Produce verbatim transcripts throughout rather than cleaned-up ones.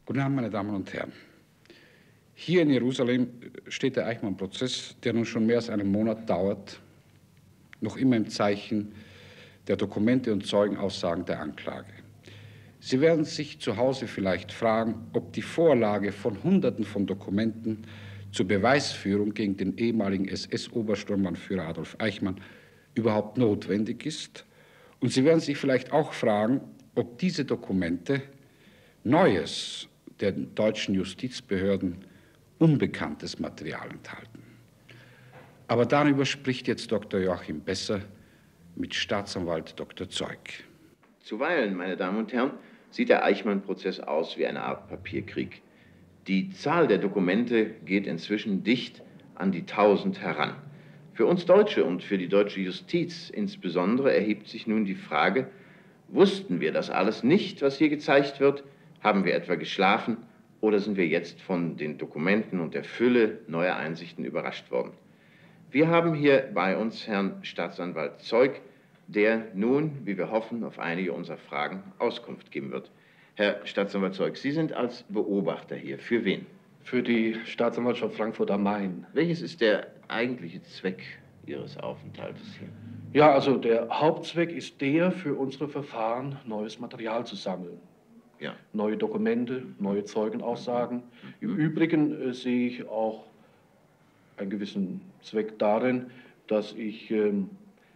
Guten Abend, meine Damen und Herren. Hier in Jerusalem steht der Eichmann-Prozess, der nun schon mehr als einen Monat dauert, noch immer im Zeichen der Dokumente und Zeugenaussagen der Anklage. Sie werden sich zu Hause vielleicht fragen, ob die Vorlage von Hunderten von Dokumenten zur Beweisführung gegen den ehemaligen S S-Obersturmbannführer Adolf Eichmann überhaupt notwendig ist. Und Sie werden sich vielleicht auch fragen, ob diese Dokumente neues, den deutschen Justizbehörden unbekanntes Material enthalten. Aber darüber spricht jetzt Doktor Joachim Besser mit Staatsanwalt Doktor Zeug. Zuweilen, meine Damen und Herren, sieht der Eichmann-Prozess aus wie eine Art Papierkrieg. Die Zahl der Dokumente geht inzwischen dicht an die tausend heran. Für uns Deutsche und für die deutsche Justiz insbesondere erhebt sich nun die Frage, wussten wir das alles nicht, was hier gezeigt wird? Haben wir etwa geschlafen oder sind wir jetzt von den Dokumenten und der Fülle neuer Einsichten überrascht worden? Wir haben hier bei uns Herrn Staatsanwalt Zeug, der nun, wie wir hoffen, auf einige unserer Fragen Auskunft geben wird. Herr Staatsanwalt Zeug, Sie sind als Beobachter hier. Für wen? Für die Staatsanwaltschaft Frankfurt am Main. Welches ist der eigentliche Zweck Ihres Aufenthaltes hier? Ja, also der Hauptzweck ist der, für unsere Verfahren neues Material zu sammeln. Ja. Neue Dokumente, neue Zeugenaussagen. Im Übrigen äh, sehe ich auch einen gewissen Zweck darin, dass ich ähm,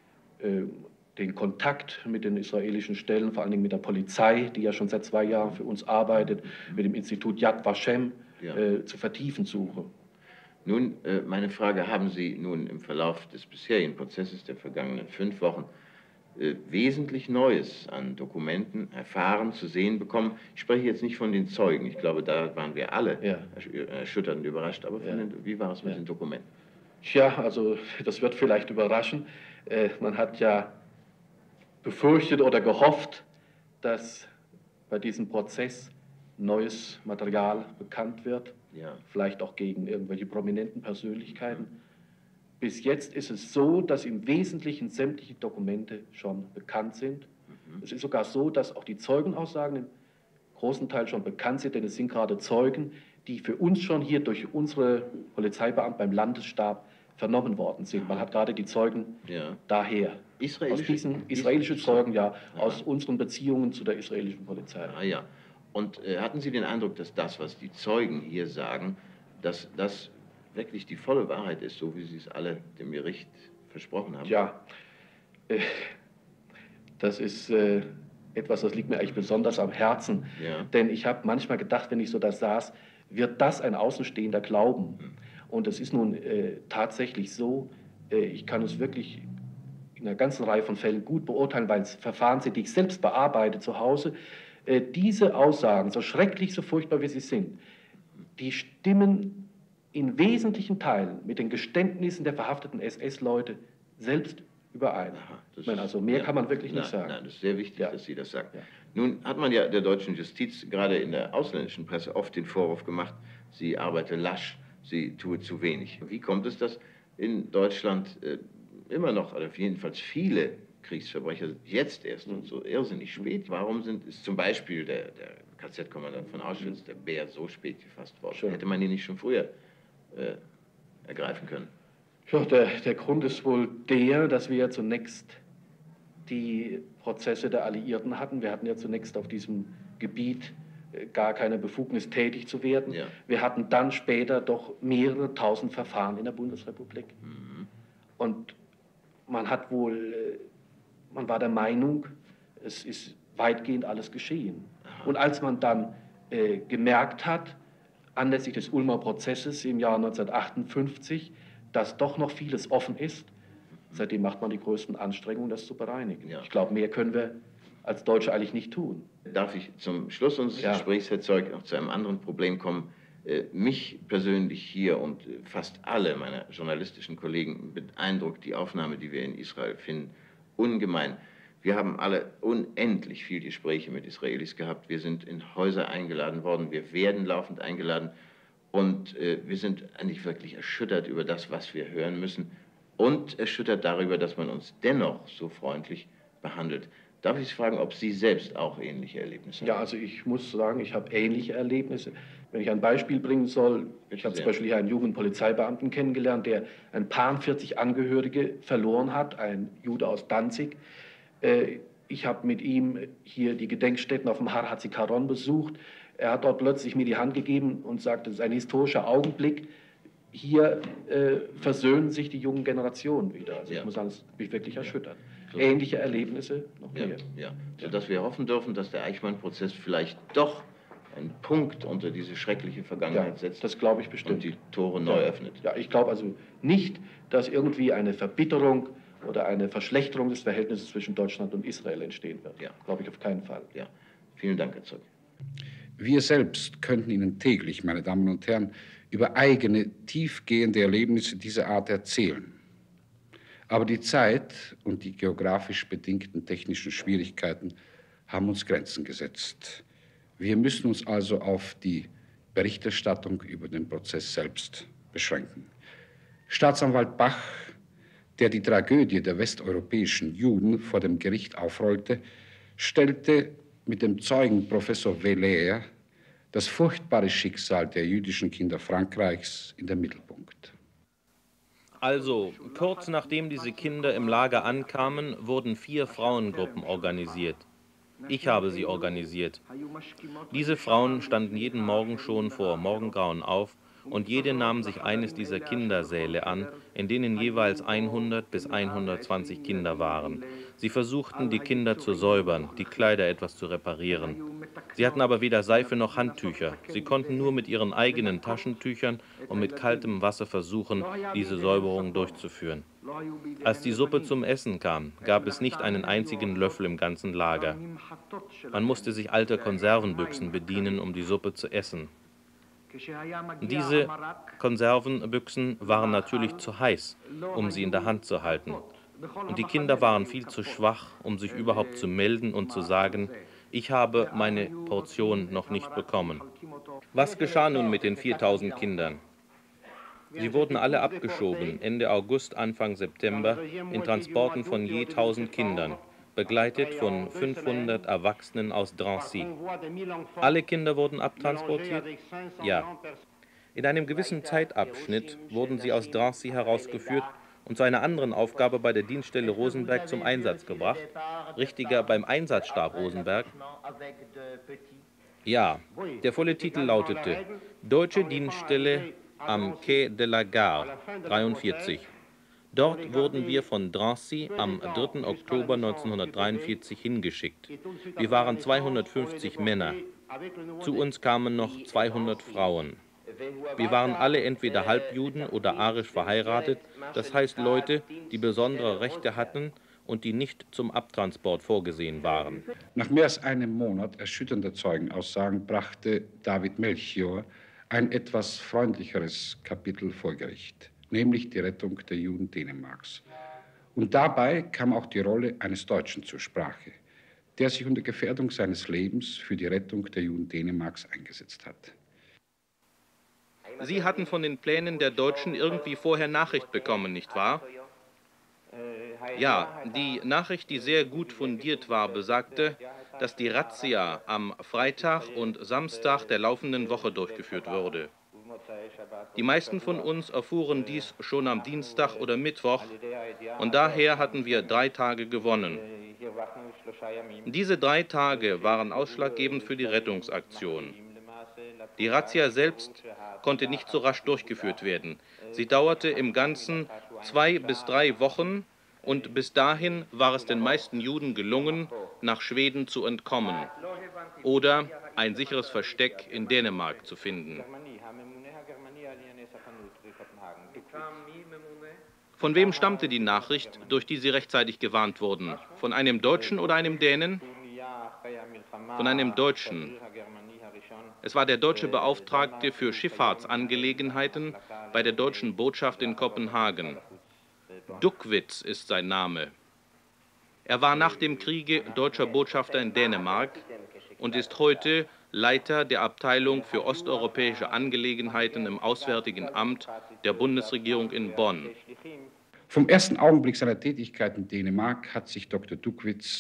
äh, den Kontakt mit den israelischen Stellen, vor allen Dingen mit der Polizei, die ja schon seit zwei Jahren für uns arbeitet, mit dem Institut Yad Vashem, Ja. äh, zu vertiefen suche. Nun, äh, meine Frage, haben Sie nun im Verlauf des bisherigen Prozesses der vergangenen fünf Wochen äh, wesentlich Neues an Dokumenten erfahren, zu sehen bekommen? Ich spreche jetzt nicht von den Zeugen, ich glaube, da waren wir alle Ja. ersch- erschüttert und überrascht, aber von Ja. den, wie war es mit Ja. den Dokumenten? Tja, also das wird vielleicht überraschen. Äh, man hat ja befürchtet oder gehofft, dass bei diesem Prozess neues Material bekannt wird, Ja. vielleicht auch gegen irgendwelche prominenten Persönlichkeiten. Bis jetzt ist es so, dass im Wesentlichen sämtliche Dokumente schon bekannt sind. Mhm. Es ist sogar so, dass auch die Zeugenaussagen im großen Teil schon bekannt sind, denn es sind gerade Zeugen, die für uns schon hier durch unsere Polizeibeamten beim Landesstab vernommen worden sind. Man hat gerade die Zeugen Ja. daher. Israelische, Aus diesen israelischen Zeugen, ja, Aha. aus unseren Beziehungen zu der israelischen Polizei. Ah ja. Und äh, hatten Sie den Eindruck, dass das, was die Zeugen hier sagen, dass das wirklich die volle Wahrheit ist, so wie Sie es alle dem Gericht versprochen haben? Ja, äh, das ist äh, etwas, das liegt mir eigentlich besonders am Herzen. Ja. Denn ich habe manchmal gedacht, wenn ich so da saß, wird das ein Außenstehender glauben? Hm. Und es ist nun äh, tatsächlich so, äh, ich kann es wirklich in einer ganzen Reihe von Fällen gut beurteilen, weil es Verfahren sind, die ich selbst bearbeite zu Hause. Äh, diese Aussagen, so schrecklich, so furchtbar wie sie sind, die stimmen in wesentlichen Teilen mit den Geständnissen der verhafteten S S-Leute selbst überein. Aha, das Ich meine, ist- also mehr ja. kann man wirklich nein, nicht sagen. Nein, das ist sehr wichtig, Ja. dass Sie das sagen. Ja. Nun hat man ja der deutschen Justiz gerade in der ausländischen Presse oft den Vorwurf gemacht, sie arbeite lasch, sie tue zu wenig. Wie kommt es, dass in Deutschland äh, immer noch, oder jedenfalls viele Kriegsverbrecher jetzt erst und so irrsinnig spät, warum sind, ist zum Beispiel der, der K Z-Kommandant von Auschwitz, der Bär, so spät gefasst worden? Schön. Hätte man ihn nicht schon früher äh, ergreifen können? Ja, der, der Grund ist wohl der, dass wir ja zunächst die Prozesse der Alliierten hatten. Wir hatten ja zunächst auf diesem Gebiet äh, gar keine Befugnis, tätig zu werden. Ja. Wir hatten dann später doch mehrere tausend Verfahren in der Bundesrepublik. Mhm. Und man hat wohl, äh, man war der Meinung, es ist weitgehend alles geschehen. Aha. Und als man dann äh, gemerkt hat, anlässlich des Ulmer Prozesses im Jahr neunzehnhundertachtundfünfzig, dass doch noch vieles offen ist, seitdem macht man die größten Anstrengungen, das zu bereinigen. Ja. Ich glaube, mehr können wir als Deutsche eigentlich nicht tun. Darf ich zum Schluss unseres Ja. Gesprächs, Herr Zeug, noch zu einem anderen Problem kommen? Äh, mich persönlich hier und äh, fast alle meiner journalistischen Kollegen beeindruckt die Aufnahme, die wir in Israel finden, ungemein. Wir haben alle unendlich viel Gespräche mit Israelis gehabt. Wir sind in Häuser eingeladen worden, wir werden laufend eingeladen. Und äh, wir sind eigentlich wirklich erschüttert über das, was wir hören müssen. Und erschüttert darüber, dass man uns dennoch so freundlich behandelt. Darf ich Sie fragen, ob Sie selbst auch ähnliche Erlebnisse haben? Ja, also ich muss sagen, ich habe ähnliche Erlebnisse. Wenn ich ein Beispiel bringen soll, ich habe zum Beispiel hier einen Jugendpolizeibeamten kennengelernt, der ein paar vierzig Angehörige verloren hat, ein Jude aus Danzig. Ich habe mit ihm hier die Gedenkstätten auf dem Har Hatzikaron besucht. Er hat dort plötzlich mir die Hand gegeben und sagte, es ist ein historischer Augenblick. Hier äh, versöhnen sich die jungen Generationen wieder. Also ja. Ich muss sagen, es mich wirklich erschüttert. So. Ähnliche Erlebnisse noch ja, mehr. Ja. Sodass wir hoffen dürfen, dass der Eichmann-Prozess vielleicht doch einen Punkt unter diese schreckliche Vergangenheit ja, setzt. Das glaube ich bestimmt. Und die Tore neu ja. öffnet. Ja, ich glaube also nicht, dass irgendwie eine Verbitterung oder eine Verschlechterung des Verhältnisses zwischen Deutschland und Israel entstehen wird. Ja. Glaube ich auf keinen Fall. Ja. Vielen Dank, Herr Zeuge. Wir selbst könnten Ihnen täglich, meine Damen und Herren, über eigene, tiefgehende Erlebnisse dieser Art erzählen. Aber die Zeit und die geografisch bedingten technischen Schwierigkeiten haben uns Grenzen gesetzt. Wir müssen uns also auf die Berichterstattung über den Prozess selbst beschränken. Staatsanwalt Bach, der die Tragödie der westeuropäischen Juden vor dem Gericht aufrollte, stellte mit dem Zeugen Professor Vellaire das furchtbare Schicksal der jüdischen Kinder Frankreichs in den Mittelpunkt. Also, kurz nachdem diese Kinder im Lager ankamen, wurden vier Frauengruppen organisiert. Ich habe sie organisiert. Diese Frauen standen jeden Morgen schon vor Morgengrauen auf und jede nahm sich eines dieser Kindersäle an, in denen jeweils hundert bis hundertzwanzig Kinder waren. Sie versuchten, die Kinder zu säubern, die Kleider etwas zu reparieren. Sie hatten aber weder Seife noch Handtücher. Sie konnten nur mit ihren eigenen Taschentüchern und mit kaltem Wasser versuchen, diese Säuberung durchzuführen. Als die Suppe zum Essen kam, gab es nicht einen einzigen Löffel im ganzen Lager. Man musste sich alter Konservenbüchsen bedienen, um die Suppe zu essen. Diese Konservenbüchsen waren natürlich zu heiß, um sie in der Hand zu halten. Und die Kinder waren viel zu schwach, um sich überhaupt zu melden und zu sagen, ich habe meine Portion noch nicht bekommen. Was geschah nun mit den viertausend Kindern? Sie wurden alle abgeschoben, Ende August, Anfang September, in Transporten von je tausend Kindern, begleitet von fünfhundert Erwachsenen aus Drancy. Alle Kinder wurden abtransportiert? Ja. In einem gewissen Zeitabschnitt wurden sie aus Drancy herausgeführt und zu einer anderen Aufgabe bei der Dienststelle Rosenberg zum Einsatz gebracht, richtiger beim Einsatzstab Rosenberg. Ja, der volle Titel lautete Deutsche Dienststelle am Quai de la Gare dreiundvierzig. Dort wurden wir von Drancy am dritten Oktober neunzehnhundertdreiundvierzig hingeschickt. Wir waren zweihundertfünfzig Männer. Zu uns kamen noch zweihundert Frauen. Wir waren alle entweder Halbjuden oder arisch verheiratet, das heißt Leute, die besondere Rechte hatten und die nicht zum Abtransport vorgesehen waren. Nach mehr als einem Monat erschütternder Zeugenaussagen brachte David Melchior ein etwas freundlicheres Kapitel vor Gericht, nämlich die Rettung der Juden Dänemarks. Und dabei kam auch die Rolle eines Deutschen zur Sprache, der sich unter Gefährdung seines Lebens für die Rettung der Juden Dänemarks eingesetzt hat. Sie hatten von den Plänen der Deutschen irgendwie vorher Nachricht bekommen, nicht wahr? Ja, die Nachricht, die sehr gut fundiert war, besagte, dass die Razzia am Freitag und Samstag der laufenden Woche durchgeführt würde. Die meisten von uns erfuhren dies schon am Dienstag oder Mittwoch und daher hatten wir drei Tage gewonnen. Diese drei Tage waren ausschlaggebend für die Rettungsaktion. Die Razzia selbst konnte nicht so rasch durchgeführt werden. Sie dauerte im Ganzen zwei bis drei Wochen und bis dahin war es den meisten Juden gelungen, nach Schweden zu entkommen oder ein sicheres Versteck in Dänemark zu finden. Von wem stammte die Nachricht, durch die Sie rechtzeitig gewarnt wurden? Von einem Deutschen oder einem Dänen? Von einem Deutschen. Es war der deutsche Beauftragte für Schifffahrtsangelegenheiten bei der deutschen Botschaft in Kopenhagen. Duckwitz ist sein Name. Er war nach dem Kriege deutscher Botschafter in Dänemark und ist heute Leiter der Abteilung für osteuropäische Angelegenheiten im Auswärtigen Amt der Bundesregierung in Bonn. Vom ersten Augenblick seiner Tätigkeit in Dänemark hat sich Doktor Duckwitz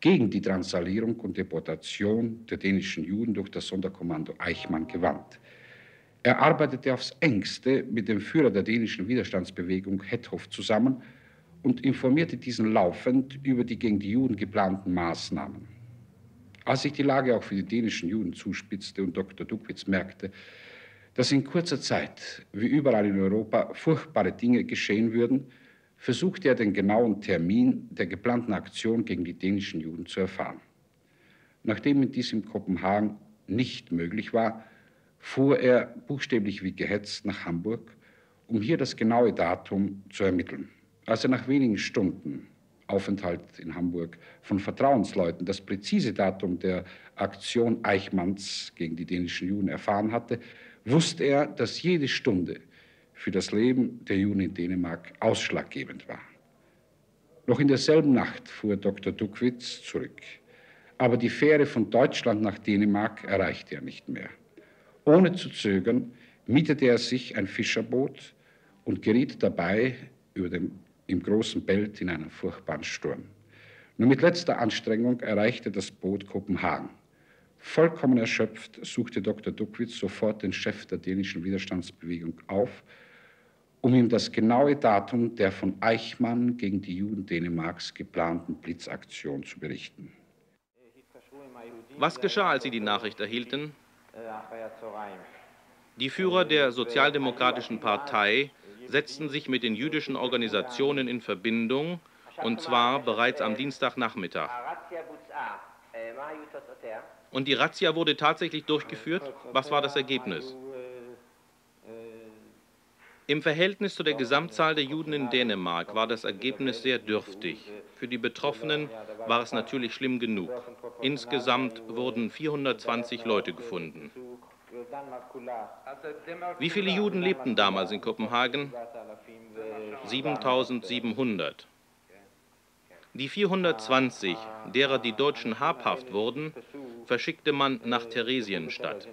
gegen die Drangsalierung und Deportation der dänischen Juden durch das Sonderkommando Eichmann gewandt. Er arbeitete aufs engste mit dem Führer der dänischen Widerstandsbewegung Hedhoff zusammen und informierte diesen laufend über die gegen die Juden geplanten Maßnahmen. Als sich die Lage auch für die dänischen Juden zuspitzte und Doktor Duckwitz merkte, dass in kurzer Zeit, wie überall in Europa, furchtbare Dinge geschehen würden, versuchte er den genauen Termin der geplanten Aktion gegen die dänischen Juden zu erfahren. Nachdem ihm dies in Kopenhagen nicht möglich war, fuhr er buchstäblich wie gehetzt nach Hamburg, um hier das genaue Datum zu ermitteln. Als er nach wenigen Stunden Aufenthalt in Hamburg von Vertrauensleuten das präzise Datum der Aktion Eichmanns gegen die dänischen Juden erfahren hatte, wusste er, dass jede Stunde für das Leben der Juden in Dänemark ausschlaggebend war. Noch in derselben Nacht fuhr Doktor Duckwitz zurück, aber die Fähre von Deutschland nach Dänemark erreichte er nicht mehr. Ohne zu zögern mietete er sich ein Fischerboot und geriet dabei über dem, im großen Belt in einen furchtbaren Sturm. Nur mit letzter Anstrengung erreichte das Boot Kopenhagen. Vollkommen erschöpft suchte Doktor Duckwitz sofort den Chef der dänischen Widerstandsbewegung auf, um ihm das genaue Datum der von Eichmann gegen die Juden Dänemarks geplanten Blitzaktion zu berichten. Was geschah, als Sie die Nachricht erhielten? Die Führer der Sozialdemokratischen Partei setzten sich mit den jüdischen Organisationen in Verbindung, und zwar bereits am Dienstagnachmittag. Und die Razzia wurde tatsächlich durchgeführt? Was war das Ergebnis? Im Verhältnis zu der Gesamtzahl der Juden in Dänemark war das Ergebnis sehr dürftig. Für die Betroffenen war es natürlich schlimm genug. Insgesamt wurden vierhundertzwanzig Leute gefunden. Wie viele Juden lebten damals in Kopenhagen? siebentausendsiebenhundert. Die vierhundertzwanzig, derer die Deutschen habhaft wurden, verschickte man nach Theresienstadt.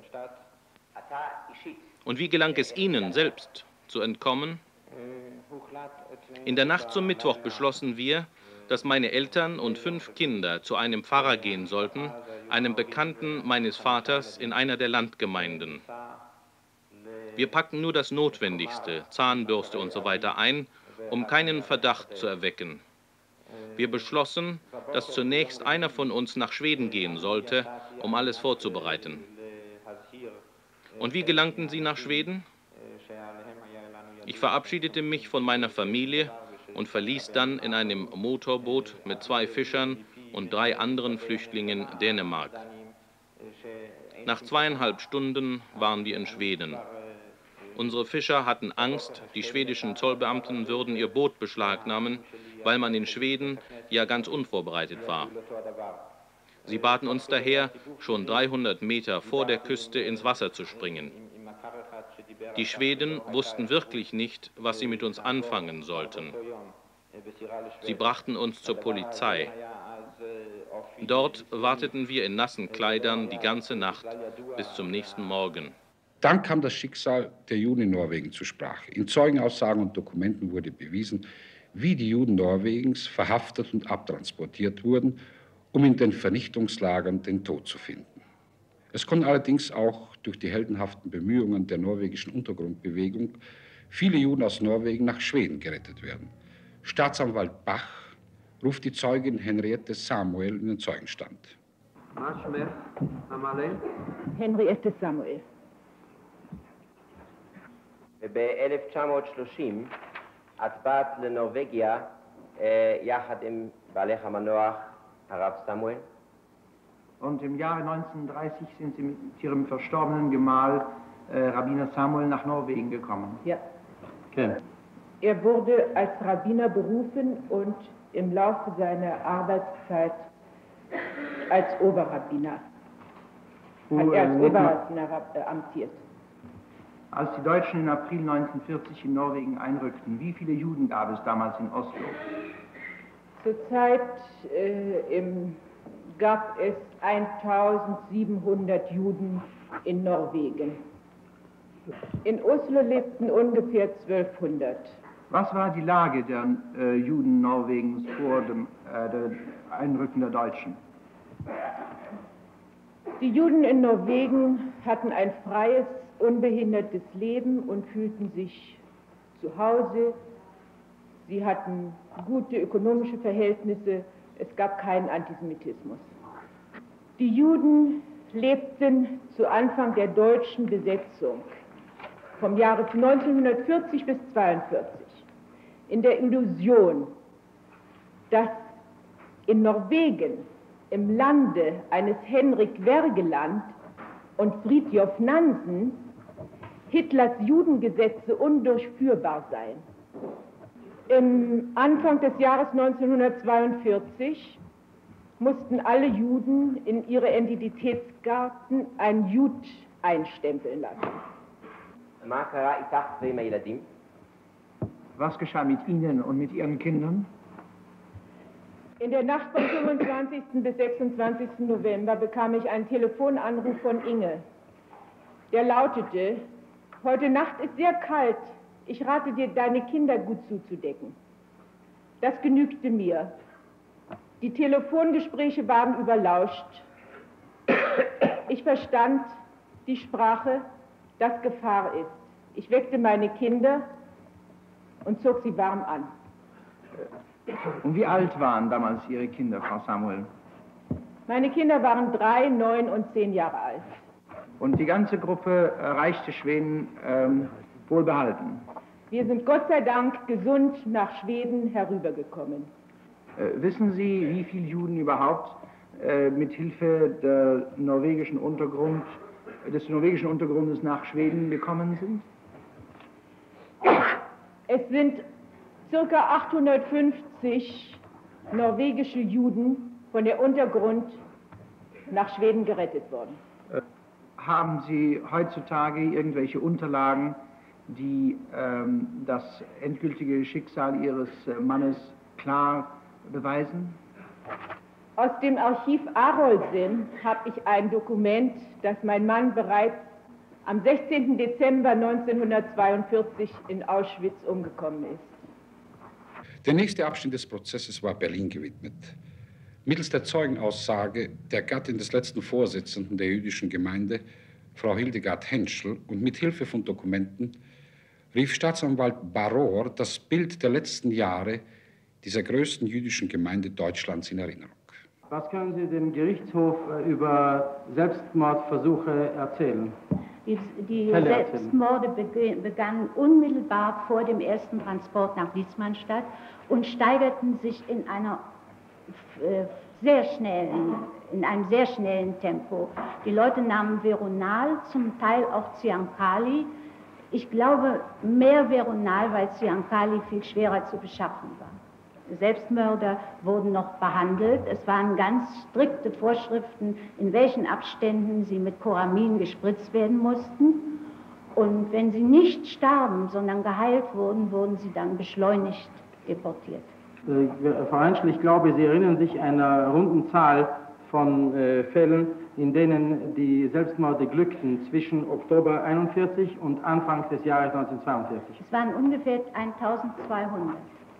Und wie gelang es ihnen selbst zu entkommen? In der Nacht zum Mittwoch beschlossen wir, dass meine Eltern und fünf Kinder zu einem Pfarrer gehen sollten, einem Bekannten meines Vaters in einer der Landgemeinden. Wir packten nur das Notwendigste, Zahnbürste und so weiter ein, um keinen Verdacht zu erwecken. Wir beschlossen, dass zunächst einer von uns nach Schweden gehen sollte, um alles vorzubereiten. Und wie gelangten Sie nach Schweden? Ich verabschiedete mich von meiner Familie und verließ dann in einem Motorboot mit zwei Fischern und drei anderen Flüchtlingen Dänemark. Nach zweieinhalb Stunden waren wir in Schweden. Unsere Fischer hatten Angst, die schwedischen Zollbeamten würden ihr Boot beschlagnahmen, weil man in Schweden ja ganz unvorbereitet war. Sie baten uns daher, schon dreihundert Meter vor der Küste ins Wasser zu springen. Die Schweden wussten wirklich nicht, was sie mit uns anfangen sollten. Sie brachten uns zur Polizei. Dort warteten wir in nassen Kleidern die ganze Nacht bis zum nächsten Morgen. Dann kam das Schicksal der Juden in Norwegen zur Sprache. In Zeugenaussagen und Dokumenten wurde bewiesen, wie die Juden Norwegens verhaftet und abtransportiert wurden, um in den Vernichtungslagern den Tod zu finden. Es konnten allerdings auch durch die heldenhaften Bemühungen der norwegischen Untergrundbewegung viele Juden aus Norwegen nach Schweden gerettet werden. Staatsanwalt Bach ruft die Zeugin Henriette Samuel in den Zeugenstand. Henriette Samuel. ב-אלף תשע מאות שלושים את באת לנורבגיה יחד עם בעלך המנוח הרב סמואל. Und im Jahre neunzehnhundertdreißig sind Sie mit Ihrem verstorbenen Gemahl äh, Rabbiner Samuel nach Norwegen gekommen. Ja. Okay. Er wurde als Rabbiner berufen und im Laufe seiner Arbeitszeit als Oberrabbiner, Wo, hat er als äh, Oberrabbiner äh, amtiert. Als die Deutschen im April neunzehnhundertvierzig in Norwegen einrückten, wie viele Juden gab es damals in Oslo? Zurzeit äh, im, gab es eintausendsiebenhundert Juden in Norwegen. In Oslo lebten ungefähr zwölfhundert. Was war die Lage der äh, Juden Norwegens vor dem äh, der Einrücken der Deutschen? Die Juden in Norwegen hatten ein freies, unbehindertes Leben und fühlten sich zu Hause. Sie hatten gute ökonomische Verhältnisse. Es gab keinen Antisemitismus. Die Juden lebten zu Anfang der deutschen Besetzung vom Jahre neunzehnhundertvierzig bis neunzehnhundertzweiundvierzig in der Illusion, dass in Norwegen, im Lande eines Henrik Wergeland und Fridtjof Nansen, Hitlers Judengesetze undurchführbar seien. Im Anfang des Jahres neunzehnhundertzweiundvierzig mussten alle Juden in ihre Identitätskarten ein Jud einstempeln lassen. Was geschah mit Ihnen und mit Ihren Kindern? In der Nacht vom fünfundzwanzigsten bis sechsundzwanzigsten November bekam ich einen Telefonanruf von Inge. Der lautete: Heute Nacht ist sehr kalt. Ich rate dir, deine Kinder gut zuzudecken. Das genügte mir. Die Telefongespräche waren überlauscht. Ich verstand die Sprache, dass Gefahr ist. Ich weckte meine Kinder und zog sie warm an. Und wie alt waren damals Ihre Kinder, Frau Samuel? Meine Kinder waren drei, neun und zehn Jahre alt. Und die ganze Gruppe erreichte Schweden ähm, wohlbehalten? Wir sind Gott sei Dank gesund nach Schweden herübergekommen. Äh, wissen Sie, wie viele Juden überhaupt äh, mit Hilfe der norwegischen Untergrund, des norwegischen Untergrundes nach Schweden gekommen sind? Es sind circa achthundertfünfzig norwegische Juden von der Untergrund nach Schweden gerettet worden. Äh, haben Sie heutzutage irgendwelche Unterlagen, die ähm, das endgültige Schicksal Ihres äh, Mannes klar beweisen? Aus dem Archiv Arolsen habe ich ein Dokument, dass mein Mann bereits am sechzehnten Dezember neunzehnhundertzweiundvierzig in Auschwitz umgekommen ist. Der nächste Abschnitt des Prozesses war Berlin gewidmet. Mittels der Zeugenaussage der Gattin des letzten Vorsitzenden der jüdischen Gemeinde, Frau Hildegard Henschel, und mit Hilfe von Dokumenten rief Staatsanwalt Baror das Bild der letzten Jahre dieser größten jüdischen Gemeinde Deutschlands in Erinnerung. Was können Sie dem Gerichtshof über Selbstmordversuche erzählen? Die, die Selbstmorde begannen unmittelbar vor dem ersten Transport nach Wiesmannstadt und steigerten sich in einer äh, sehr schnellen, in einem sehr schnellen Tempo. Die Leute nahmen Veronal, zum Teil auch Ziankali. Ich glaube mehr Veronal, weil Ziankali viel schwerer zu beschaffen war. Selbstmörder wurden noch behandelt. Es waren ganz strikte Vorschriften, in welchen Abständen sie mit Coramin gespritzt werden mussten. Und wenn sie nicht starben, sondern geheilt wurden, wurden sie dann beschleunigt deportiert. Frau Henschel, ich glaube, Sie erinnern sich einer runden Zahl von äh, Fällen, in denen die Selbstmorde glückten zwischen Oktober einundvierzig und Anfang des Jahres neunzehnhundertzweiundvierzig. Es waren ungefähr eintausendzweihundert.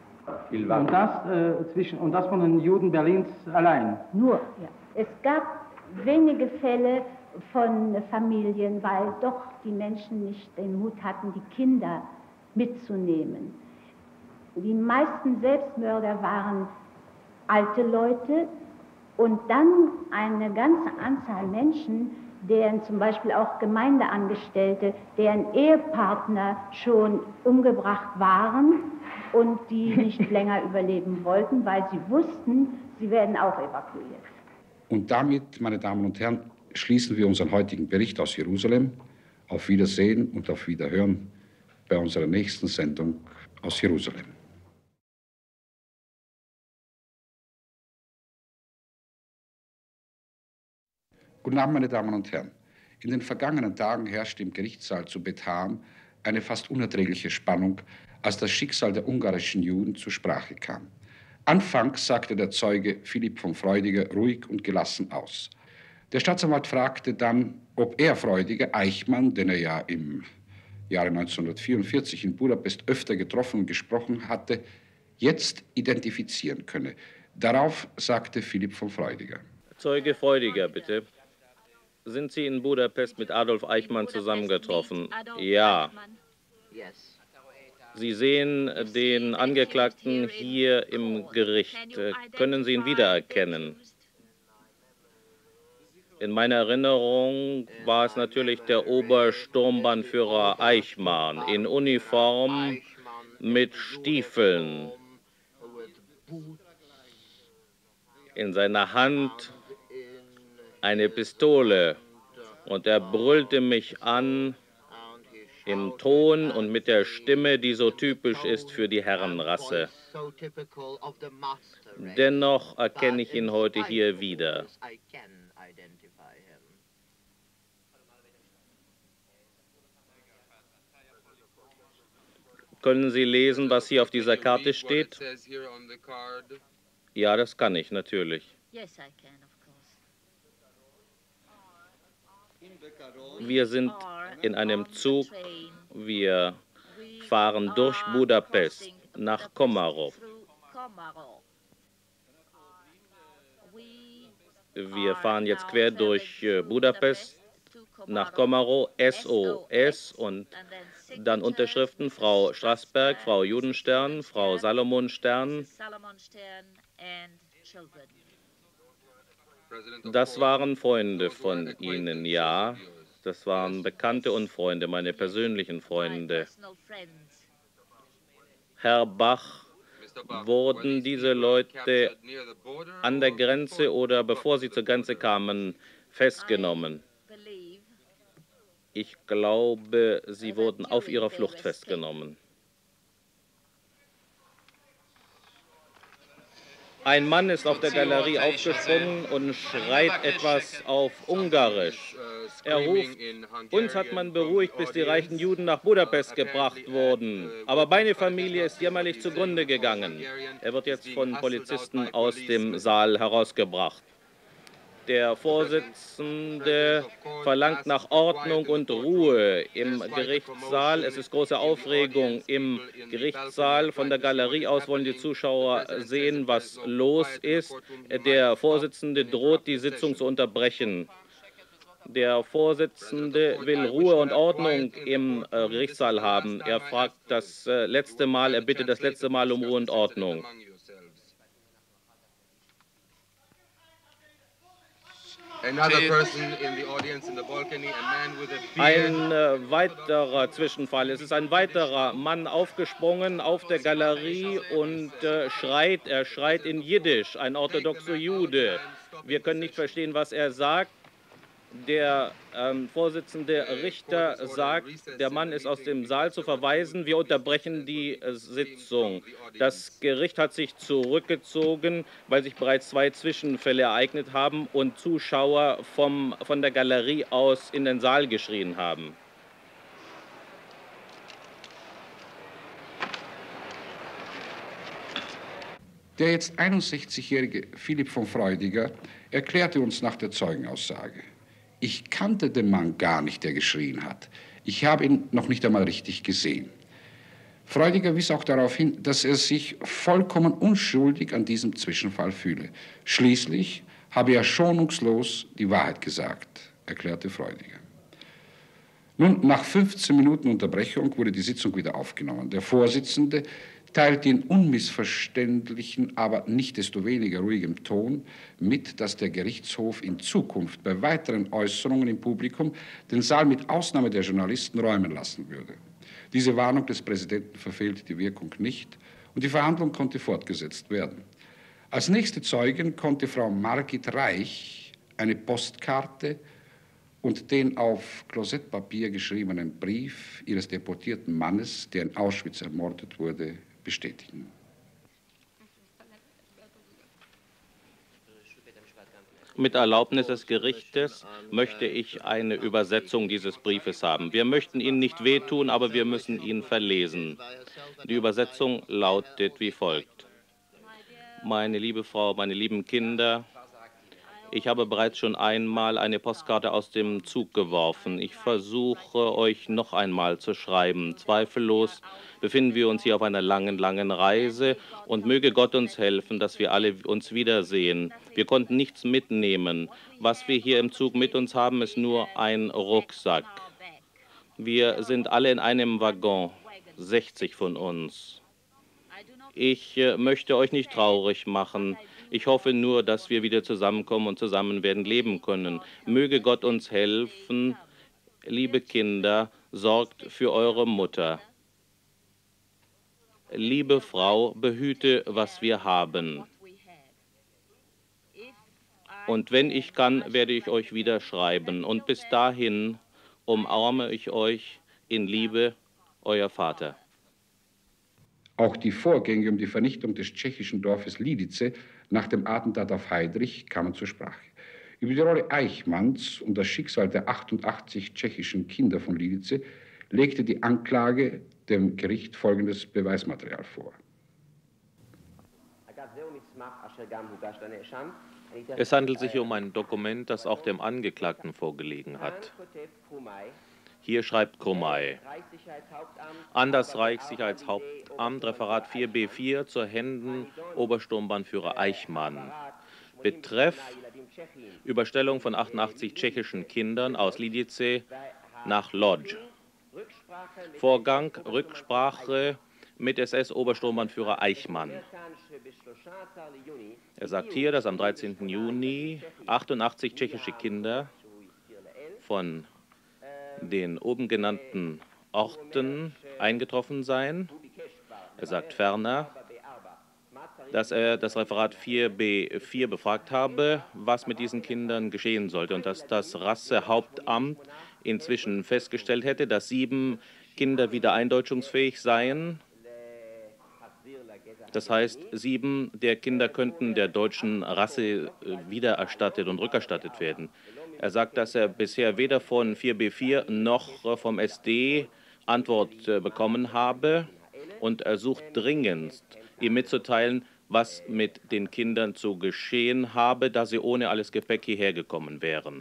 Und das, äh, zwischen, und das von den Juden Berlins allein? Nur, ja. Es gab wenige Fälle von Familien, weil doch die Menschen nicht den Mut hatten, die Kinder mitzunehmen. Die meisten Selbstmörder waren alte Leute und dann eine ganze Anzahl Menschen, deren zum Beispiel auch Gemeindeangestellte, deren Ehepartner schon umgebracht waren und die nicht länger überleben wollten, weil sie wussten, sie werden auch evakuiert. Und damit, meine Damen und Herren, schließen wir unseren heutigen Bericht aus Jerusalem. Auf Wiedersehen und auf Wiederhören bei unserer nächsten Sendung aus Jerusalem. Guten Abend, meine Damen und Herren. In den vergangenen Tagen herrschte im Gerichtssaal zu Bethlehem eine fast unerträgliche Spannung, als das Schicksal der ungarischen Juden zur Sprache kam. Anfangs sagte der Zeuge Philipp von Freudiger ruhig und gelassen aus. Der Staatsanwalt fragte dann, ob er Freudiger Eichmann, den er ja im Jahre neunzehnhundertvierundvierzig in Budapest öfter getroffen und gesprochen hatte, jetzt identifizieren könne. Darauf sagte Philipp von Freudiger. Zeuge Freudiger, bitte. Sind Sie in Budapest mit Adolf Eichmann zusammengetroffen? Ja. Sie sehen den Angeklagten hier im Gericht. Können Sie ihn wiedererkennen? In meiner Erinnerung war es natürlich der Obersturmbannführer Eichmann in Uniform mit Stiefeln. In seiner Hand eine Pistole und er brüllte mich an im Ton und mit der Stimme, die so typisch ist für die Herrenrasse. Dennoch erkenne ich ihn heute hier wieder. Können Sie lesen, was hier auf dieser Karte steht? Ja, das kann ich natürlich. Wir sind in einem Zug, wir fahren durch Budapest nach Komarov. Wir fahren jetzt quer durch Budapest nach Komarov, S O S und dann Unterschriften Frau Strassberg, Frau Judenstern, Frau Salomon-Stern. Das waren Freunde von Ihnen, ja. Das waren Bekannte und Freunde, meine persönlichen Freunde. Herr Bach, wurden diese Leute an der Grenze oder bevor sie zur Grenze kamen festgenommen? Ich glaube, sie wurden auf ihrer Flucht festgenommen. Ein Mann ist auf der Galerie aufgesprungen und schreit etwas auf Ungarisch. Er ruft, uns hat man beruhigt, bis die reichen Juden nach Budapest gebracht wurden. Aber meine Familie ist jämmerlich zugrunde gegangen. Er wird jetzt von Polizisten aus dem Saal herausgebracht. Der Vorsitzende verlangt nach Ordnung und Ruhe im Gerichtssaal. Es ist große Aufregung im Gerichtssaal. Von der Galerie aus wollen die Zuschauer sehen, was los ist. Der Vorsitzende droht, die Sitzung zu unterbrechen. Der Vorsitzende will Ruhe und Ordnung im Gerichtssaal haben. Er fragt das letzte Mal, er bittet das letzte Mal um Ruhe und Ordnung. Ein äh, weiterer Zwischenfall. Es ist ein weiterer Mann aufgesprungen auf der Galerie und äh, schreit, er schreit in Jiddisch, ein orthodoxer Jude. Wir können nicht verstehen, was er sagt. Der ähm, Vorsitzende Richter sagt, der Mann ist aus dem Saal zu verweisen. Wir unterbrechen die äh, Sitzung. Das Gericht hat sich zurückgezogen, weil sich bereits zwei Zwischenfälle ereignet haben und Zuschauer vom, von der Galerie aus in den Saal geschrien haben. Der jetzt einundsechzigjährige Philipp von Freudiger erklärte uns nach der Zeugenaussage: Ich kannte den Mann gar nicht, der geschrien hat. Ich habe ihn noch nicht einmal richtig gesehen. Freudiger wies auch darauf hin, dass er sich vollkommen unschuldig an diesem Zwischenfall fühle. Schließlich habe er schonungslos die Wahrheit gesagt, erklärte Freudiger. Nun, nach fünfzehn Minuten Unterbrechung wurde die Sitzung wieder aufgenommen. Der Vorsitzende teilte in unmissverständlichen, aber nicht desto weniger ruhigem Ton mit, dass der Gerichtshof in Zukunft bei weiteren Äußerungen im Publikum den Saal mit Ausnahme der Journalisten räumen lassen würde. Diese Warnung des Präsidenten verfehlte die Wirkung nicht und die Verhandlung konnte fortgesetzt werden. Als nächste Zeugin konnte Frau Margit Reich eine Postkarte und den auf Klosettpapier geschriebenen Brief ihres deportierten Mannes, der in Auschwitz ermordet wurde, bestätigen. Mit Erlaubnis des Gerichtes möchte ich eine Übersetzung dieses Briefes haben. Wir möchten Ihnen nicht wehtun, aber wir müssen ihn verlesen. Die Übersetzung lautet wie folgt. Meine liebe Frau, meine lieben Kinder, Ich habe bereits schon einmal eine Postkarte aus dem Zug geworfen. Ich versuche, euch noch einmal zu schreiben. Zweifellos befinden wir uns hier auf einer langen, langen Reise und möge Gott uns helfen, dass wir alle uns wiedersehen. Wir konnten nichts mitnehmen. Was wir hier im Zug mit uns haben, ist nur ein Rucksack. Wir sind alle in einem Waggon, sechzig von uns. Ich äh, möchte euch nicht traurig machen. Ich hoffe nur, dass wir wieder zusammenkommen und zusammen werden leben können. Möge Gott uns helfen. Liebe Kinder, sorgt für eure Mutter. Liebe Frau, behüte, was wir haben. Und wenn ich kann, werde ich euch wieder schreiben. Und bis dahin umarme ich euch in Liebe, euer Vater. Auch die Vorgänge um die Vernichtung des tschechischen Dorfes Lidice nach dem Attentat auf Heydrich kamen zur Sprache. Über die Rolle Eichmanns und das Schicksal der achtundachtzig tschechischen Kinder von Lidice legte die Anklage dem Gericht folgendes Beweismaterial vor. Es handelt sich um ein Dokument, das auch dem Angeklagten vorgelegen hat. Hier schreibt Krumay: An das Reichssicherheitshauptamt, Referat vier B vier, zur Händen Obersturmbannführer Eichmann. Betreff: Überstellung von achtundachtzig tschechischen Kindern aus Lidice nach Lodz. Vorgang: Rücksprache mit S S-Obersturmbannführer Eichmann. Er sagt hier, dass am dreizehnten Juni achtundachtzig tschechische Kinder von den oben genannten Orten eingetroffen seien. Er sagt ferner, dass er das Referat vier B vier befragt habe, was mit diesen Kindern geschehen sollte und dass das Rassehauptamt inzwischen festgestellt hätte, dass sieben Kinder wieder eindeutschungsfähig seien. Das heißt, sieben der Kinder könnten der deutschen Rasse wiedererstattet und rückerstattet werden. Er sagt, dass er bisher weder von vier B vier noch vom S D Antwort bekommen habe und er sucht dringendst, ihm mitzuteilen, was mit den Kindern zu geschehen habe, da sie ohne alles Gepäck hierher gekommen wären.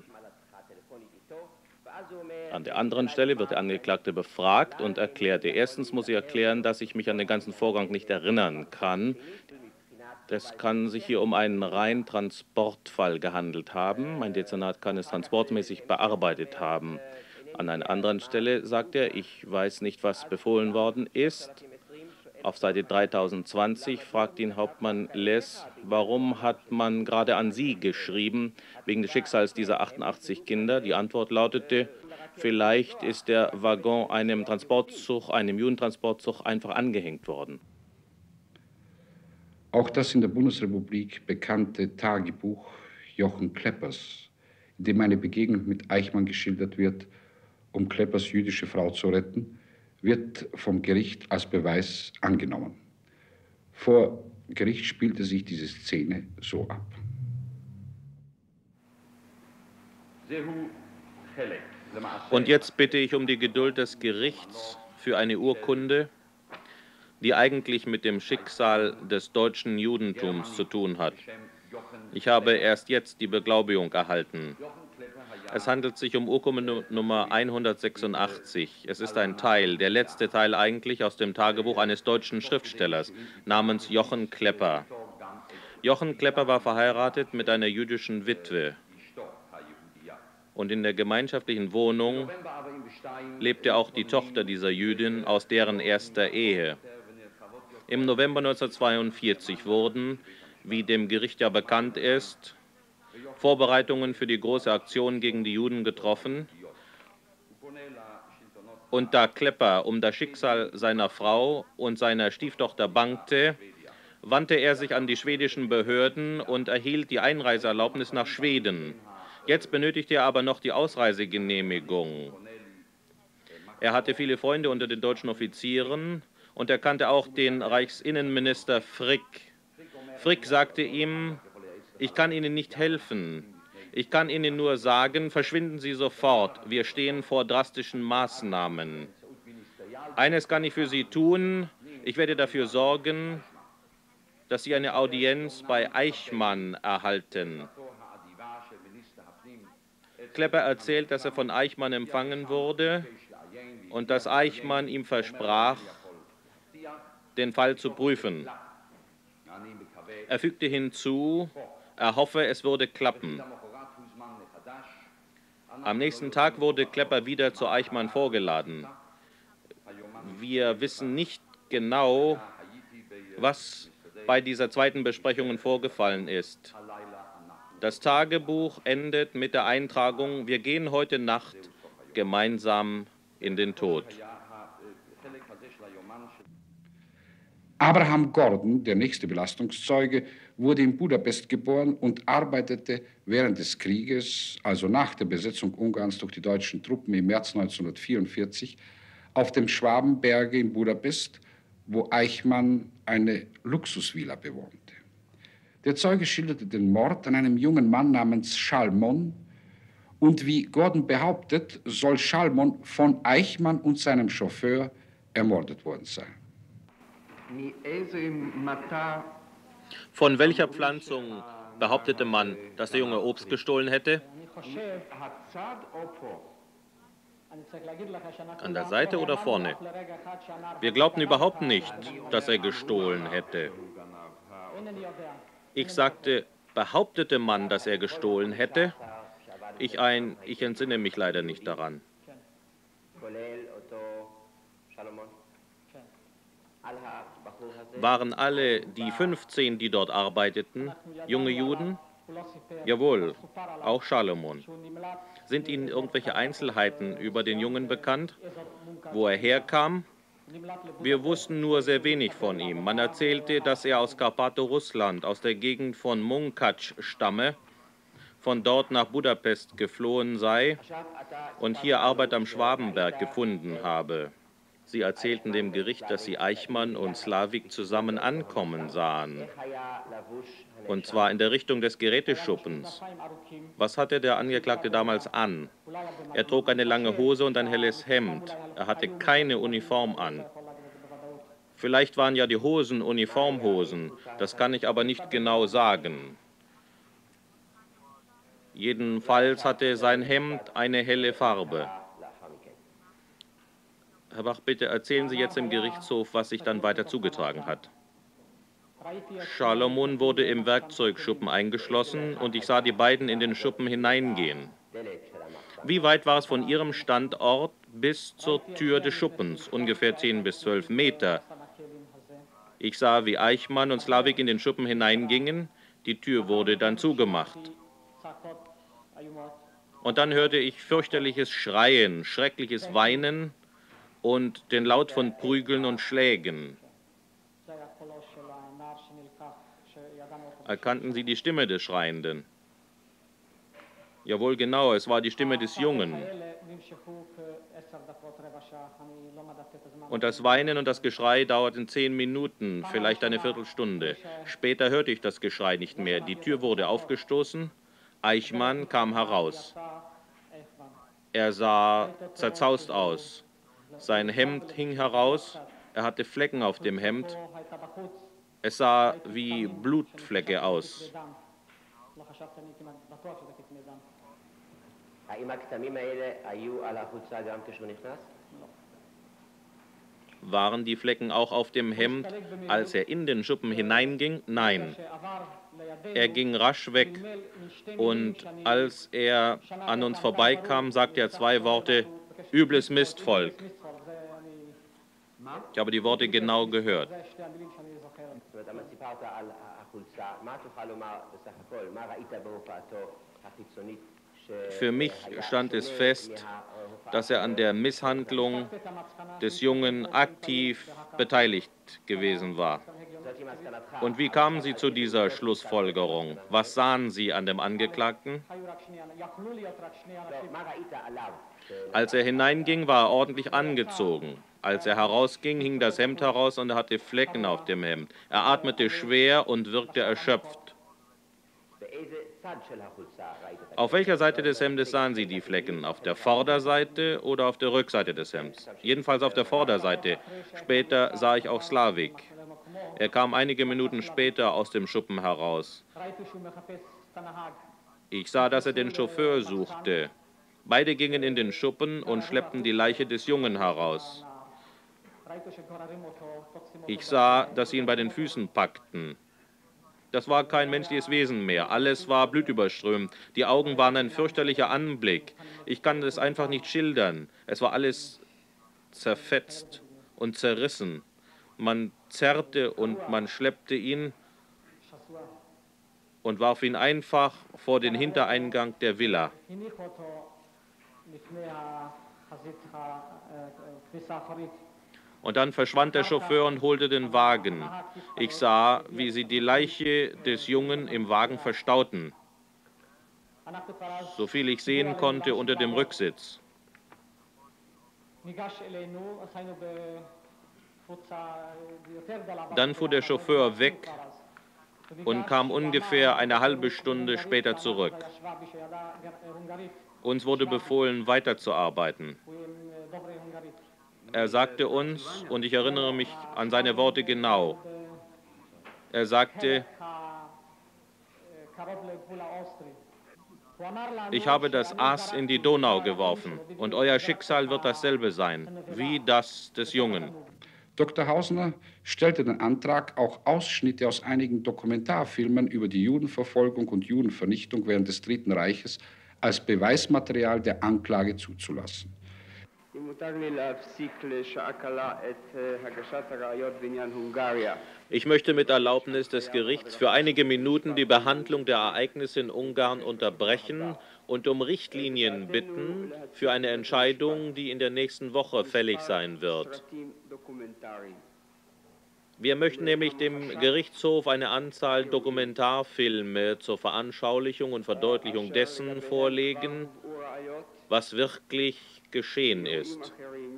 An der anderen Stelle wird der Angeklagte befragt und erklärte: Erstens muss ich erklären, dass ich mich an den ganzen Vorgang nicht erinnern kann. Es kann sich hier um einen reinen Transportfall gehandelt haben. Mein Dezernat kann es transportmäßig bearbeitet haben. An einer anderen Stelle sagt er: Ich weiß nicht, was befohlen worden ist. Auf Seite dreitausendzwanzig fragt ihn Hauptmann Les, warum hat man gerade an Sie geschrieben, wegen des Schicksals dieser achtundachtzig Kinder? Die Antwort lautete: Vielleicht ist der Waggon einem Transportzug, einem Judentransportzug einfach angehängt worden. Auch das in der Bundesrepublik bekannte Tagebuch Jochen Kleppers, in dem eine Begegnung mit Eichmann geschildert wird, um Kleppers jüdische Frau zu retten, wird vom Gericht als Beweis angenommen. Vor Gericht spielte sich diese Szene so ab. Und jetzt bitte ich um die Geduld des Gerichts für eine Urkunde, die eigentlich mit dem Schicksal des deutschen Judentums zu tun hat. Ich habe erst jetzt die Beglaubigung erhalten. Es handelt sich um Urkunde Nummer hundertsechsundachtzig. Es ist ein Teil, der letzte Teil eigentlich, aus dem Tagebuch eines deutschen Schriftstellers namens Jochen Klepper. Jochen Klepper war verheiratet mit einer jüdischen Witwe. Und in der gemeinschaftlichen Wohnung lebte auch die Tochter dieser Jüdin aus deren erster Ehe. Im November neunzehnhundertzweiundvierzig wurden, wie dem Gericht ja bekannt ist, Vorbereitungen für die große Aktion gegen die Juden getroffen. Und da Klepper um das Schicksal seiner Frau und seiner Stieftochter bangte, wandte er sich an die schwedischen Behörden und erhielt die Einreiseerlaubnis nach Schweden. Jetzt benötigte er aber noch die Ausreisegenehmigung. Er hatte viele Freunde unter den deutschen Offizieren und er kannte auch den Reichsinnenminister Frick. Frick sagte ihm: Ich kann Ihnen nicht helfen. Ich kann Ihnen nur sagen, verschwinden Sie sofort. Wir stehen vor drastischen Maßnahmen. Eines kann ich für Sie tun. Ich werde dafür sorgen, dass Sie eine Audienz bei Eichmann erhalten. Klepper erzählt, dass er von Eichmann empfangen wurde und dass Eichmann ihm versprach, den Fall zu prüfen. Er fügte hinzu, er hoffe, es würde klappen. Am nächsten Tag wurde Klepper wieder zu Eichmann vorgeladen. Wir wissen nicht genau, was bei dieser zweiten Besprechung vorgefallen ist. Das Tagebuch endet mit der Eintragung, wir gehen heute Nacht gemeinsam in den Tod. Abraham Gordon, der nächste Belastungszeuge, wurde in Budapest geboren und arbeitete während des Krieges, also nach der Besetzung Ungarns durch die deutschen Truppen im März neunzehnhundertvierundvierzig, auf dem Schwabenberge in Budapest, wo Eichmann eine Luxusvilla bewohnte. Der Zeuge schilderte den Mord an einem jungen Mann namens Schalmon und wie Gordon behauptet, soll Schalmon von Eichmann und seinem Chauffeur ermordet worden sein. Von welcher Pflanzung behauptete man, dass der Junge Obst gestohlen hätte? An der Seite oder vorne? Wir glaubten überhaupt nicht, dass er gestohlen hätte. Ich sagte, behauptete man, dass er gestohlen hätte? Ich, ein, ich entsinne mich leider nicht daran. Waren alle die fünfzehn, die dort arbeiteten, junge Juden? Jawohl, auch Schalomon. Sind Ihnen irgendwelche Einzelheiten über den Jungen bekannt? Wo er herkam? Wir wussten nur sehr wenig von ihm. Man erzählte, dass er aus Karpato-Russland, aus der Gegend von Munkac stamme, von dort nach Budapest geflohen sei und hier Arbeit am Schwabenberg gefunden habe. Sie erzählten dem Gericht, dass sie Eichmann und Slavik zusammen ankommen sahen. Und zwar in der Richtung des Geräteschuppens. Was hatte der Angeklagte damals an? Er trug eine lange Hose und ein helles Hemd. Er hatte keine Uniform an. Vielleicht waren ja die Hosen Uniformhosen. Das kann ich aber nicht genau sagen. Jedenfalls hatte sein Hemd eine helle Farbe. Herr Bach, bitte erzählen Sie jetzt im Gerichtshof, was sich dann weiter zugetragen hat. Schalomon wurde im Werkzeugschuppen eingeschlossen und ich sah die beiden in den Schuppen hineingehen. Wie weit war es von Ihrem Standort bis zur Tür des Schuppens? Ungefähr zehn bis zwölf Meter. Ich sah, wie Eichmann und Slavik in den Schuppen hineingingen. Die Tür wurde dann zugemacht. Und dann hörte ich fürchterliches Schreien, schreckliches Weinen und den Laut von Prügeln und Schlägen. Erkannten Sie die Stimme des Schreienden? Jawohl, genau, es war die Stimme des Jungen. Und das Weinen und das Geschrei dauerten zehn Minuten, vielleicht eine Viertelstunde. Später hörte ich das Geschrei nicht mehr. Die Tür wurde aufgestoßen. Eichmann kam heraus. Er sah zerzaust aus. Sein Hemd hing heraus. Er hatte Flecken auf dem Hemd. Es sah wie Blutflecke aus. Waren die Flecken auch auf dem Hemd, als er in den Schuppen hineinging? Nein. Er ging rasch weg und als er an uns vorbeikam, sagte er zwei Worte, übles Mistvolk. Ich habe die Worte genau gehört. Für mich stand es fest, dass er an der Misshandlung des Jungen aktiv beteiligt gewesen war. Und wie kamen Sie zu dieser Schlussfolgerung? Was sahen Sie an dem Angeklagten? Als er hineinging, war er ordentlich angezogen. Als er herausging, hing das Hemd heraus und er hatte Flecken auf dem Hemd. Er atmete schwer und wirkte erschöpft. Auf welcher Seite des Hemdes sahen Sie die Flecken? Auf der Vorderseite oder auf der Rückseite des Hemds? Jedenfalls auf der Vorderseite. Später sah ich auch Slavik. Er kam einige Minuten später aus dem Schuppen heraus. Ich sah, dass er den Chauffeur suchte. Beide gingen in den Schuppen und schleppten die Leiche des Jungen heraus. Ich sah, dass sie ihn bei den Füßen packten. Das war kein menschliches Wesen mehr. Alles war blutüberströmt. Die Augen waren ein fürchterlicher Anblick. Ich kann es einfach nicht schildern. Es war alles zerfetzt und zerrissen. Man zerrte und man schleppte ihn und warf ihn einfach vor den Hintereingang der Villa. Und dann verschwand der Chauffeur und holte den Wagen. Ich sah, wie sie die Leiche des Jungen im Wagen verstauten. So viel ich sehen konnte, unter dem Rücksitz. Dann fuhr der Chauffeur weg und kam ungefähr eine halbe Stunde später zurück. Uns wurde befohlen, weiterzuarbeiten. Er sagte uns, und ich erinnere mich an seine Worte genau, er sagte, ich habe das Aas in die Donau geworfen und euer Schicksal wird dasselbe sein, wie das des Jungen. Doktor Hausner stellte den Antrag, auch Ausschnitte aus einigen Dokumentarfilmen über die Judenverfolgung und Judenvernichtung während des Dritten Reiches als Beweismaterial der Anklage zuzulassen. Ich möchte mit Erlaubnis des Gerichts für einige Minuten die Behandlung der Ereignisse in Ungarn unterbrechen und um Richtlinien bitten für eine Entscheidung, die in der nächsten Woche fällig sein wird. Wir möchten nämlich dem Gerichtshof eine Anzahl Dokumentarfilme zur Veranschaulichung und Verdeutlichung dessen vorlegen, was wirklich geschehen ist.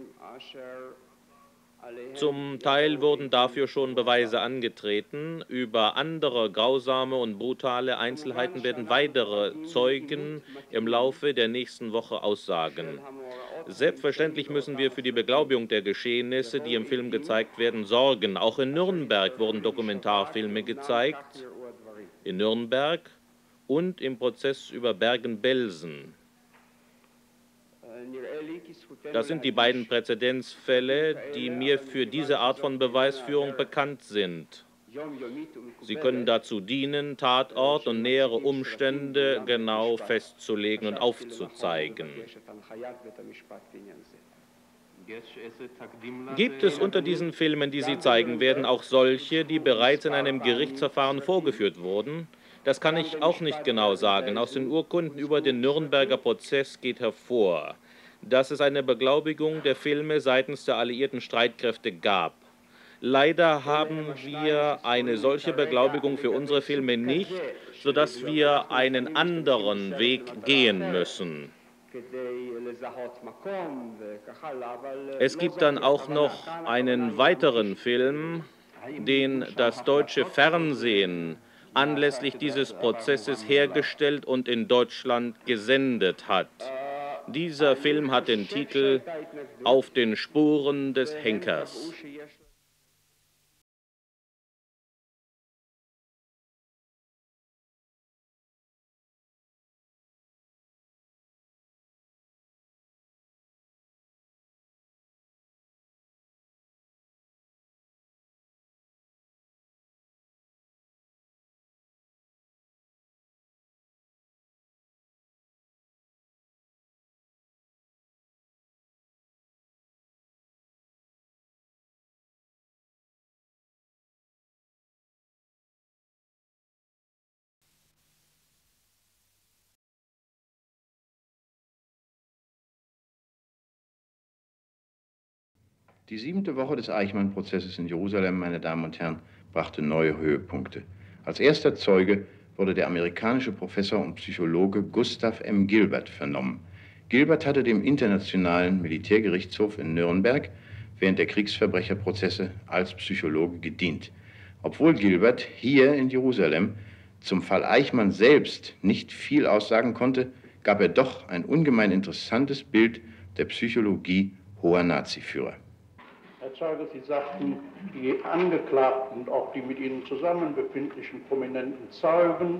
Zum Teil wurden dafür schon Beweise angetreten. Über andere grausame und brutale Einzelheiten werden weitere Zeugen im Laufe der nächsten Woche aussagen. Selbstverständlich müssen wir für die Beglaubigung der Geschehnisse, die im Film gezeigt werden, sorgen. Auch in Nürnberg wurden Dokumentarfilme gezeigt, in Nürnberg und im Prozess über Bergen-Belsen. Das sind die beiden Präzedenzfälle, die mir für diese Art von Beweisführung bekannt sind. Sie können dazu dienen, Tatort und nähere Umstände genau festzulegen und aufzuzeigen. Gibt es unter diesen Filmen, die Sie zeigen werden, auch solche, die bereits in einem Gerichtsverfahren vorgeführt wurden? Das kann ich auch nicht genau sagen. Aus den Urkunden über den Nürnberger Prozess geht hervor, dass es eine Beglaubigung der Filme seitens der alliierten Streitkräfte gab. Leider haben wir eine solche Beglaubigung für unsere Filme nicht, sodass wir einen anderen Weg gehen müssen. Es gibt dann auch noch einen weiteren Film, den das deutsche Fernsehen anlässlich dieses Prozesses hergestellt und in Deutschland gesendet hat. Dieser Film hat den Titel Auf den Spuren des Henkers. Die siebente Woche des Eichmann-Prozesses in Jerusalem, meine Damen und Herren, brachte neue Höhepunkte. Als erster Zeuge wurde der amerikanische Professor und Psychologe Gustav M. Gilbert vernommen. Gilbert hatte dem Internationalen Militärgerichtshof in Nürnberg während der Kriegsverbrecherprozesse als Psychologe gedient. Obwohl Gilbert hier in Jerusalem zum Fall Eichmann selbst nicht viel aussagen konnte, gab er doch ein ungemein interessantes Bild der Psychologie hoher Naziführer. Herr Zeuge, Sie sagten, die Angeklagten und auch die mit ihnen zusammen befindlichen prominenten Zeugen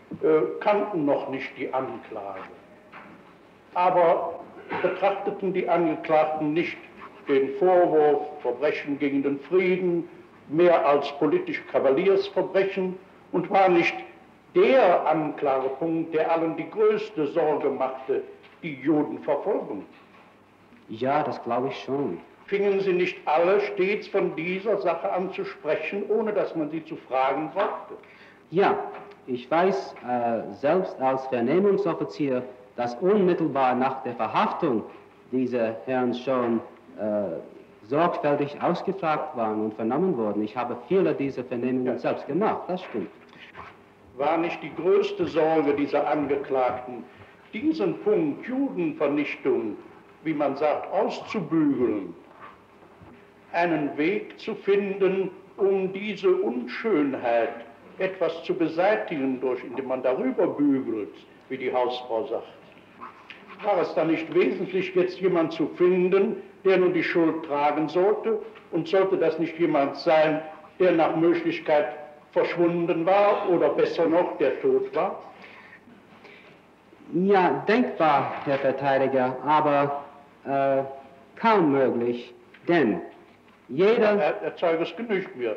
äh, kannten noch nicht die Anklage. Aber betrachteten die Angeklagten nicht den Vorwurf Verbrechen gegen den Frieden mehr als politische Kavaliersverbrechen und war nicht der Anklagepunkt, der allen die größte Sorge machte, die Judenverfolgung. Ja, das glaube ich schon. Fingen sie nicht alle stets von dieser Sache an zu sprechen, ohne dass man sie zu fragen brauchte? Ja, ich weiß äh, selbst als Vernehmungsoffizier, dass unmittelbar nach der Verhaftung diese Herren schon äh, sorgfältig ausgefragt waren und vernommen wurden. Ich habe viele dieser Vernehmungen ja. selbst gemacht, das stimmt. War nicht die größte Sorge dieser Angeklagten, diesen Punkt Judenvernichtung, wie man sagt, auszubügeln, einen Weg zu finden, um diese Unschönheit etwas zu beseitigen, durch, indem man darüber bügelt, wie die Hausfrau sagt? War es dann nicht wesentlich, jetzt jemand zu finden, der nun die Schuld tragen sollte? Und sollte das nicht jemand sein, der nach Möglichkeit verschwunden war oder besser noch, der tot war? Ja, denkbar, Herr Verteidiger, aber äh, kaum möglich, denn jeder... Herr, Herr Zeuge, es genügt mir.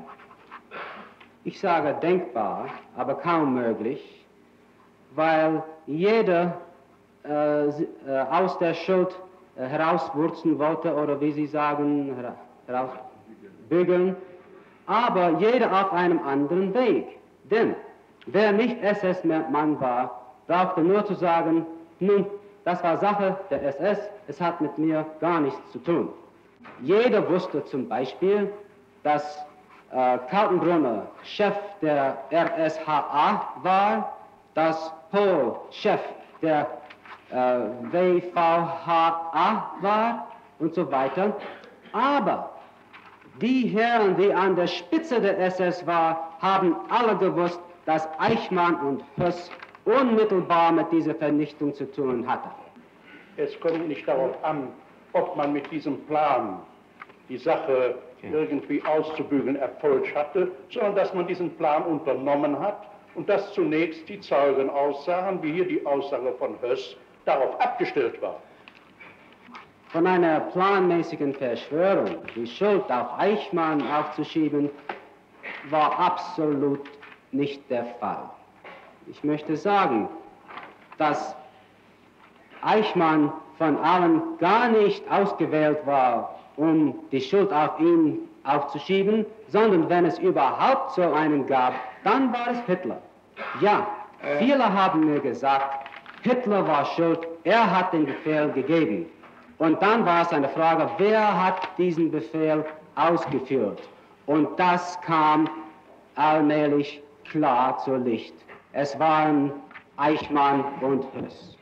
Ich sage denkbar, aber kaum möglich, weil jeder äh, äh, aus der Schuld äh, herauswurzeln wollte, oder wie Sie sagen, herausbügeln, aber jeder auf einem anderen Weg. Denn wer nicht S S-Mann war, brauchte nur zu sagen, nun, das war Sache der S S, es hat mit mir gar nichts zu tun. Jeder wusste zum Beispiel, dass äh, Kaltenbrunner Chef der R S H A war, dass Pohl Chef der äh, W V H A war und so weiter. Aber die Herren, die an der Spitze der S S waren, haben alle gewusst, dass Eichmann und Höss unmittelbar mit dieser Vernichtung zu tun hatte. Es kommt nicht darauf an, ob man mit diesem Plan die Sache irgendwie auszubügeln Erfolg hatte, sondern dass man diesen Plan unternommen hat und dass zunächst die Zeugen aussagen, wie hier die Aussage von Höss, darauf abgestellt war. Von einer planmäßigen Verschwörung, die Schuld auf Eichmann aufzuschieben, war absolut nicht der Fall. Ich möchte sagen, dass Eichmann von allen gar nicht ausgewählt war, um die Schuld auf ihn aufzuschieben, sondern wenn es überhaupt so einen gab, dann war es Hitler. Ja, viele haben mir gesagt, Hitler war schuld, er hat den Befehl gegeben. Und dann war es eine Frage, wer hat diesen Befehl ausgeführt? Und das kam allmählich klar zur Licht. Es waren Eichmann und Höss.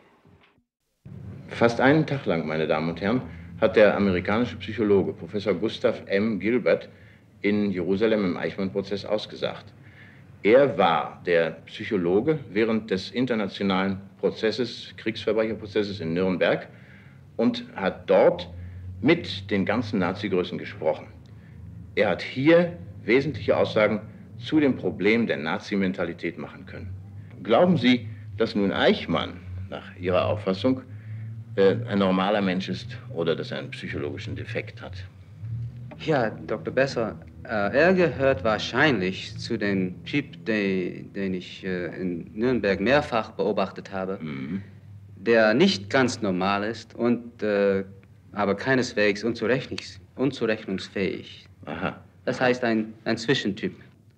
Fast einen Tag lang, meine Damen und Herren, hat der amerikanische Psychologe Professor Gustav M. Gilbert in Jerusalem im Eichmann-Prozess ausgesagt. Er war der Psychologe während des internationalen Prozesses, Kriegsverbrecherprozesses in Nürnberg und hat dort mit den ganzen Nazi-Größen gesprochen. Er hat hier wesentliche Aussagen zu dem Problem der Nazi-Mentalität machen können. Glauben Sie, dass nun Eichmann nach Ihrer Auffassung äh, ein normaler Mensch ist oder dass er einen psychologischen Defekt hat? Ja, Doktor Besser, äh, er gehört wahrscheinlich zu dem Typ, den, den ich äh, in Nürnberg mehrfach beobachtet habe, mhm. der nicht ganz normal ist und äh, aber keineswegs unzurechnungs unzurechnungsfähig. Aha. Das heißt ein, ein Zwischentyp.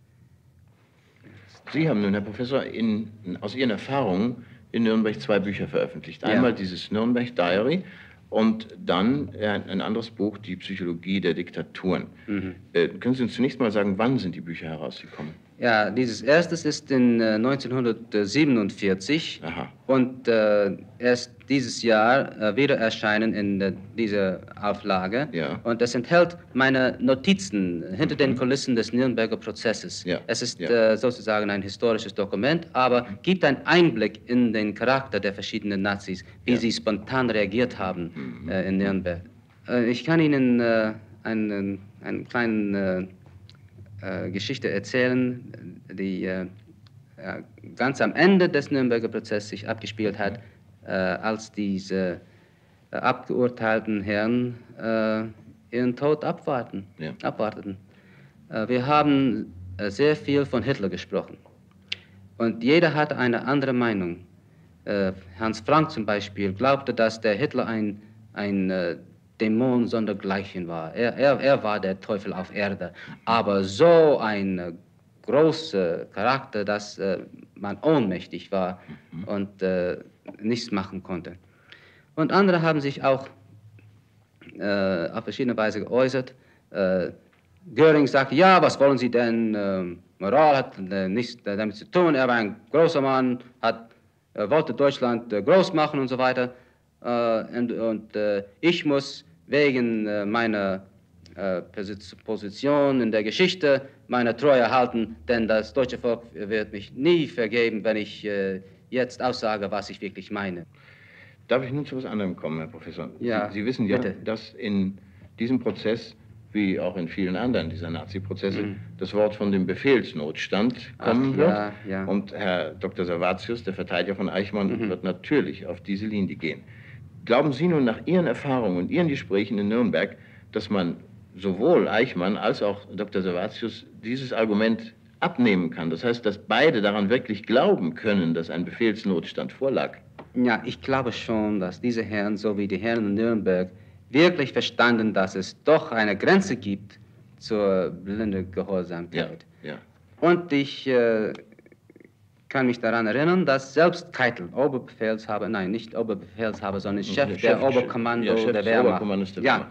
Sie haben nun, Herr Professor, in, aus Ihren Erfahrungen in Nürnberg zwei Bücher veröffentlicht. Einmal ja. dieses Nürnberg Diary und dann ein, ein anderes Buch, Die Psychologie der Diktaturen. Mhm. Äh, können Sie uns zunächst mal sagen, wann sind die Bücher herausgekommen? Ja, dieses erstes ist in äh, neunzehnhundertsiebenundvierzig. Aha. Und äh, erst dieses Jahr äh, wieder erscheinen in äh, dieser Auflage. Ja. Und es enthält meine Notizen hinter mhm. den Kulissen des Nürnberger Prozesses. Ja. Es ist ja. äh, sozusagen ein historisches Dokument, aber mhm. gibt einen Einblick in den Charakter der verschiedenen Nazis, wie ja. sie spontan reagiert haben mhm. äh, in Nürnberg. Äh, ich kann Ihnen äh, einen, einen kleinen äh, Geschichte erzählen, die äh, äh, ganz am Ende des Nürnberger Prozesses sich abgespielt hat, äh, als diese äh, abgeurteilten Herren äh, ihren Tod abwarten, ja. abwarteten. Äh, wir haben äh, sehr viel von Hitler gesprochen. Und jeder hatte eine andere Meinung. Äh, Hans Frank zum Beispiel glaubte, dass der Hitler ein, ein äh, Dämon sondergleichen war. Er, er, er war der Teufel auf Erde. Aber so ein äh, großer Charakter, dass äh, man ohnmächtig war mhm. und äh, nichts machen konnte. Und andere haben sich auch äh, auf verschiedene Weise geäußert. Äh, Göring sagte, ja, was wollen Sie denn? Äh, Moral hat äh, nichts damit zu tun. Er war ein großer Mann, hat, äh, wollte Deutschland äh, groß machen und so weiter. Äh, und und äh, ich muss wegen äh, meiner äh, Position in der Geschichte meiner Treue erhalten, denn das deutsche Volk wird mich nie vergeben, wenn ich äh, jetzt aussage, was ich wirklich meine. Darf ich nun zu etwas anderem kommen, Herr Professor? Ja, Sie, Sie wissen ja, bitte. dass in diesem Prozess, wie auch in vielen anderen dieser Nazi-Prozesse, mhm. das Wort von dem Befehlsnotstand kommen Ach, wird. Ja, ja. Und Herr Doktor Servatius, der Verteidiger von Eichmann, mhm. wird natürlich auf diese Linie gehen. Glauben Sie nun nach Ihren Erfahrungen und Ihren Gesprächen in Nürnberg, dass man sowohl Eichmann als auch Doktor Servatius dieses Argument abnehmen kann? Das heißt, dass beide daran wirklich glauben können, dass ein Befehlsnotstand vorlag? Ja, ich glaube schon, dass diese Herren, so wie die Herren in Nürnberg, wirklich verstanden, dass es doch eine Grenze gibt zur blinden Gehorsamkeit. Ja, ja. Und ich äh, kann mich daran erinnern, dass selbst Keitel, Oberbefehlshaber, nein, nicht Oberbefehlshaber, sondern Chef der, Chef, der Oberkommando ja, Chef der Wehrmacht, der ja,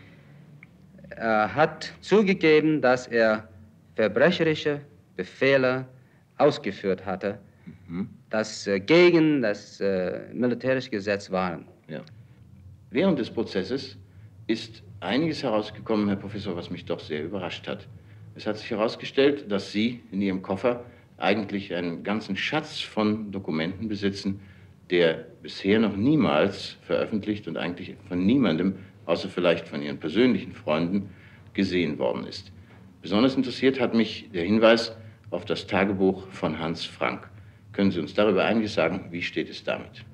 äh, hat zugegeben, dass er verbrecherische Befehle ausgeführt hatte, mhm. das äh, gegen das äh, militärische Gesetz waren. Ja. Während des Prozesses ist einiges herausgekommen, Herr Professor, was mich doch sehr überrascht hat. Es hat sich herausgestellt, dass Sie in Ihrem Koffer eigentlich einen ganzen Schatz von Dokumenten besitzen, der bisher noch niemals veröffentlicht und eigentlich von niemandem, außer vielleicht von Ihren persönlichen Freunden, gesehen worden ist. Besonders interessiert hat mich der Hinweis auf das Tagebuch von Hans Frank. Können Sie uns darüber einiges sagen? Wie steht es damit?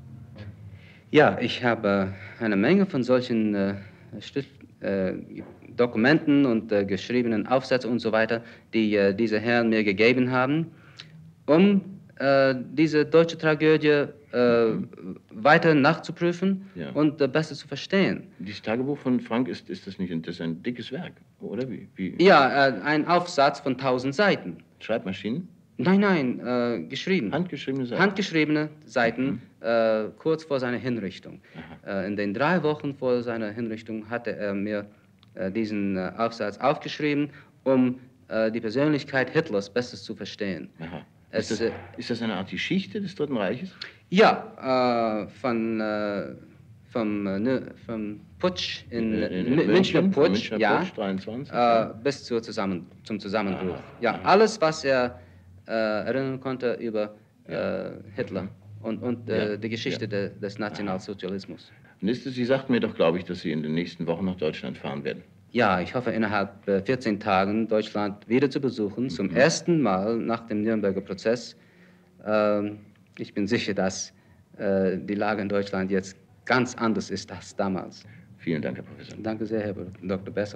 Ja, ich habe eine Menge von solchen äh, Stift, äh, Dokumenten und äh, geschriebenen Aufsätzen und so weiter, die äh, diese Herren mir gegeben haben, um äh, diese deutsche Tragödie äh, mhm. weiter nachzuprüfen ja. und äh, besser zu verstehen. Dieses Tagebuch von Frank, ist, ist das nicht das ist ein dickes Werk, oder wie? wie? Ja, äh, ein Aufsatz von tausend Seiten. Schreibmaschinen? Nein, nein, äh, geschrieben. Handgeschriebene Seiten? Handgeschriebene Seiten, mhm. äh, kurz vor seiner Hinrichtung. Äh, in den drei Wochen vor seiner Hinrichtung hatte er mir äh, diesen äh, Aufsatz aufgeschrieben, um äh, die Persönlichkeit Hitlers besser zu verstehen. Aha. Es, ist, das, ist das eine Art Geschichte des Dritten Reiches? Ja, äh, von, äh, vom, äh, vom Putsch in, in, in, in Münchner Putsch, Münchner ja, Putsch dreiundzwanzig, äh, ja. bis zur Zusammen, zum Zusammenbruch. Ah, ja, ah. Alles, was er äh, erinnern konnte über ja. äh, Hitler und, und äh, ja. die Geschichte ja. de, des Nationalsozialismus. Minister, Sie sagten mir doch, glaube ich, dass Sie in den nächsten Wochen nach Deutschland fahren werden. Ja, ich hoffe, innerhalb äh, vierzehn Tagen Deutschland wieder zu besuchen, mhm. zum ersten Mal nach dem Nürnberger Prozess. Ähm, ich bin sicher, dass äh, die Lage in Deutschland jetzt ganz anders ist als damals. Vielen Dank, Herr Professor. Danke sehr, Herr Doktor Besser.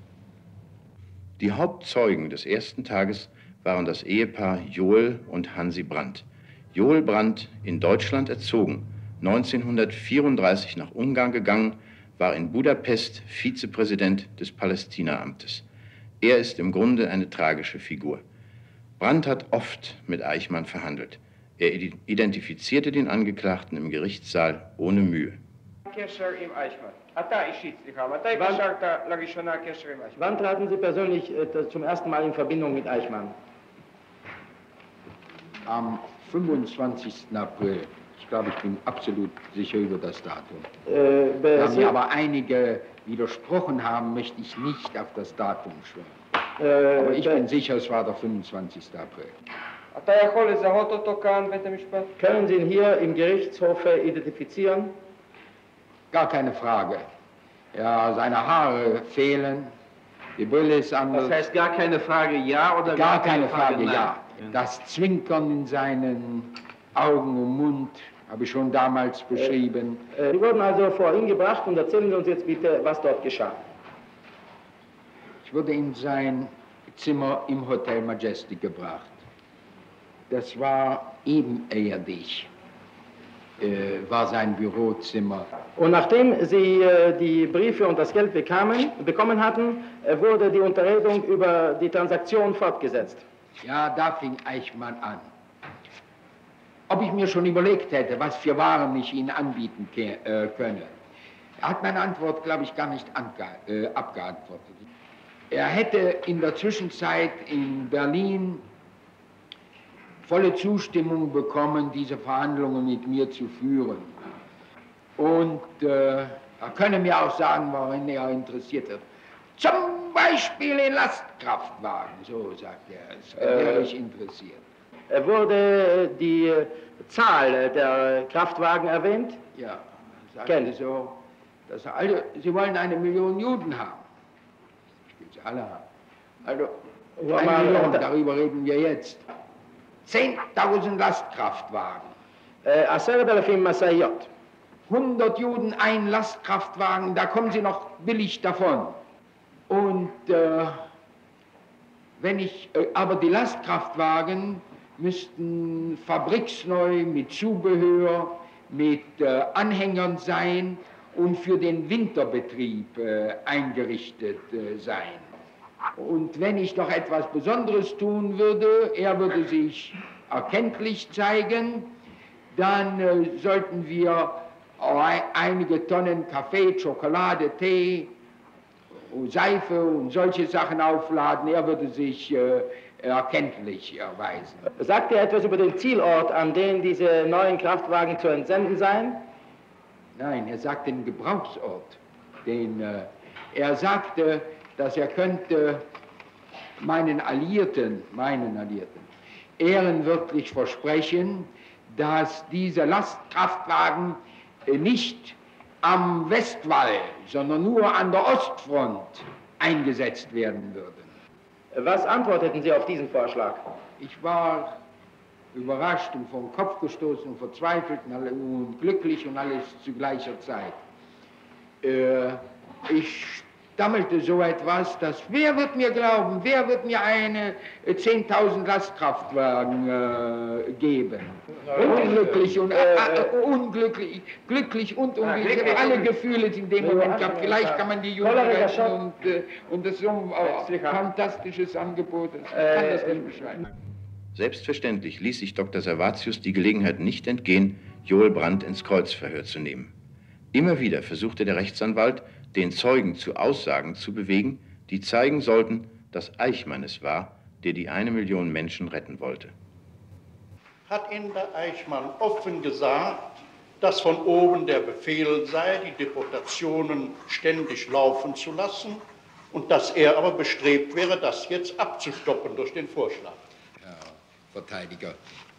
Die Hauptzeugen des ersten Tages waren das Ehepaar Joel und Hansi Brandt. Joel Brandt, in Deutschland erzogen, neunzehnhundertvierunddreißig nach Ungarn gegangen, war in Budapest Vizepräsident des Palästinaamtes. Er ist im Grunde eine tragische Figur. Brandt hat oft mit Eichmann verhandelt. Er identifizierte den Angeklagten im Gerichtssaal ohne Mühe. Wann traten Sie persönlich äh, zum ersten Mal in Verbindung mit Eichmann? Am fünfundzwanzigsten April. Ich glaube, ich bin absolut sicher über das Datum. Äh, da mir aber einige widersprochen haben, möchte ich nicht auf das Datum schwören. Äh, aber ich bin sicher, es war der fünfundzwanzigste April. Können Sie ihn hier im Gerichtshof identifizieren? Gar keine Frage. Ja, seine Haare fehlen, die Brille ist anders. Das heißt gar keine Frage, ja oder gar, gar keine Frage, Frage ja. Das Zwinkern in seinen Augen und Mund habe ich schon damals beschrieben. Äh, äh, Sie wurden also vor ihn gebracht und erzählen Sie uns jetzt bitte, was dort geschah. Ich wurde in sein Zimmer im Hotel Majestic gebracht. Das war ebenerdig, äh, war sein Bürozimmer. Und nachdem Sie äh, die Briefe und das Geld bekamen, bekommen hatten, äh, wurde die Unterredung über die Transaktion fortgesetzt. Ja, da fing Eichmann an. Ob ich mir schon überlegt hätte, was für Waren ich Ihnen anbieten äh, könne. Er hat meine Antwort, glaube ich, gar nicht äh, abgeantwortet. Er hätte in der Zwischenzeit in Berlin volle Zustimmung bekommen, diese Verhandlungen mit mir zu führen. Und äh, er könne mir auch sagen, worin er interessiert ist. Zum Beispiel in Lastkraftwagen, so sagt er, es wäre ich interessiert. Wurde die Zahl der Kraftwagen erwähnt? Ja, er sagte so, dass alle, sie wollen eine Million Juden haben. Ich will sie alle haben. Also, eine Million, darüber reden wir jetzt. zehntausend Lastkraftwagen. hundert Juden, ein Lastkraftwagen, da kommen sie noch billig davon. Und äh, wenn ich, äh, aber die Lastkraftwagen müssten fabriksneu mit Zubehör, mit äh, Anhängern sein und für den Winterbetrieb äh, eingerichtet äh, sein. Und wenn ich noch etwas Besonderes tun würde, er würde sich erkenntlich zeigen, dann äh, sollten wir einige Tonnen Kaffee, Schokolade, Tee, Seife und solche Sachen aufladen. Er würde sich äh, erkenntlich erweisen. Sagt er etwas über den Zielort, an den diese neuen Kraftwagen zu entsenden seien? Nein, er sagt den Gebrauchsort. Den, äh, er sagte, dass er könnte meinen Alliierten, meinen Alliierten, ehrenwörtlich versprechen, dass diese Lastkraftwagen äh, nicht am Westwall, sondern nur an der Ostfront eingesetzt werden würden. Was antworteten Sie auf diesen Vorschlag? Ich war überrascht und vom Kopf gestoßen und verzweifelt und glücklich und alles zu gleicher Zeit. Äh, ich stammelte so etwas, dass wer wird mir glauben, wer wird mir eine zehntausend Lastkraftwagen äh, geben? Unglücklich und äh, äh, unglücklich, glücklich und unglücklich. Ich habe alle Gefühle in dem Moment gehabt. Vielleicht kann man die Juden retten und, äh, und das ist so ein fantastisches Angebot. Ich kann das nicht beschreiben. Selbstverständlich ließ sich Doktor Servatius die Gelegenheit nicht entgehen, Joel Brandt ins Kreuzverhör zu nehmen. Immer wieder versuchte der Rechtsanwalt, den Zeugen zu Aussagen zu bewegen, die zeigen sollten, dass Eichmann es war, der die eine Million Menschen retten wollte. Hat Ihnen der Eichmann offen gesagt, dass von oben der Befehl sei, die Deportationen ständig laufen zu lassen und dass er aber bestrebt wäre, das jetzt abzustoppen durch den Vorschlag? Herr Verteidiger,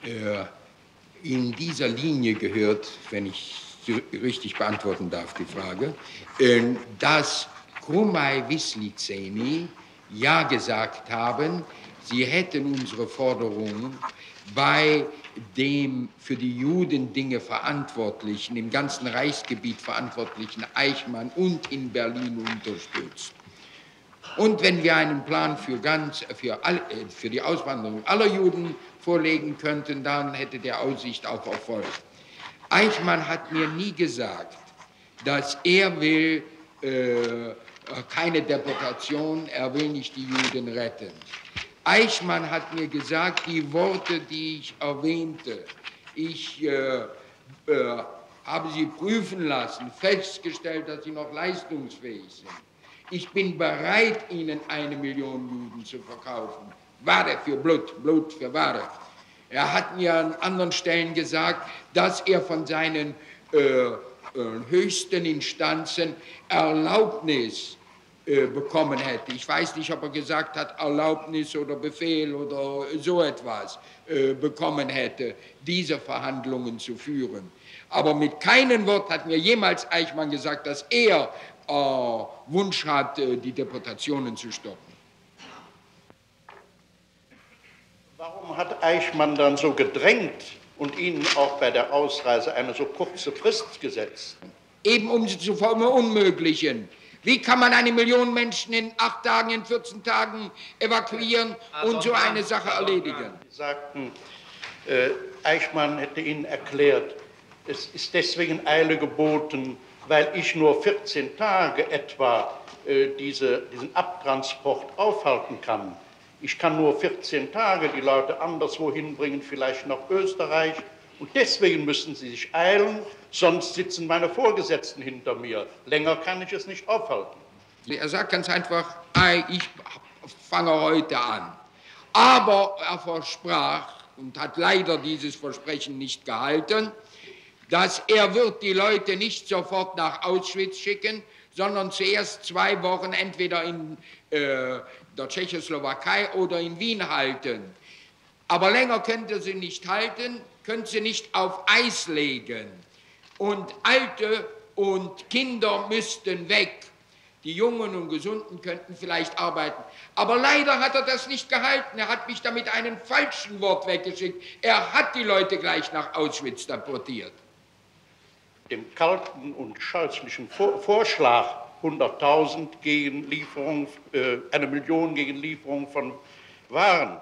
äh, in dieser Linie gehört, wenn ich richtig beantworten darf, die Frage, äh, dass Krumai Wisliceni ja gesagt haben, sie hätten unsere Forderungen bei dem für die Judendinge Verantwortlichen, im ganzen Reichsgebiet Verantwortlichen Eichmann und in Berlin unterstützt. Und wenn wir einen Plan für, ganz, für, all, für die Auswanderung aller Juden vorlegen könnten, dann hätte der Aussicht auf Erfolg. Eichmann hat mir nie gesagt, dass er will äh, keine Deportation, er will nicht die Juden retten. Eichmann hat mir gesagt, die Worte, die ich erwähnte, ich äh, äh, habe sie prüfen lassen, festgestellt, dass sie noch leistungsfähig sind. Ich bin bereit, ihnen eine Million Juden zu verkaufen. Ware für Blut, Blut für Ware. Er hat mir an anderen Stellen gesagt, dass er von seinen äh, äh, höchsten Instanzen Erlaubnis äh, bekommen hätte. Ich weiß nicht, ob er gesagt hat, Erlaubnis oder Befehl oder so etwas äh, bekommen hätte, diese Verhandlungen zu führen. Aber mit keinem Wort hat mir jemals Eichmann gesagt, dass er äh, Wunsch hat, äh, die Deportationen zu stoppen. Warum hat Eichmann dann so gedrängt und Ihnen auch bei der Ausreise eine so kurze Frist gesetzt? Eben um sie zu verunmöglichen. Wie kann man eine Million Menschen in acht Tagen, in vierzehn Tagen evakuieren und so eine Sache erledigen? Sie sagten, äh, Eichmann hätte Ihnen erklärt, es ist deswegen Eile geboten, weil ich nur vierzehn Tage etwa äh, diese, diesen Abtransport aufhalten kann. Ich kann nur vierzehn Tage die Leute anderswo hinbringen, vielleicht nach Österreich. Und deswegen müssen sie sich eilen, sonst sitzen meine Vorgesetzten hinter mir. Länger kann ich es nicht aufhalten. Er sagt ganz einfach, ich fange heute an. Aber er versprach und hat leider dieses Versprechen nicht gehalten, dass er wird die Leute nicht sofort nach Auschwitz schicken, sondern zuerst zwei Wochen entweder in äh, der Tschechoslowakei oder in Wien halten. Aber länger könnte sie nicht halten, könnte sie nicht auf Eis legen. Und Alte und Kinder müssten weg. Die Jungen und Gesunden könnten vielleicht arbeiten. Aber leider hat er das nicht gehalten. Er hat mich damit einen falschen Wort weggeschickt. Er hat die Leute gleich nach Auschwitz deportiert. Dem kalten und scheußlichen Vorschlag, hunderttausend gegen Lieferung, äh, eine Million gegen Lieferung von Waren,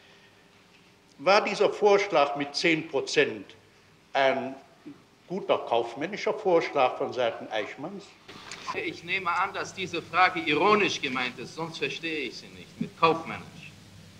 war dieser Vorschlag mit zehn Prozent ein guter kaufmännischer Vorschlag von Seiten Eichmanns? Ich nehme an, dass diese Frage ironisch gemeint ist, sonst verstehe ich sie nicht, mit kaufmännisch.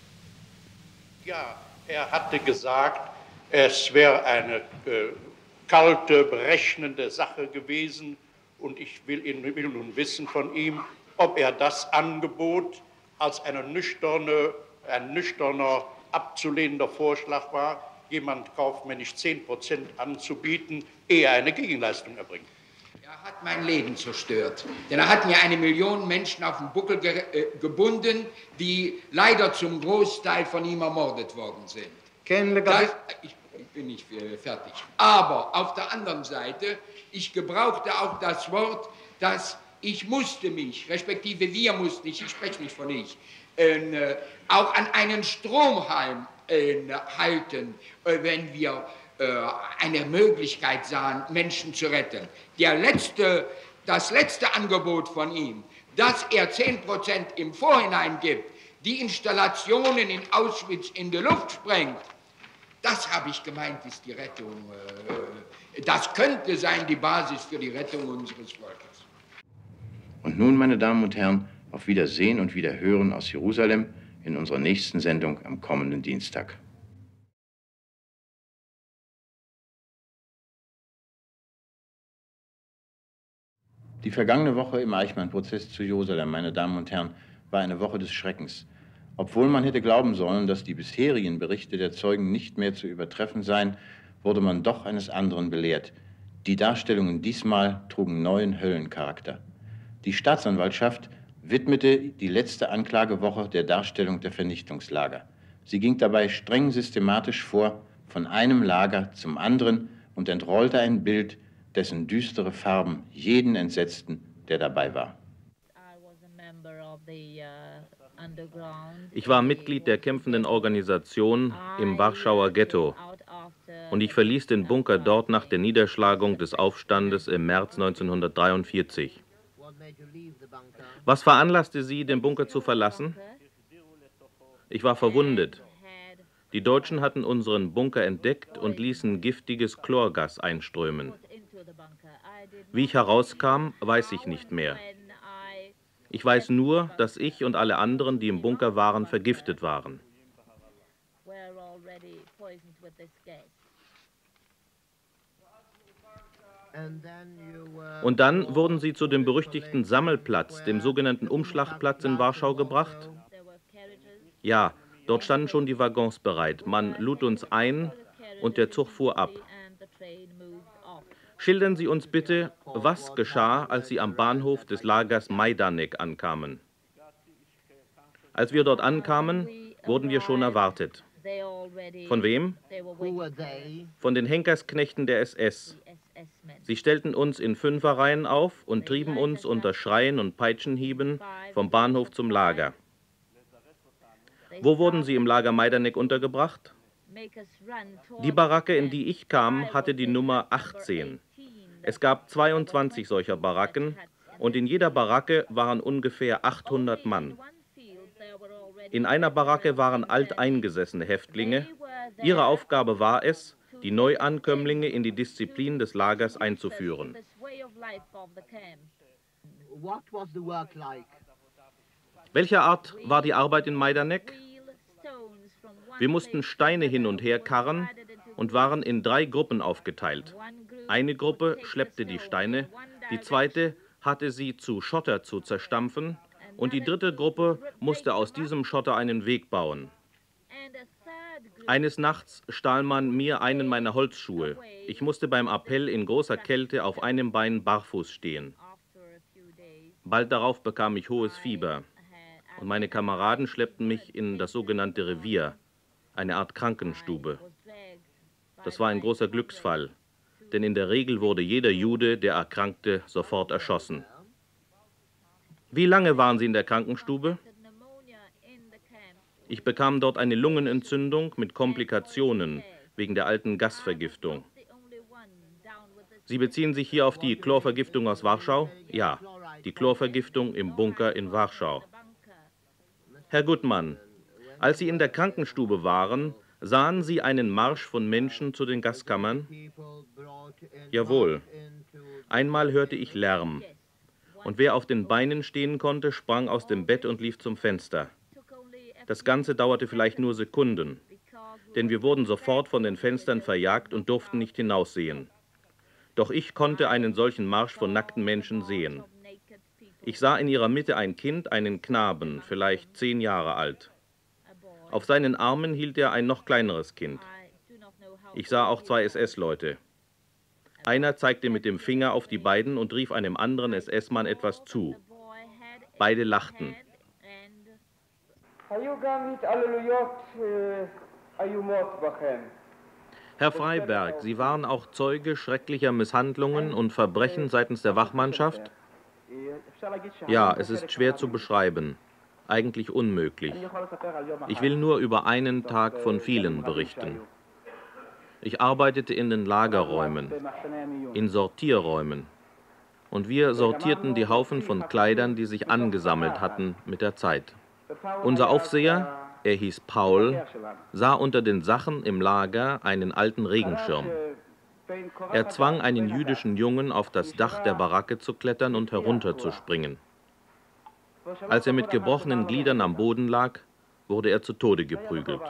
Ja, er hatte gesagt, es wäre eine äh, kalte, berechnende Sache gewesen und ich will, ihn, will nun wissen von ihm, ob er das Angebot als eine nüchterne, ein nüchterner, abzulehnender Vorschlag war, jemand kaufmännisch zehn Prozent anzubieten, ehe er eine Gegenleistung erbringt. Er hat mein Leben zerstört, denn er hat mir eine Million Menschen auf den Buckel ge äh, gebunden, die leider zum Großteil von ihm ermordet worden sind. Das, ich, ich bin nicht äh, fertig. Aber auf der anderen Seite, ich gebrauchte auch das Wort, dass ich musste mich, respektive wir mussten, ich, ich spreche nicht von ich, äh, auch an einen Stromhalm äh, halten, äh, wenn wir eine Möglichkeit sahen, Menschen zu retten. Der letzte, das letzte Angebot von ihm, dass er zehn Prozent im Vorhinein gibt, die Installationen in Auschwitz in die Luft sprengt, das habe ich gemeint, ist die Rettung. Das könnte sein die Basis für die Rettung unseres Volkes. Und nun, meine Damen und Herren, auf Wiedersehen und Wiederhören aus Jerusalem in unserer nächsten Sendung am kommenden Dienstag. Die vergangene Woche im Eichmann-Prozess zu Jerusalem, meine Damen und Herren, war eine Woche des Schreckens. Obwohl man hätte glauben sollen, dass die bisherigen Berichte der Zeugen nicht mehr zu übertreffen seien, wurde man doch eines anderen belehrt. Die Darstellungen diesmal trugen neuen Höllencharakter. Die Staatsanwaltschaft widmete die letzte Anklagewoche der Darstellung der Vernichtungslager. Sie ging dabei streng systematisch vor, von einem Lager zum anderen und entrollte ein Bild, dessen düstere Farben jeden entsetzten, der dabei war. Ich war Mitglied der kämpfenden Organisation im Warschauer Ghetto und ich verließ den Bunker dort nach der Niederschlagung des Aufstandes im März neunzehnhundertdreiundvierzig. Was veranlasste Sie, den Bunker zu verlassen? Ich war verwundet. Die Deutschen hatten unseren Bunker entdeckt und ließen giftiges Chlorgas einströmen. Wie ich herauskam, weiß ich nicht mehr. Ich weiß nur, dass ich und alle anderen, die im Bunker waren, vergiftet waren. Und dann wurden sie zu dem berüchtigten Sammelplatz, dem sogenannten Umschlagplatz in Warschau gebracht? Ja, dort standen schon die Waggons bereit. Man lud uns ein und der Zug fuhr ab. Schildern Sie uns bitte, was geschah, als Sie am Bahnhof des Lagers Majdanek ankamen. Als wir dort ankamen, wurden wir schon erwartet. Von wem? Von den Henkersknechten der S S. Sie stellten uns in Fünferreihen auf und trieben uns unter Schreien und Peitschenhieben vom Bahnhof zum Lager. Wo wurden Sie im Lager Majdanek untergebracht? Die Baracke, in die ich kam, hatte die Nummer achtzehn. Es gab zweiundzwanzig solcher Baracken und in jeder Baracke waren ungefähr achthundert Mann. In einer Baracke waren alteingesessene Häftlinge. Ihre Aufgabe war es, die Neuankömmlinge in die Disziplin des Lagers einzuführen. Welcher Art war die Arbeit in Majdanek? Wir mussten Steine hin und her karren und waren in drei Gruppen aufgeteilt. Eine Gruppe schleppte die Steine, die zweite hatte sie zu Schotter zu zerstampfen und die dritte Gruppe musste aus diesem Schotter einen Weg bauen. Eines Nachts stahl man mir einen meiner Holzschuhe. Ich musste beim Appell in großer Kälte auf einem Bein barfuß stehen. Bald darauf bekam ich hohes Fieber und meine Kameraden schleppten mich in das sogenannte Revier, eine Art Krankenstube. Das war ein großer Glücksfall, denn in der Regel wurde jeder Jude, der erkrankte, sofort erschossen. Wie lange waren Sie in der Krankenstube? Ich bekam dort eine Lungenentzündung mit Komplikationen wegen der alten Gasvergiftung. Sie beziehen sich hier auf die Chlorvergiftung aus Warschau? Ja, die Chlorvergiftung im Bunker in Warschau. Herr Gutmann, als Sie in der Krankenstube waren, sahen Sie einen Marsch von Menschen zu den Gaskammern? Jawohl. Einmal hörte ich Lärm. Und wer auf den Beinen stehen konnte, sprang aus dem Bett und lief zum Fenster. Das Ganze dauerte vielleicht nur Sekunden, denn wir wurden sofort von den Fenstern verjagt und durften nicht hinaussehen. Doch ich konnte einen solchen Marsch von nackten Menschen sehen. Ich sah in ihrer Mitte ein Kind, einen Knaben, vielleicht zehn Jahre alt. Auf seinen Armen hielt er ein noch kleineres Kind. Ich sah auch zwei S S-Leute. Einer zeigte mit dem Finger auf die beiden und rief einem anderen S S-Mann etwas zu. Beide lachten. Herr Freiberg, Sie waren auch Zeuge schrecklicher Misshandlungen und Verbrechen seitens der Wachmannschaft? Ja, es ist schwer zu beschreiben. Eigentlich unmöglich. Ich will nur über einen Tag von vielen berichten. Ich arbeitete in den Lagerräumen, in Sortierräumen. Und wir sortierten die Haufen von Kleidern, die sich angesammelt hatten mit der Zeit. Unser Aufseher, er hieß Paul, sah unter den Sachen im Lager einen alten Regenschirm. Er zwang einen jüdischen Jungen, auf das Dach der Baracke zu klettern und herunterzuspringen. Als er mit gebrochenen Gliedern am Boden lag, wurde er zu Tode geprügelt.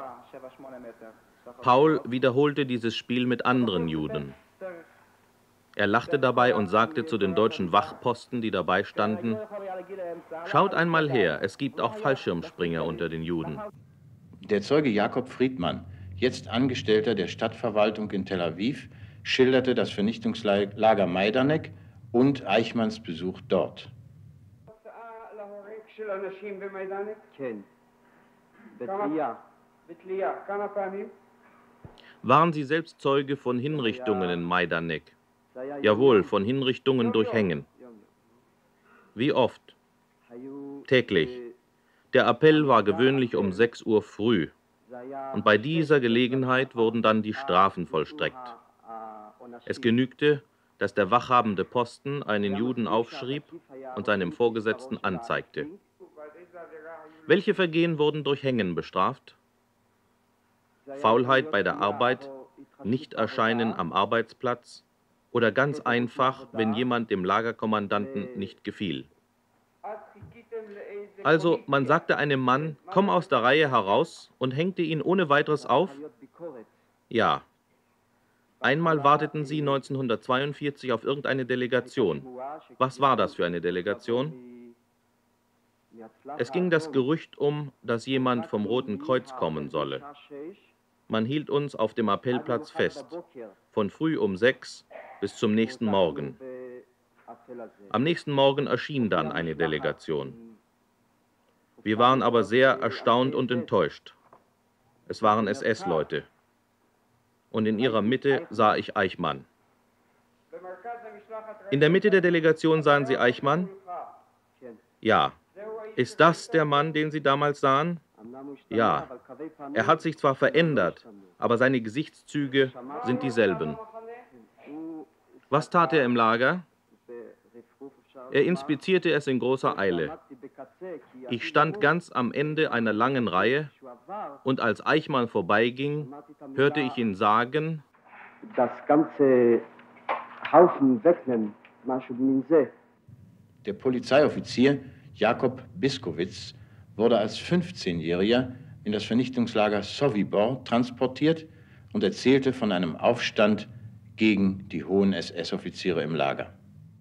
Paul wiederholte dieses Spiel mit anderen Juden. Er lachte dabei und sagte zu den deutschen Wachposten, die dabei standen: Schaut einmal her, es gibt auch Fallschirmspringer unter den Juden. Der Zeuge Jakob Friedmann, jetzt Angestellter der Stadtverwaltung in Tel Aviv, schilderte das Vernichtungslager Majdanek und Eichmanns Besuch dort. Waren Sie selbst Zeuge von Hinrichtungen in Majdanek? Jawohl, von Hinrichtungen durch Hängen. Wie oft? Täglich. Der Appell war gewöhnlich um sechs Uhr früh. Und bei dieser Gelegenheit wurden dann die Strafen vollstreckt. Es genügte, dass der wachhabende Posten einen Juden aufschrieb und seinem Vorgesetzten anzeigte. Welche Vergehen wurden durch Hängen bestraft? Faulheit bei der Arbeit, Nichterscheinen am Arbeitsplatz oder ganz einfach, wenn jemand dem Lagerkommandanten nicht gefiel. Also, man sagte einem Mann, komm aus der Reihe heraus und hängte ihn ohne weiteres auf? Ja. Einmal warteten sie neunzehnhundertzweiundvierzig auf irgendeine Delegation. Was war das für eine Delegation? Es ging das Gerücht um, dass jemand vom Roten Kreuz kommen solle. Man hielt uns auf dem Appellplatz fest, von früh um sechs bis zum nächsten Morgen. Am nächsten Morgen erschien dann eine Delegation. Wir waren aber sehr erstaunt und enttäuscht. Es waren S S-Leute. Und in ihrer Mitte sah ich Eichmann. In der Mitte der Delegation sahen Sie Eichmann? Ja. Ist das der Mann, den Sie damals sahen? Ja, er hat sich zwar verändert, aber seine Gesichtszüge sind dieselben. Was tat er im Lager? Er inspizierte es in großer Eile. Ich stand ganz am Ende einer langen Reihe und als Eichmann vorbeiging, hörte ich ihn sagen, das ganze Haufen wegnehmen. Der Polizeioffizier Jakob Biskowitz wurde als fünfzehnjähriger in das Vernichtungslager Sobibor transportiert und erzählte von einem Aufstand gegen die hohen S S-Offiziere im Lager.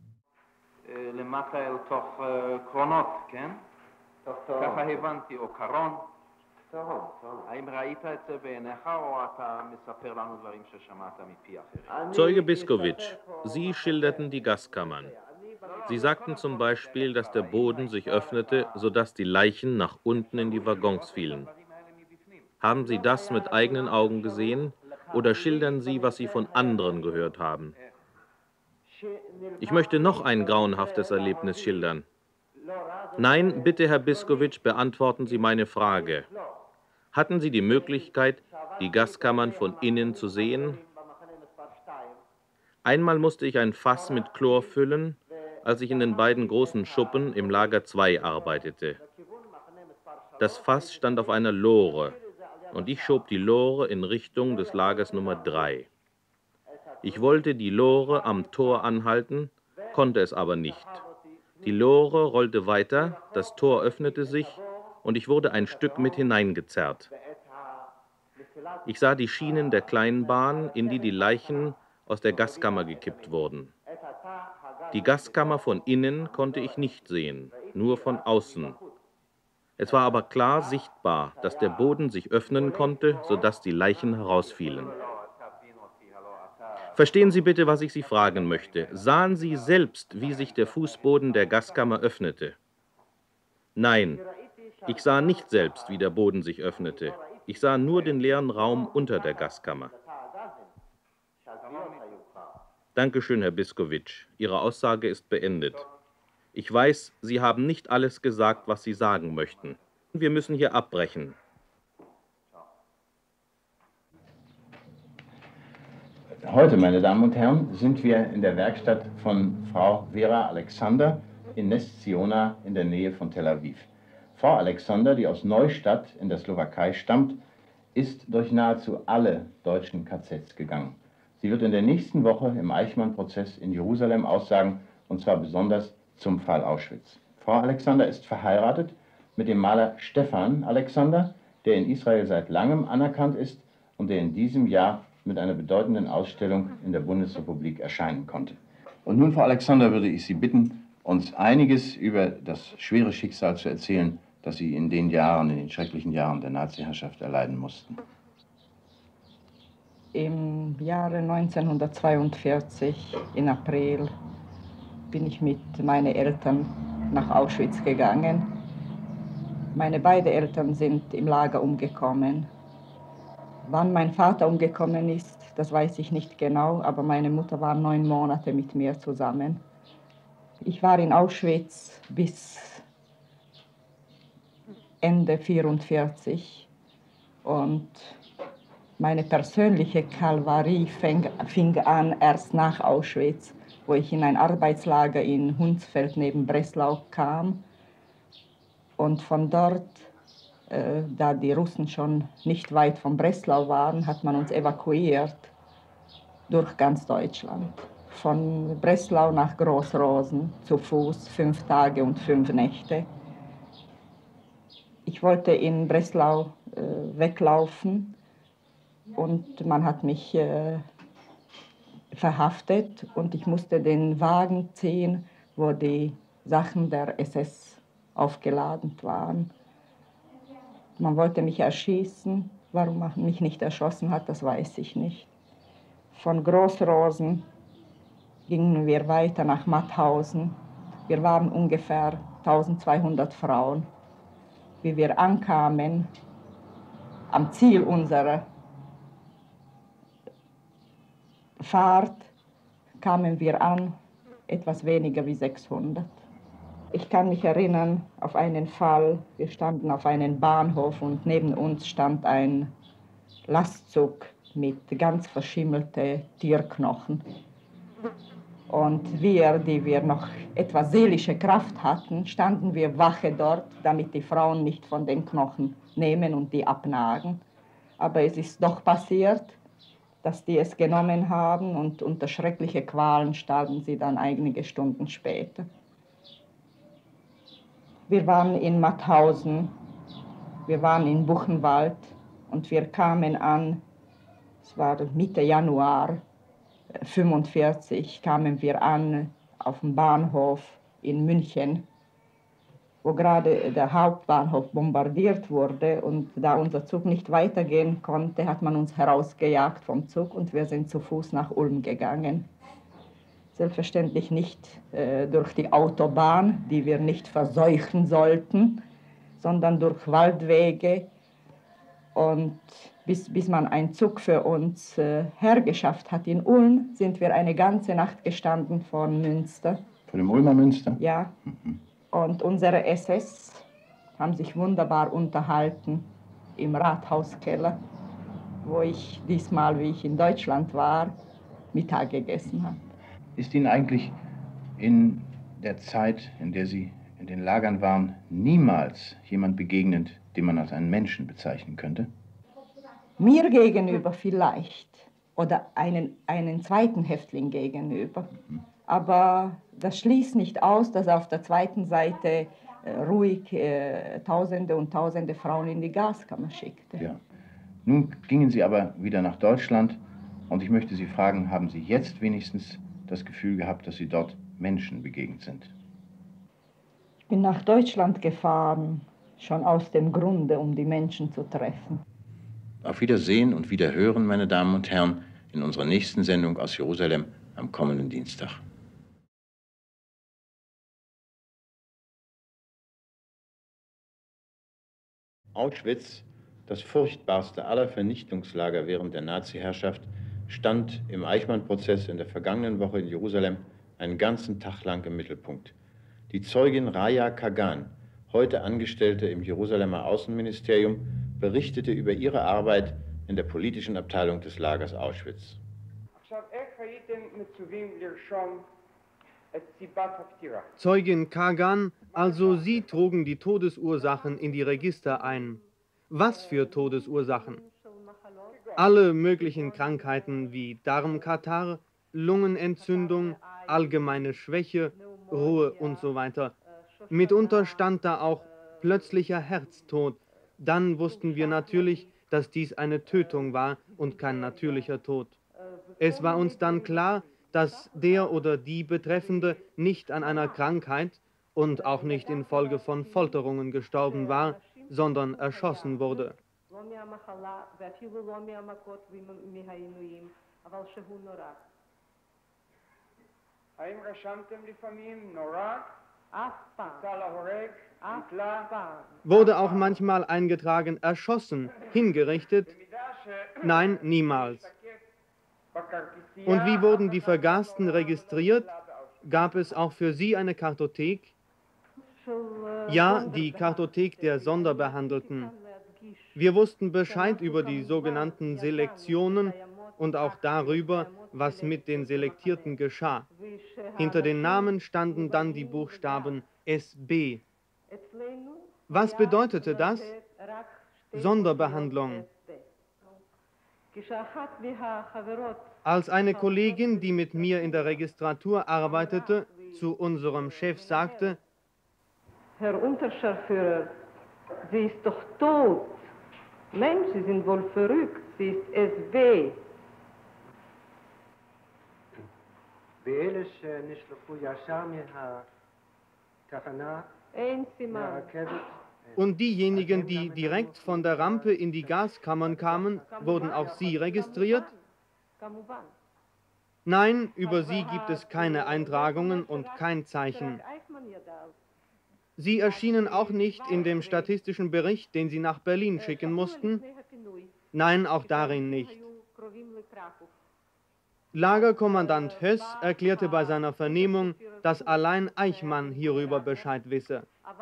Zeuge Biskowitsch, Sie schilderten die Gaskammern. Sie sagten zum Beispiel, dass der Boden sich öffnete, sodass die Leichen nach unten in die Waggons fielen. Haben Sie das mit eigenen Augen gesehen oder schildern Sie, was Sie von anderen gehört haben? Ich möchte noch ein grauenhaftes Erlebnis schildern. Nein, bitte, Herr Biskowitsch, beantworten Sie meine Frage. Hatten Sie die Möglichkeit, die Gaskammern von innen zu sehen? Einmal musste ich ein Fass mit Chlor füllen, als ich in den beiden großen Schuppen im Lager zwei arbeitete. Das Fass stand auf einer Lore und ich schob die Lore in Richtung des Lagers Nummer drei. Ich wollte die Lore am Tor anhalten, konnte es aber nicht. Die Lore rollte weiter, das Tor öffnete sich und ich wurde ein Stück mit hineingezerrt. Ich sah die Schienen der kleinen Bahn, in die die Leichen aus der Gaskammer gekippt wurden. Die Gaskammer von innen konnte ich nicht sehen, nur von außen. Es war aber klar sichtbar, dass der Boden sich öffnen konnte, sodass die Leichen herausfielen. Verstehen Sie bitte, was ich Sie fragen möchte. Sahen Sie selbst, wie sich der Fußboden der Gaskammer öffnete? Nein, ich sah nicht selbst, wie der Boden sich öffnete. Ich sah nur den leeren Raum unter der Gaskammer. Dankeschön, Herr Biskowitsch. Ihre Aussage ist beendet. Ich weiß, Sie haben nicht alles gesagt, was Sie sagen möchten. Wir müssen hier abbrechen. Heute, meine Damen und Herren, sind wir in der Werkstatt von Frau Vera Alexander in Ness Ziona in der Nähe von Tel Aviv. Frau Alexander, die aus Neustadt in der Slowakei stammt, ist durch nahezu alle deutschen K Zs gegangen. Sie wird in der nächsten Woche im Eichmann-Prozess in Jerusalem aussagen, und zwar besonders zum Fall Auschwitz. Frau Alexander ist verheiratet mit dem Maler Stefan Alexander, der in Israel seit langem anerkannt ist und der in diesem Jahr mit einer bedeutenden Ausstellung in der Bundesrepublik erscheinen konnte. Und nun, Frau Alexander, würde ich Sie bitten, uns einiges über das schwere Schicksal zu erzählen, das Sie in den Jahren, in den schrecklichen Jahren der Nazi-Herrschaft erleiden mussten. Im Jahre neunzehnhundertzweiundvierzig, im April, bin ich mit meinen Eltern nach Auschwitz gegangen. Meine beiden Eltern sind im Lager umgekommen. Wann mein Vater umgekommen ist, das weiß ich nicht genau, aber meine Mutter war neun Monate mit mir zusammen. Ich war in Auschwitz bis Ende neunzehnhundertvierundvierzig und meine persönliche Kalvarie fing, fing an erst nach Auschwitz, wo ich in ein Arbeitslager in Hunsfeld neben Breslau kam. Und von dort, äh, da die Russen schon nicht weit von Breslau waren, hat man uns evakuiert durch ganz Deutschland. Von Breslau nach Großrosen zu Fuß, fünf Tage und fünf Nächte. Ich wollte in Breslau äh, weglaufen. Und man hat mich äh, verhaftet und ich musste den Wagen ziehen, wo die Sachen der S S aufgeladen waren. Man wollte mich erschießen. Warum man mich nicht erschossen hat, das weiß ich nicht. Von Großrosen gingen wir weiter nach Mauthausen. Wir waren ungefähr eintausendzweihundert Frauen. Wie wir ankamen, am Ziel unserer Fahrt kamen wir an, etwas weniger wie sechshundert. Ich kann mich erinnern auf einen Fall, wir standen auf einem Bahnhof und neben uns stand ein Lastzug mit ganz verschimmelten Tierknochen. Und wir, die wir noch etwas seelische Kraft hatten, standen wir Wache dort, damit die Frauen nicht von den Knochen nehmen und die abnagen. Aber es ist doch passiert, dass die es genommen haben und unter schreckliche Qualen starben sie dann einige Stunden später. Wir waren in Mauthausen, wir waren in Buchenwald und wir kamen an, es war Mitte Januar fünfundvierzig, kamen wir an auf dem Bahnhof in München, wo gerade der Hauptbahnhof bombardiert wurde und da unser Zug nicht weitergehen konnte, hat man uns herausgejagt vom Zug und wir sind zu Fuß nach Ulm gegangen. Selbstverständlich nicht äh, durch die Autobahn, die wir nicht verseuchen sollten, sondern durch Waldwege. Und bis, bis man einen Zug für uns äh, hergeschafft hat in Ulm, sind wir eine ganze Nacht gestanden von Münster. Von dem Ulmer Münster? Ja. Mhm. Und unsere S S haben sich wunderbar unterhalten im Rathauskeller, wo ich diesmal, wie ich in Deutschland war, Mittag gegessen habe. Ist Ihnen eigentlich in der Zeit, in der Sie in den Lagern waren, niemals jemand begegnet, den man als einen Menschen bezeichnen könnte? Mir gegenüber vielleicht oder einen, einen zweiten Häftling gegenüber. Aber das schließt nicht aus, dass auf der zweiten Seite äh, ruhig äh, Tausende und Tausende Frauen in die Gaskammer schickte. Ja. Nun gingen Sie aber wieder nach Deutschland und ich möchte Sie fragen, haben Sie jetzt wenigstens das Gefühl gehabt, dass Sie dort Menschen begegnet sind? Ich bin nach Deutschland gefahren, schon aus dem Grunde, um die Menschen zu treffen. Auf Wiedersehen und Wiederhören, meine Damen und Herren, in unserer nächsten Sendung aus Jerusalem am kommenden Dienstag. Auschwitz, das furchtbarste aller Vernichtungslager während der Nazi-Herrschaft, stand im Eichmann-Prozess in der vergangenen Woche in Jerusalem einen ganzen Tag lang im Mittelpunkt. Die Zeugin Raya Kagan, heute Angestellte im Jerusalemer Außenministerium, berichtete über ihre Arbeit in der politischen Abteilung des Lagers Auschwitz. Zeugin Kagan, also Sie trugen die Todesursachen in die Register ein. Was für Todesursachen? Alle möglichen Krankheiten wie Darmkatarrh, Lungenentzündung, allgemeine Schwäche, Ruhe und so weiter. Mitunter stand da auch plötzlicher Herztod. Dann wussten wir natürlich, dass dies eine Tötung war und kein natürlicher Tod. Es war uns dann klar, dass der oder die Betreffende nicht an einer Krankheit und auch nicht infolge von Folterungen gestorben war, sondern erschossen wurde. Wurde auch manchmal eingetragen, erschossen, hingerichtet? Nein, niemals. Und wie wurden die Vergasten registriert? Gab es auch für sie eine Kartothek? Ja, die Kartothek der Sonderbehandelten. Wir wussten Bescheid über die sogenannten Selektionen und auch darüber, was mit den Selektierten geschah. Hinter den Namen standen dann die Buchstaben S B. Was bedeutete das? Sonderbehandlung. Als eine Kollegin, die mit mir in der Registratur arbeitete, zu unserem Chef sagte: Herr Unterscharführer, sie ist doch tot. Mensch, Sie sind wohl verrückt, sie ist S B. Und diejenigen, die direkt von der Rampe in die Gaskammern kamen, wurden auch sie registriert? Nein, über sie gibt es keine Eintragungen und kein Zeichen. Sie erschienen auch nicht in dem statistischen Bericht, den Sie nach Berlin schicken mussten? Nein, auch darin nicht. Lagerkommandant Höss erklärte bei seiner Vernehmung, dass allein Eichmann hierüber Bescheid wisse.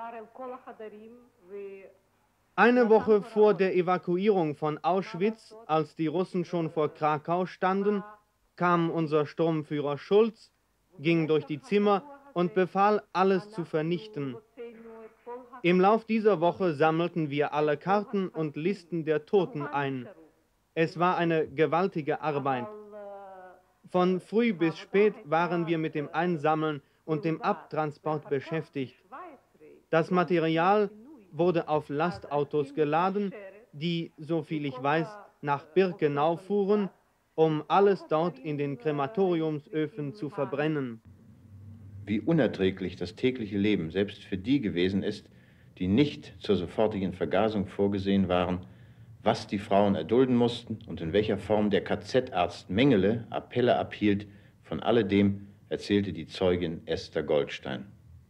Eine Woche vor der Evakuierung von Auschwitz, als die Russen schon vor Krakau standen, kam unser Sturmführer Schulz, ging durch die Zimmer und befahl, alles zu vernichten. Im Lauf dieser Woche sammelten wir alle Karten und Listen der Toten ein. Es war eine gewaltige Arbeit. Von früh bis spät waren wir mit dem Einsammeln und dem Abtransport beschäftigt. Das Material wurde auf Lastautos geladen, die, soviel ich weiß, nach Birkenau fuhren, um alles dort in den Krematoriumsöfen zu verbrennen. Wie unerträglich das tägliche Leben selbst für die gewesen ist, die nicht zur sofortigen Vergasung vorgesehen waren, was die Frauen erdulden mussten und in welcher Form der K Z-Arzt Mengele Appelle abhielt, von alledem erzählte die Zeugin Esther Goldstein.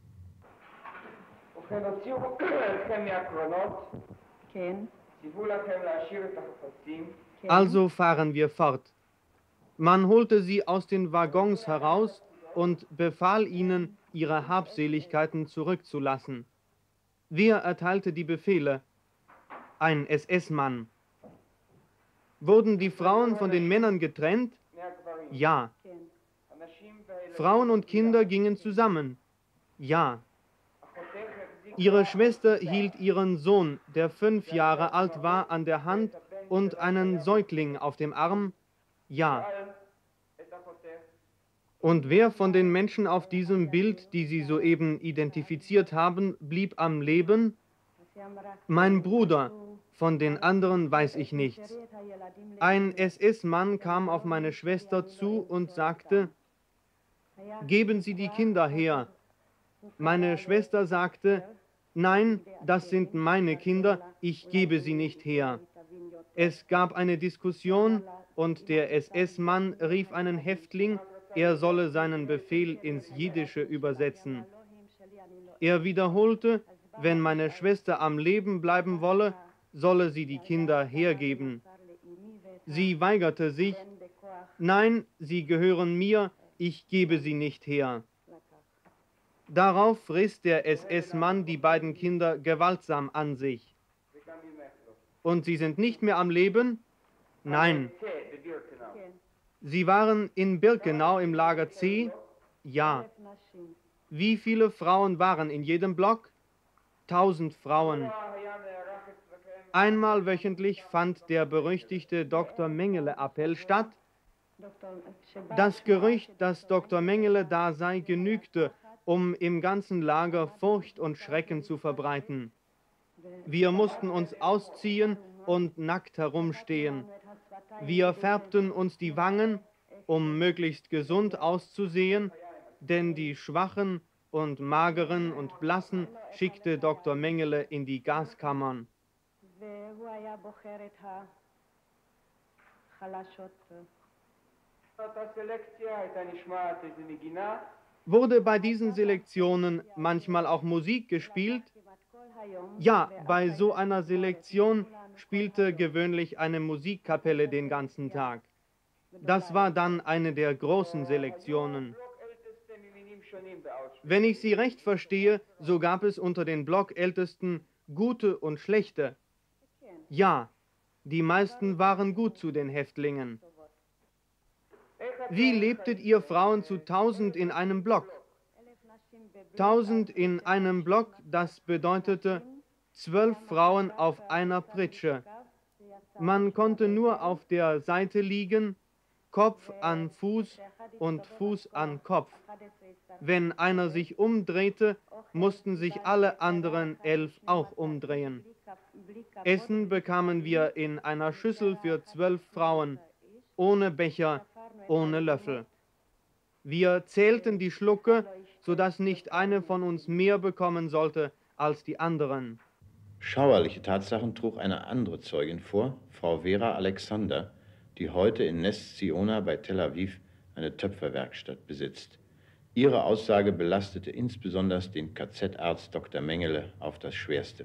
Also fahren wir fort. Man holte sie aus den Waggons heraus und befahl ihnen, ihre Habseligkeiten zurückzulassen. Wer erteilte die Befehle? Ein S S-Mann. Wurden die Frauen von den Männern getrennt? Ja. Frauen und Kinder gingen zusammen? Ja. Ihre Schwester hielt ihren Sohn, der fünf Jahre alt war, an der Hand und einen Säugling auf dem Arm? Ja. Und wer von den Menschen auf diesem Bild, die Sie soeben identifiziert haben, blieb am Leben? Mein Bruder. Von den anderen weiß ich nichts. Ein S S-Mann kam auf meine Schwester zu und sagte, geben Sie die Kinder her. Meine Schwester sagte, nein, das sind meine Kinder, ich gebe sie nicht her. Es gab eine Diskussion und der S S-Mann rief einen Häftling, er solle seinen Befehl ins Jiddische übersetzen. Er wiederholte, wenn meine Schwester am Leben bleiben wolle, solle sie die Kinder hergeben. Sie weigerte sich, nein, sie gehören mir, ich gebe sie nicht her. Darauf riss der S S-Mann die beiden Kinder gewaltsam an sich. Und sie sind nicht mehr am Leben? Nein. Sie waren in Birkenau im Lager C? Ja. Wie viele Frauen waren in jedem Block? Tausend Frauen. Einmal wöchentlich fand der berüchtigte Doktor Mengele-Appell statt. Das Gerücht, dass Doktor Mengele da sei, genügte, um im ganzen Lager Furcht und Schrecken zu verbreiten. Wir mussten uns ausziehen und nackt herumstehen. Wir färbten uns die Wangen, um möglichst gesund auszusehen, denn die Schwachen und Mageren und Blassen schickte Doktor Mengele in die Gaskammern. Wurde bei diesen Selektionen manchmal auch Musik gespielt? Ja, bei so einer Selektion spielte gewöhnlich eine Musikkapelle den ganzen Tag. Das war dann eine der großen Selektionen. Wenn ich Sie recht verstehe, so gab es unter den Blockältesten gute und schlechte. Ja, die meisten waren gut zu den Häftlingen. Wie lebtet ihr Frauen zu tausend in einem Block? Tausend in einem Block, das bedeutete zwölf Frauen auf einer Pritsche. Man konnte nur auf der Seite liegen, Kopf an Fuß und Fuß an Kopf. Wenn einer sich umdrehte, mussten sich alle anderen elf auch umdrehen. Essen bekamen wir in einer Schüssel für zwölf Frauen, ohne Becher, ohne Löffel. Wir zählten die Schlucke, sodass nicht eine von uns mehr bekommen sollte als die anderen. Schauerliche Tatsachen trug eine andere Zeugin vor, Frau Vera Alexander, die heute in Ness Ziona bei Tel Aviv eine Töpferwerkstatt besitzt. Ihre Aussage belastete insbesondere den K Z-Arzt Doktor Mengele auf das Schwerste.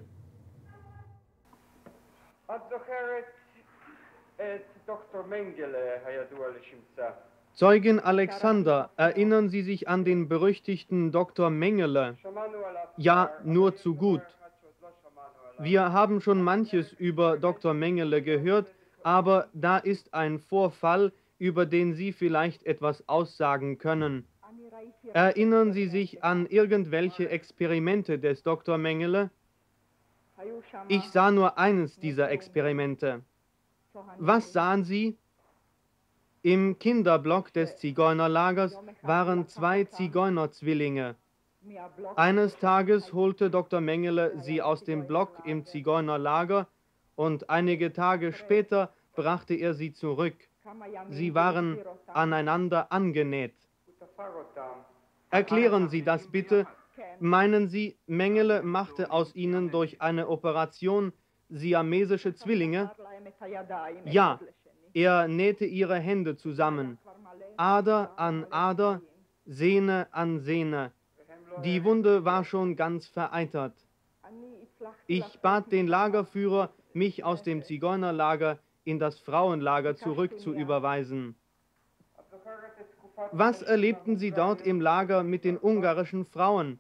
את זוכרת את דוקטור מנגלה הידוע לשמצה. Zeugin Alexander, erinnern Sie sich an den berüchtigten Doktor Mengele? Ja, nur zu gut. Wir haben schon manches über Doktor Mengele gehört, aber da ist ein Vorfall, über den Sie vielleicht etwas aussagen können. Erinnern Sie sich an irgendwelche Experimente des Doktor Mengele? Ich sah nur eines dieser Experimente. Was sahen Sie? Im Kinderblock des Zigeunerlagers waren zwei Zigeunerzwillinge. Eines Tages holte Doktor Mengele sie aus dem Block im Zigeunerlager und einige Tage später brachte er sie zurück. Sie waren aneinander angenäht. Erklären Sie das bitte. Meinen Sie, Mengele machte aus ihnen durch eine Operation siamesische Zwillinge? Ja, er nähte ihre Hände zusammen. Ader an Ader, Sehne an Sehne. Die Wunde war schon ganz vereitert. Ich bat den Lagerführer, mich aus dem Zigeunerlager in das Frauenlager zurück zu überweisen. Was erlebten Sie dort im Lager mit den ungarischen Frauen?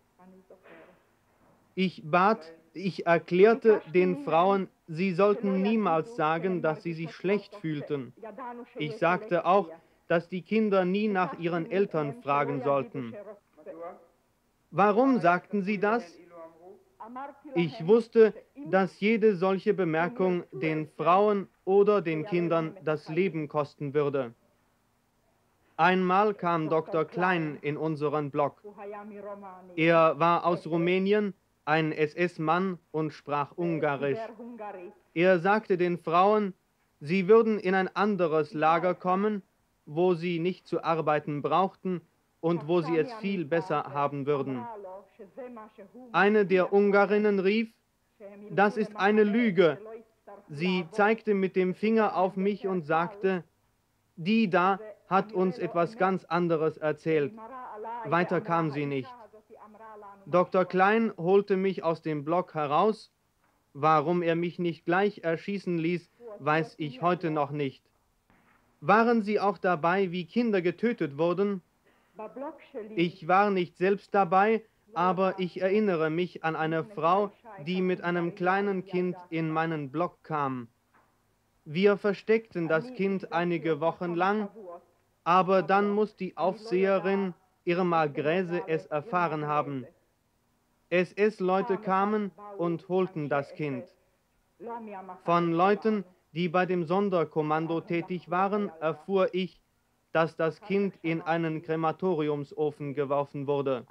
Ich bat, ich erklärte den Frauen, sie sollten niemals sagen, dass sie sich schlecht fühlten. Ich sagte auch, dass die Kinder nie nach ihren Eltern fragen sollten. Warum sagten Sie das? Ich wusste, dass jede solche Bemerkung den Frauen oder den Kindern das Leben kosten würde. Einmal kam Doktor Klein in unseren Block. Er war aus Rumänien, ein S S-Mann und sprach Ungarisch. Er sagte den Frauen, sie würden in ein anderes Lager kommen, wo sie nicht zu arbeiten brauchten und wo sie es viel besser haben würden. Eine der Ungarinnen rief, das ist eine Lüge. Sie zeigte mit dem Finger auf mich und sagte, die da hat uns etwas ganz anderes erzählt. Weiter kam sie nicht. Doktor Klein holte mich aus dem Block heraus. Warum er mich nicht gleich erschießen ließ, weiß ich heute noch nicht. Waren Sie auch dabei, wie Kinder getötet wurden? Ich war nicht selbst dabei, aber ich erinnere mich an eine Frau, die mit einem kleinen Kind in meinen Block kam. Wir versteckten das Kind einige Wochen lang, aber dann muss die Aufseherin Irma Gräse es erfahren haben. S S-Leute kamen und holten das Kind. Von Leuten, die bei dem Sonderkommando tätig waren, erfuhr ich, dass das Kind in einen Krematoriumsofen geworfen wurde.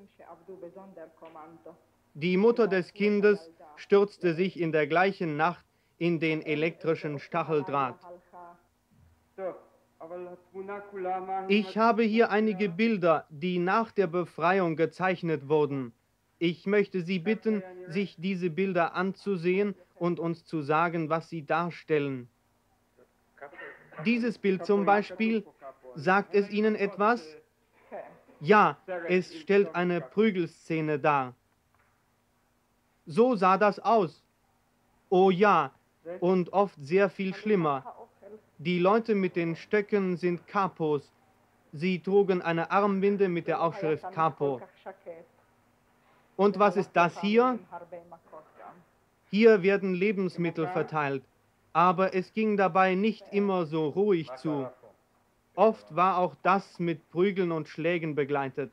Die Mutter des Kindes stürzte sich in der gleichen Nacht in den elektrischen Stacheldraht. Ich habe hier einige Bilder, die nach der Befreiung gezeichnet wurden. Ich möchte Sie bitten, sich diese Bilder anzusehen und uns zu sagen, was sie darstellen. Dieses Bild zum Beispiel, sagt es Ihnen etwas? Ja, es stellt eine Prügelszene dar. So sah das aus. Oh ja, und oft sehr viel schlimmer. Die Leute mit den Stöcken sind Kapos. Sie trugen eine Armbinde mit der Aufschrift Kapo. Und was ist das hier? Hier werden Lebensmittel verteilt, aber es ging dabei nicht immer so ruhig zu. Oft war auch das mit Prügeln und Schlägen begleitet.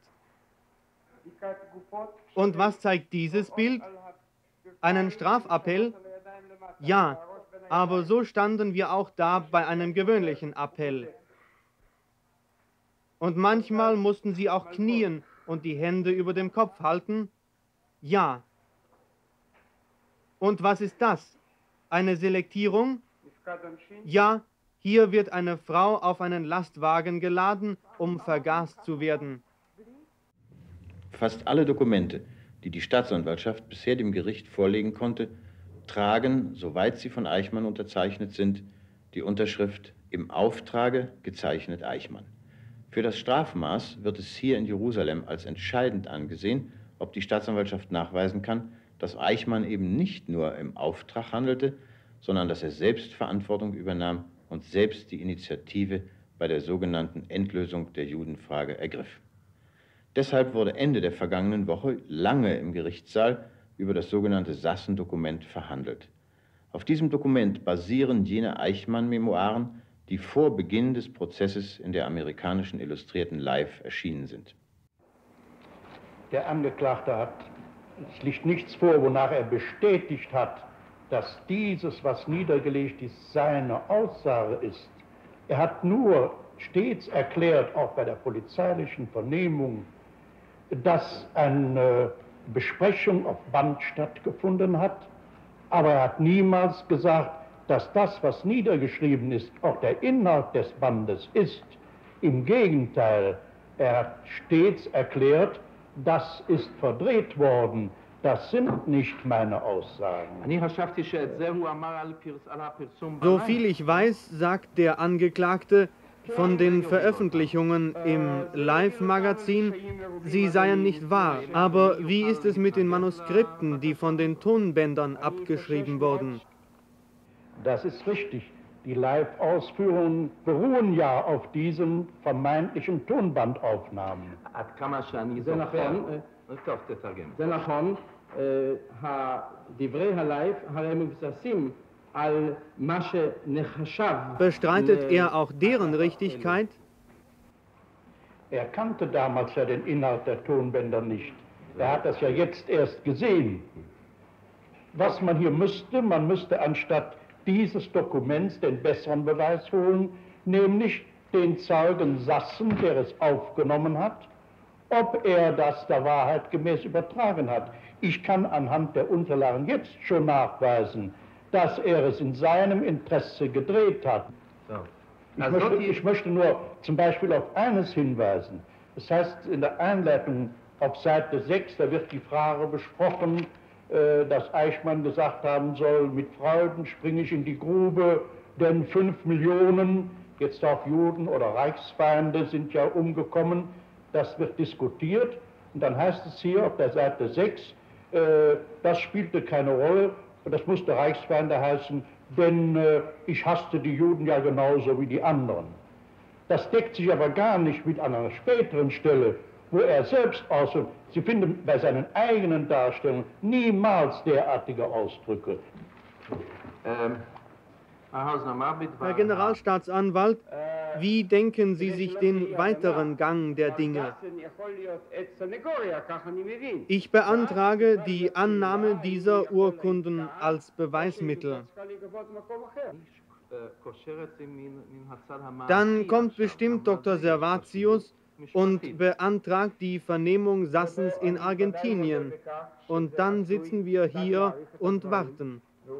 Und was zeigt dieses Bild? Einen Strafappell? Ja, aber so standen wir auch da bei einem gewöhnlichen Appell. Und manchmal mussten sie auch knien und die Hände über dem Kopf halten. Ja. Und was ist das? Eine Selektierung? Ja, hier wird eine Frau auf einen Lastwagen geladen, um vergast zu werden. Fast alle Dokumente, die die Staatsanwaltschaft bisher dem Gericht vorlegen konnte, tragen, soweit sie von Eichmann unterzeichnet sind, die Unterschrift im Auftrage gezeichnet Eichmann. Für das Strafmaß wird es hier in Jerusalem als entscheidend angesehen, ob die Staatsanwaltschaft nachweisen kann, dass Eichmann eben nicht nur im Auftrag handelte, sondern dass er selbst Verantwortung übernahm und selbst die Initiative bei der sogenannten Endlösung der Judenfrage ergriff. Deshalb wurde Ende der vergangenen Woche lange im Gerichtssaal über das sogenannte Sassen-Dokument verhandelt. Auf diesem Dokument basieren jene Eichmann-Memoiren, die vor Beginn des Prozesses in der amerikanischen Illustrierten Life erschienen sind. Der Angeklagte hat, es liegt nichts vor, wonach er bestätigt hat, dass dieses, was niedergelegt ist, seine Aussage ist. Er hat nur stets erklärt, auch bei der polizeilichen Vernehmung, dass eine Besprechung auf Band stattgefunden hat, aber er hat niemals gesagt, dass das, was niedergeschrieben ist, auch der Inhalt des Bandes ist. Im Gegenteil, er hat stets erklärt, das ist verdreht worden, das sind nicht meine Aussagen. So viel ich weiß, sagt der Angeklagte, von den Veröffentlichungen im Live-Magazin, sie seien nicht wahr. Aber wie ist es mit den Manuskripten, die von den Tonbändern abgeschrieben wurden? Das ist richtig. Die Live-Ausführungen beruhen ja auf diesen vermeintlichen Tonbandaufnahmen. Bestreitet er auch deren Richtigkeit? Er kannte damals ja den Inhalt der Tonbänder nicht. Er hat das ja jetzt erst gesehen. Was man hier müsste, man müsste anstatt dieses Dokuments den besseren Beweis holen, nämlich den Zeugen Sassen, der es aufgenommen hat, ob er das der Wahrheit gemäß übertragen hat. Ich kann anhand der Unterlagen jetzt schon nachweisen, dass er es in seinem Interesse gedreht hat. So. Ich, also möchte, ich möchte nur zum Beispiel auf eines hinweisen. Das heißt, in der Einleitung auf Seite sechs, da wird die Frage besprochen, äh, dass Eichmann gesagt haben soll, mit Freuden springe ich in die Grube, denn fünf Millionen, jetzt auch Juden oder Reichsfeinde, sind ja umgekommen. Das wird diskutiert. Und dann heißt es hier auf der Seite sechs, äh, das spielte keine Rolle. Das musste Reichsfeinde heißen, denn äh, ich hasste die Juden ja genauso wie die anderen. Das deckt sich aber gar nicht mit einer späteren Stelle, wo er selbst ausdrückt. Sie finden bei seinen eigenen Darstellungen niemals derartige Ausdrücke. Ähm, Herr Generalstaatsanwalt, wie denken Sie sich den weiteren Gang der Dinge? Ich beantrage die Annahme dieser Urkunden als Beweismittel. Dann kommt bestimmt Doktor Servatius und beantragt die Vernehmung Sassens in Argentinien. Und dann sitzen wir hier und warten.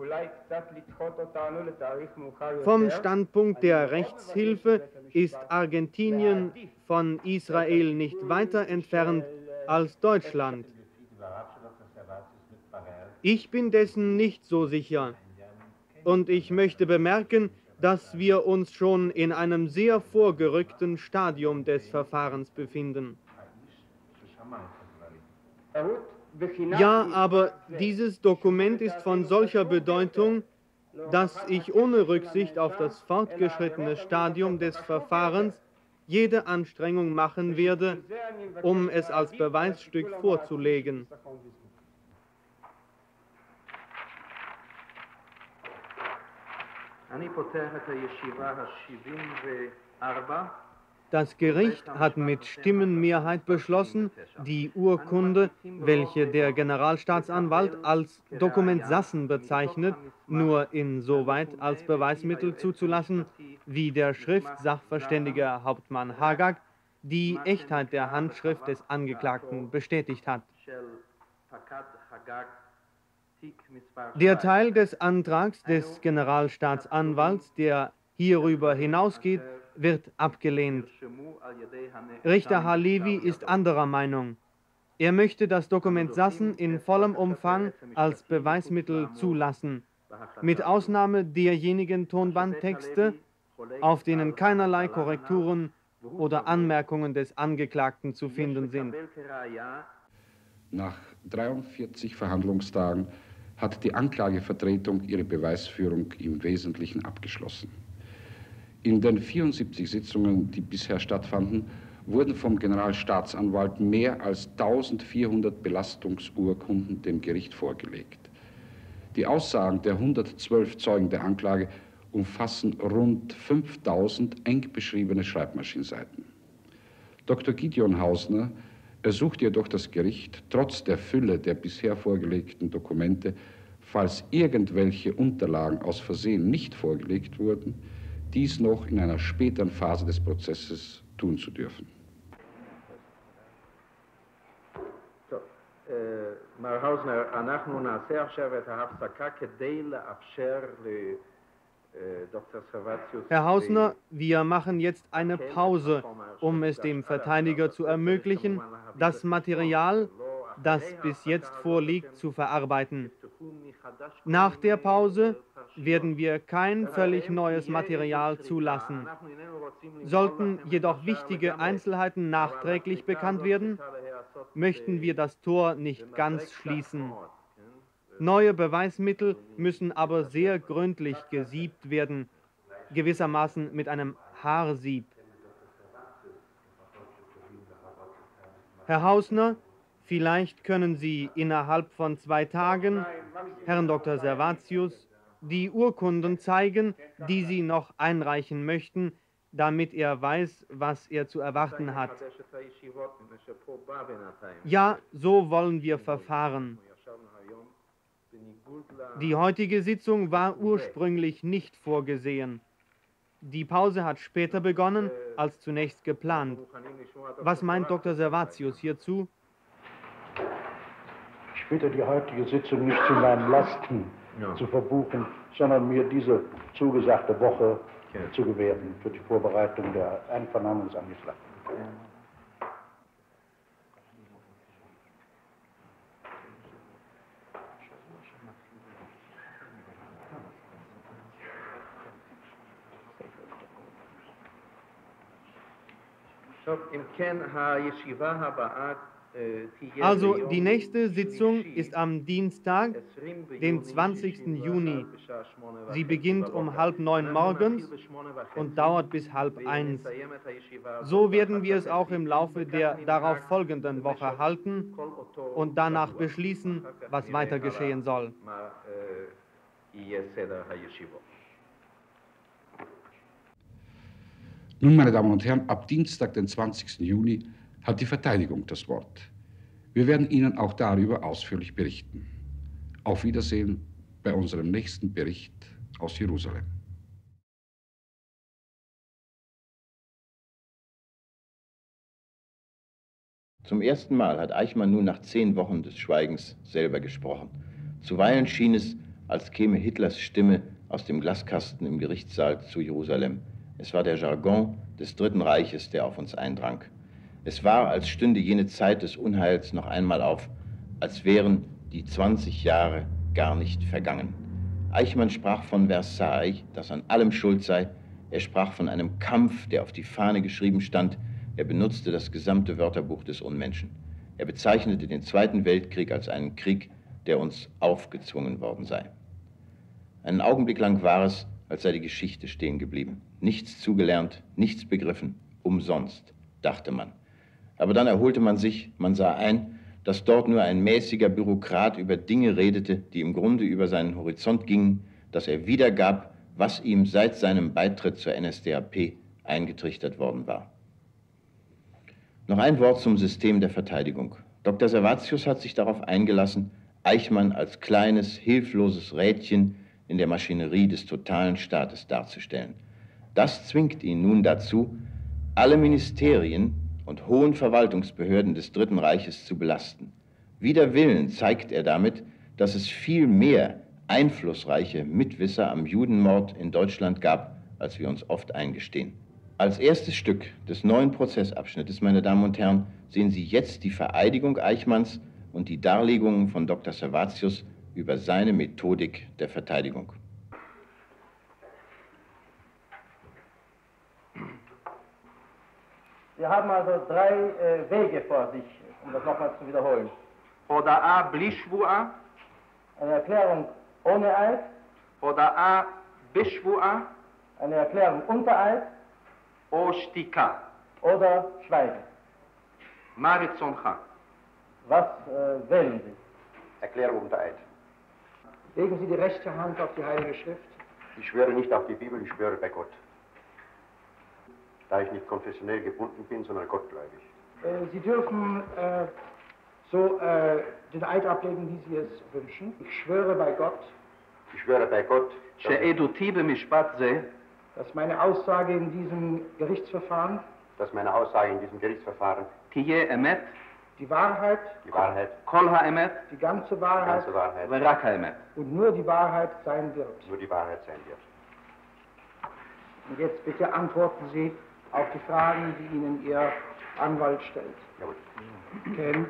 Vom Standpunkt der Rechtshilfe ist Argentinien von Israel nicht weiter entfernt als Deutschland. Ich bin dessen nicht so sicher. Und ich möchte bemerken, dass wir uns schon in einem sehr vorgerückten Stadium des Verfahrens befinden. Ja, aber dieses Dokument ist von solcher Bedeutung, dass ich ohne Rücksicht auf das fortgeschrittene Stadium des Verfahrens jede Anstrengung machen werde, um es als Beweisstück vorzulegen. Das Gericht hat mit Stimmenmehrheit beschlossen, die Urkunde, welche der Generalstaatsanwalt als Dokument Sassen bezeichnet, nur insoweit als Beweismittel zuzulassen, wie der Schriftsachverständige Hauptmann Hagag die Echtheit der Handschrift des Angeklagten bestätigt hat. Der Teil des Antrags des Generalstaatsanwalts, der hierüber hinausgeht, wird abgelehnt. Richter Halevi ist anderer Meinung. Er möchte das Dokument Sassen in vollem Umfang als Beweismittel zulassen, mit Ausnahme derjenigen Tonbandtexte, auf denen keinerlei Korrekturen oder Anmerkungen des Angeklagten zu finden sind. Nach dreiundvierzig Verhandlungstagen hat die Anklagevertretung ihre Beweisführung im Wesentlichen abgeschlossen. In den vierundsiebzig Sitzungen, die bisher stattfanden, wurden vom Generalstaatsanwalt mehr als eintausendvierhundert Belastungsurkunden dem Gericht vorgelegt. Die Aussagen der hundertzwölf Zeugen der Anklage umfassen rund fünftausend eng beschriebene Schreibmaschinenseiten. Doktor Gideon Hausner ersucht jedoch das Gericht, trotz der Fülle der bisher vorgelegten Dokumente, falls irgendwelche Unterlagen aus Versehen nicht vorgelegt wurden, dies noch in einer späteren Phase des Prozesses tun zu dürfen. מר האוזנר, אנחנו נעשה עכשיו את ההפסקה כדי לאפשר לדוקטור סרבציוס... Herr Hausner, wir machen jetzt eine Pause, um es dem Verteidiger zu ermöglichen, das Material, das bis jetzt vorliegt, zu verarbeiten. Nach der Pause werden wir kein völlig neues Material zulassen. Sollten jedoch wichtige Einzelheiten nachträglich bekannt werden, möchten wir das Tor nicht ganz schließen. Neue Beweismittel müssen aber sehr gründlich gesiebt werden, gewissermaßen mit einem Haarsieb. Herr Hausner, vielleicht können Sie innerhalb von zwei Tagen Herrn Doktor Servatius die Urkunden zeigen, die Sie noch einreichen möchten, damit er weiß, was er zu erwarten hat. Ja, so wollen wir verfahren. Die heutige Sitzung war ursprünglich nicht vorgesehen. Die Pause hat später begonnen als zunächst geplant. Was meint Doktor Servatius hierzu? Ich bitte die heutige Sitzung nicht zu meinen Lasten ja. zu verbuchen, sondern mir diese zugesagte Woche ja. zu gewähren für die Vorbereitung der Einvernahme des Angeklagten. Ja. Also die nächste Sitzung ist am Dienstag, den zwanzigsten Juni. Sie beginnt um halb neun morgens und dauert bis halb eins. So werden wir es auch im Laufe der darauf folgenden Woche halten und danach beschließen, was weiter geschehen soll. Nun, meine Damen und Herren, ab Dienstag, den zwanzigsten Juni, hat die Verteidigung das Wort. Wir werden Ihnen auch darüber ausführlich berichten. Auf Wiedersehen bei unserem nächsten Bericht aus Jerusalem. Zum ersten Mal hat Eichmann nun nach zehn Wochen des Schweigens selber gesprochen. Zuweilen schien es, als käme Hitlers Stimme aus dem Glaskasten im Gerichtssaal zu Jerusalem. Es war der Jargon des Dritten Reiches, der auf uns eindrang. Es war, als stünde jene Zeit des Unheils noch einmal auf, als wären die zwanzig Jahre gar nicht vergangen. Eichmann sprach von Versailles, das an allem schuld sei. Er sprach von einem Kampf, der auf die Fahne geschrieben stand. Er benutzte das gesamte Wörterbuch des Unmenschen. Er bezeichnete den Zweiten Weltkrieg als einen Krieg, der uns aufgezwungen worden sei. Einen Augenblick lang war es, als sei die Geschichte stehen geblieben. Nichts zugelernt, nichts begriffen, umsonst, dachte man. Aber dann erholte man sich, man sah ein, dass dort nur ein mäßiger Bürokrat über Dinge redete, die im Grunde über seinen Horizont gingen, dass er wiedergab, was ihm seit seinem Beitritt zur N S D A P eingetrichtert worden war. Noch ein Wort zum System der Verteidigung. Doktor Servatius hat sich darauf eingelassen, Eichmann als kleines, hilfloses Rädchen in der Maschinerie des totalen Staates darzustellen. Das zwingt ihn nun dazu, alle Ministerien und hohen Verwaltungsbehörden des Dritten Reiches zu belasten. Wider Willen zeigt er damit, dass es viel mehr einflussreiche Mitwisser am Judenmord in Deutschland gab, als wir uns oft eingestehen. Als erstes Stück des neuen Prozessabschnittes, meine Damen und Herren, sehen Sie jetzt die Vereidigung Eichmanns und die Darlegungen von Doktor Servatius über seine Methodik der Verteidigung. Wir haben also drei äh, Wege vor sich, um das nochmals zu wiederholen. Oder A, Blishvua. Eine Erklärung ohne Eid. Oder A, Bishvua. Eine Erklärung unter Eid? Ostika. Oder Schweigen? Marizoncha. Was äh, wählen Sie? Erklärung unter Eid. Legen Sie die rechte Hand auf die Heilige Schrift. Ich schwöre nicht auf die Bibel, ich schwöre bei Gott. Da ich nicht konfessionell gebunden bin, sondern gottgläubig. Äh, Sie dürfen äh, so äh, den Eid ablegen, wie Sie es wünschen. Ich schwöre bei Gott, Ich schwöre bei Gott, dass meine Aussage in diesem Gerichtsverfahren dass meine Aussage in diesem Gerichtsverfahren die Wahrheit, die Wahrheit, die ganze die Wahrheit ganze Wahrheit und nur die Wahrheit sein wird. nur die Wahrheit sein wird. Und jetzt bitte antworten Sie auf die Fragen, die Ihnen Ihr Anwalt stellt. Jawohl. Ken.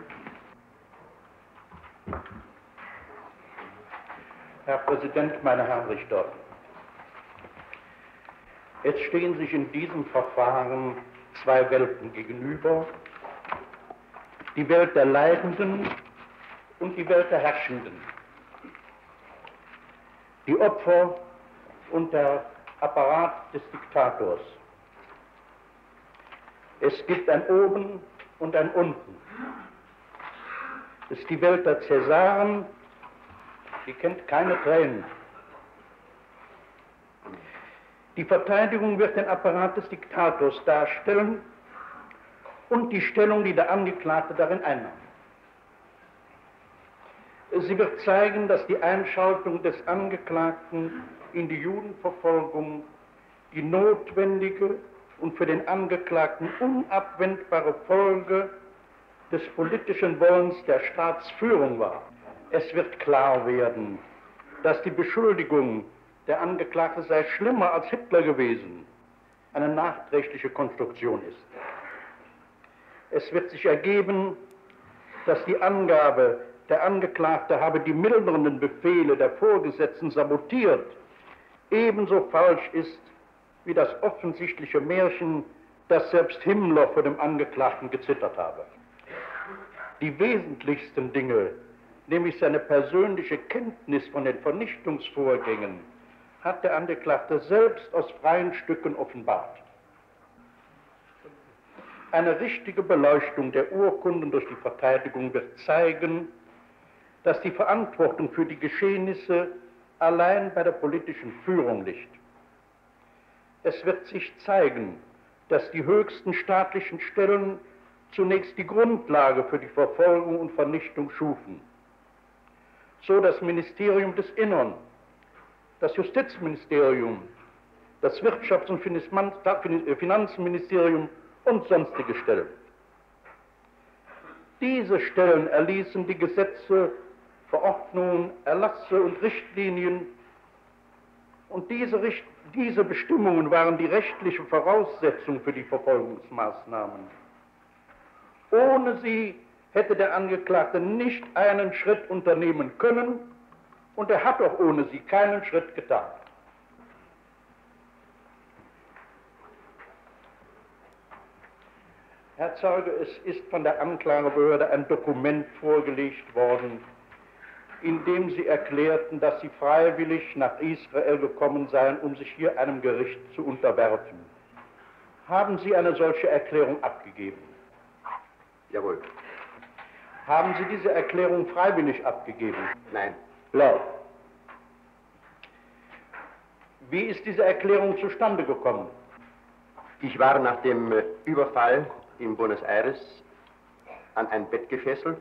Herr Präsident, meine Herren Richter, es stehen sich in diesem Verfahren zwei Welten gegenüber, die Welt der Leidenden und die Welt der Herrschenden, die Opfer und der Apparat des Diktators. Es gibt ein Oben und ein Unten. Es ist die Welt der Cäsaren, die kennt keine Tränen. Die Verteidigung wird den Apparat des Diktators darstellen und die Stellung, die der Angeklagte darin einnimmt. Sie wird zeigen, dass die Einschaltung des Angeklagten in die Judenverfolgung die notwendige und für den Angeklagten unabwendbare Folge des politischen Wollens der Staatsführung war. Es wird klar werden, dass die Beschuldigung, der Angeklagte sei schlimmer als Hitler gewesen, eine nachträgliche Konstruktion ist. Es wird sich ergeben, dass die Angabe, der Angeklagte habe die mildernden Befehle der Vorgesetzten sabotiert, ebenso falsch ist wie das offensichtliche Märchen, dass selbst Himmler vor dem Angeklagten gezittert habe. Die wesentlichsten Dinge, nämlich seine persönliche Kenntnis von den Vernichtungsvorgängen, hat der Angeklagte selbst aus freien Stücken offenbart. Eine richtige Beleuchtung der Urkunden durch die Verteidigung wird zeigen, dass die Verantwortung für die Geschehnisse allein bei der politischen Führung liegt. Es wird sich zeigen, dass die höchsten staatlichen Stellen zunächst die Grundlage für die Verfolgung und Vernichtung schufen. So das Ministerium des Innern, das Justizministerium, das Wirtschafts- und Finanzministerium und sonstige Stellen. Diese Stellen erließen die Gesetze, Verordnungen, Erlasse und Richtlinien, und diese, Richt diese Bestimmungen waren die rechtliche Voraussetzung für die Verfolgungsmaßnahmen. Ohne sie hätte der Angeklagte nicht einen Schritt unternehmen können, und er hat auch ohne sie keinen Schritt getan. Herr Zeuge, es ist von der Anklagebehörde ein Dokument vorgelegt worden, in dem Sie erklärten, dass Sie freiwillig nach Israel gekommen seien, um sich hier einem Gericht zu unterwerfen. Haben Sie eine solche Erklärung abgegeben? Jawohl. Haben Sie diese Erklärung freiwillig abgegeben? Nein. Blau. Wie ist diese Erklärung zustande gekommen? Ich war nach dem Überfall in Buenos Aires an ein Bett gefesselt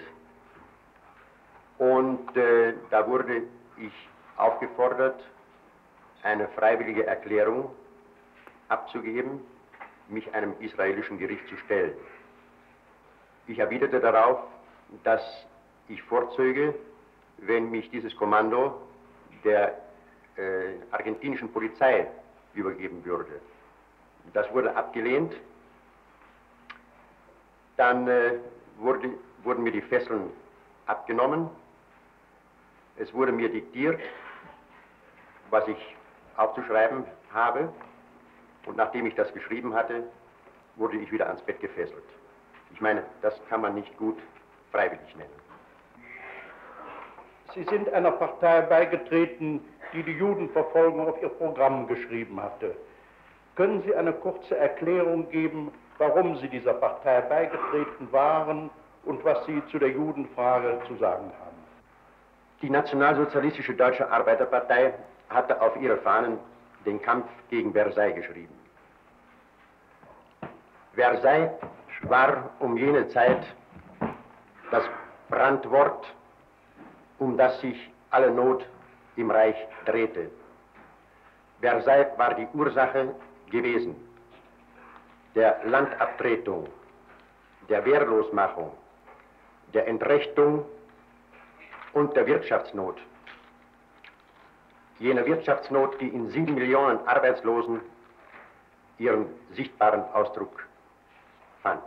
und äh, da wurde ich aufgefordert, eine freiwillige Erklärung abzugeben, mich einem israelischen Gericht zu stellen. Ich erwiderte darauf, dass ich vorzöge, wenn mich dieses Kommando der äh, argentinischen Polizei übergeben würde. Das wurde abgelehnt. Dann äh, wurde, wurden mir die Fesseln abgenommen. Es wurde mir diktiert, was ich aufzuschreiben habe. Und nachdem ich das geschrieben hatte, wurde ich wieder ans Bett gefesselt. Ich meine, das kann man nicht gut freiwillig nennen. Sie sind einer Partei beigetreten, die die Judenverfolgung auf ihr Programm geschrieben hatte. Können Sie eine kurze Erklärung geben, warum Sie dieser Partei beigetreten waren und was Sie zu der Judenfrage zu sagen haben? Die Nationalsozialistische Deutsche Arbeiterpartei hatte auf ihre Fahnen den Kampf gegen Versailles geschrieben. Versailles war um jene Zeit das Brandwort, um das sich alle Not im Reich drehte. Versailles war die Ursache gewesen der Landabtretung, der Wehrlosmachung, der Entrechtung und der Wirtschaftsnot. Jene Wirtschaftsnot, die in sieben Millionen Arbeitslosen ihren sichtbaren Ausdruck fand.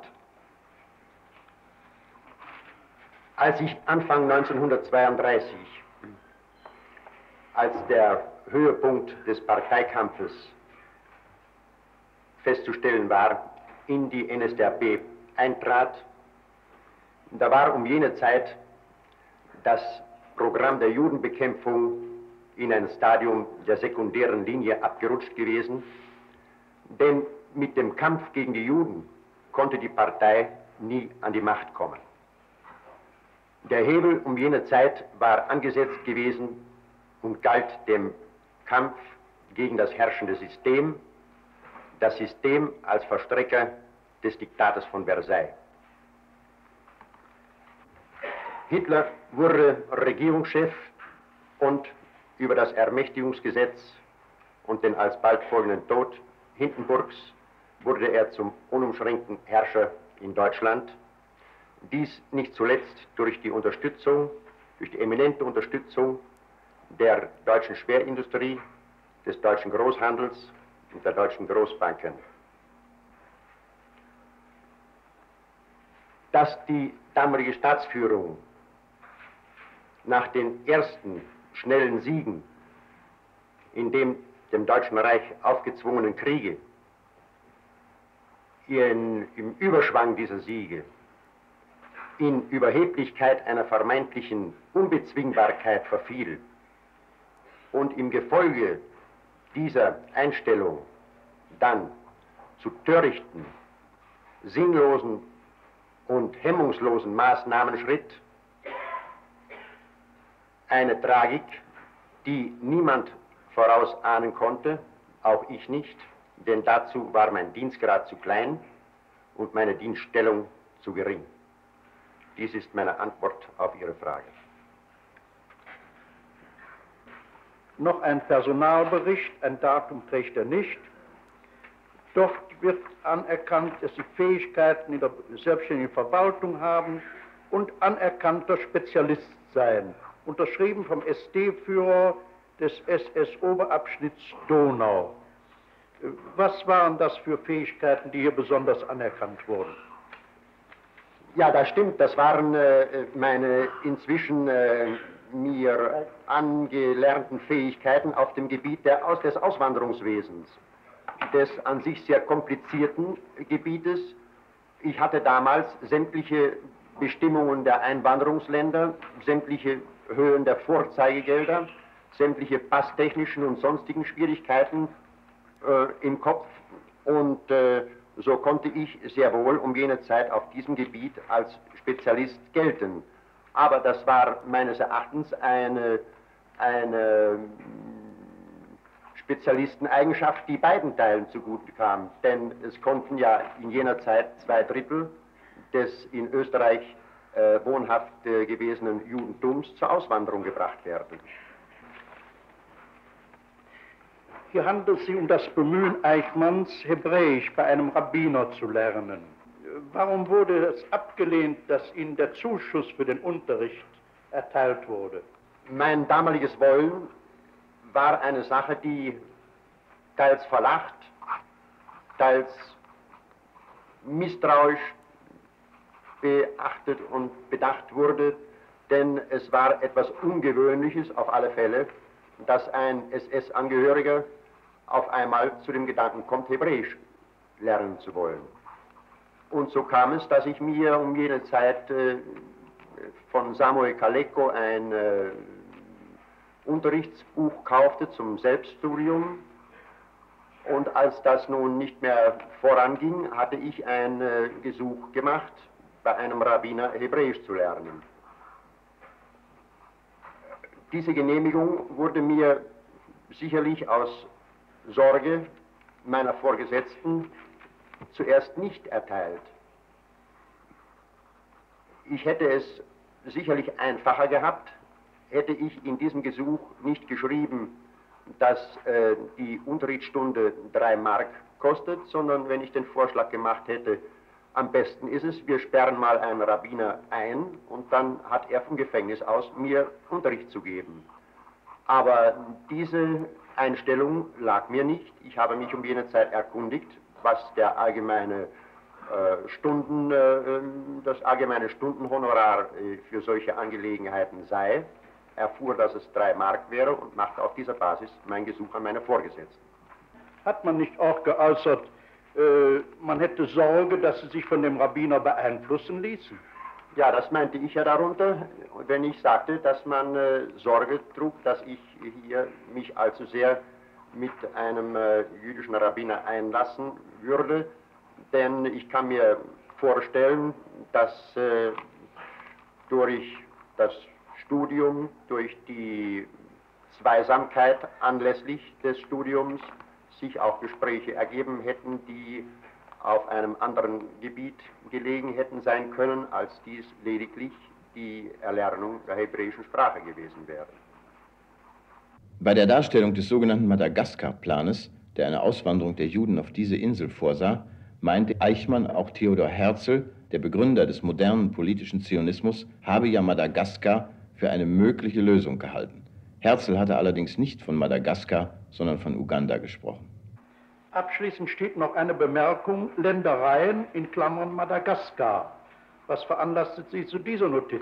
Als ich Anfang neunzehnhundertzweiunddreißig, als der Höhepunkt des Parteikampfes festzustellen war, in die N S D A P eintrat, da war um jene Zeit das Programm der Judenbekämpfung in ein Stadium der sekundären Linie abgerutscht gewesen, denn mit dem Kampf gegen die Juden konnte die Partei nie an die Macht kommen. Der Hebel um jene Zeit war angesetzt gewesen und galt dem Kampf gegen das herrschende System, das System als Vollstrecker des Diktates von Versailles. Hitler wurde Regierungschef und über das Ermächtigungsgesetz und den alsbald folgenden Tod Hindenburgs wurde er zum unumschränkten Herrscher in Deutschland. Dies nicht zuletzt durch die Unterstützung, durch die eminente Unterstützung der deutschen Schwerindustrie, des deutschen Großhandels und der deutschen Großbanken. Dass die damalige Staatsführung nach den ersten schnellen Siegen in dem dem Deutschen Reich aufgezwungenen Kriege in, im Überschwang dieser Siege in Überheblichkeit einer vermeintlichen Unbezwingbarkeit verfiel und im Gefolge dieser Einstellung dann zu törichten, sinnlosen und hemmungslosen Maßnahmen schritt, eine Tragik, die niemand vorausahnen konnte, auch ich nicht, denn dazu war mein Dienstgrad zu klein und meine Dienststellung zu gering. Dies ist meine Antwort auf Ihre Frage. Noch ein Personalbericht, ein Datum trägt er nicht. Dort wird anerkannt, dass Sie Fähigkeiten in der selbstständigen Verwaltung haben und anerkannter Spezialist sein. Unterschrieben vom S D-Führer des S S-Oberabschnitts Donau. Was waren das für Fähigkeiten, die hier besonders anerkannt wurden? Ja, das stimmt. Das waren äh, meine inzwischen äh, mir angelernten Fähigkeiten auf dem Gebiet der Aus des Auswanderungswesens, des an sich sehr komplizierten Gebietes. Ich hatte damals sämtliche Bestimmungen der Einwanderungsländer, sämtliche Höhen der Vorzeigegelder, sämtliche passtechnischen und sonstigen Schwierigkeiten äh, im Kopf und äh, so konnte ich sehr wohl um jene Zeit auf diesem Gebiet als Spezialist gelten. Aber das war meines Erachtens eine, eine Spezialisteneigenschaft, die beiden Teilen zugute kam. Denn es konnten ja in jener Zeit zwei Drittel des in Österreich äh, wohnhaft äh, gewesenen Judentums zur Auswanderung gebracht werden. Hier handelt es sich um das Bemühen Eichmanns, Hebräisch bei einem Rabbiner zu lernen. Warum wurde es abgelehnt, dass Ihnen der Zuschuss für den Unterricht erteilt wurde? Mein damaliges Wollen war eine Sache, die teils verlacht, teils misstrauisch beachtet und bedacht wurde, denn es war etwas Ungewöhnliches auf alle Fälle, dass ein S S-Angehöriger auf einmal zu dem Gedanken kommt, Hebräisch lernen zu wollen. Und so kam es, dass ich mir um jene Zeit äh, von Samuel Kaleko ein äh, Unterrichtsbuch kaufte zum Selbststudium. Und als das nun nicht mehr voranging, hatte ich ein äh, Gesuch gemacht, bei einem Rabbiner Hebräisch zu lernen. Diese Genehmigung wurde mir sicherlich aus Sorge meiner Vorgesetzten zuerst nicht erteilt. Ich hätte es sicherlich einfacher gehabt, hätte ich in diesem Gesuch nicht geschrieben, dass äh, die Unterrichtsstunde drei Mark kostet, sondern wenn ich den Vorschlag gemacht hätte, am besten ist es, wir sperren mal einen Rabbiner ein und dann hat er vom Gefängnis aus mir Unterricht zu geben. Aber diese Einstellung lag mir nicht. Ich habe mich um jene Zeit erkundigt, was der allgemeine äh, Stunden, äh, das allgemeine Stundenhonorar äh, für solche Angelegenheiten sei, erfuhr, dass es drei Mark wäre und machte auf dieser Basis mein Gesuch an meine Vorgesetzten. Hat man nicht auch geäußert, äh, man hätte Sorge, dass sie sich von dem Rabbiner beeinflussen ließen? Ja, das meinte ich ja darunter, wenn ich sagte, dass man äh, Sorge trug, dass ich hier mich allzu sehr mit einem äh, jüdischen Rabbiner einlassen würde, denn ich kann mir vorstellen, dass äh, durch das Studium, durch die Zweisamkeit anlässlich des Studiums sich auch Gespräche ergeben hätten, die auf einem anderen Gebiet gelegen hätten sein können, als dies lediglich die Erlernung der hebräischen Sprache gewesen wäre. Bei der Darstellung des sogenannten Madagaskar-Planes, der eine Auswanderung der Juden auf diese Insel vorsah, meinte Eichmann, auch Theodor Herzl, der Begründer des modernen politischen Zionismus, habe ja Madagaskar für eine mögliche Lösung gehalten. Herzl hatte allerdings nicht von Madagaskar, sondern von Uganda gesprochen. Abschließend steht noch eine Bemerkung, Ländereien in Klammern Madagaskar. Was veranlasste Sie zu dieser Notiz?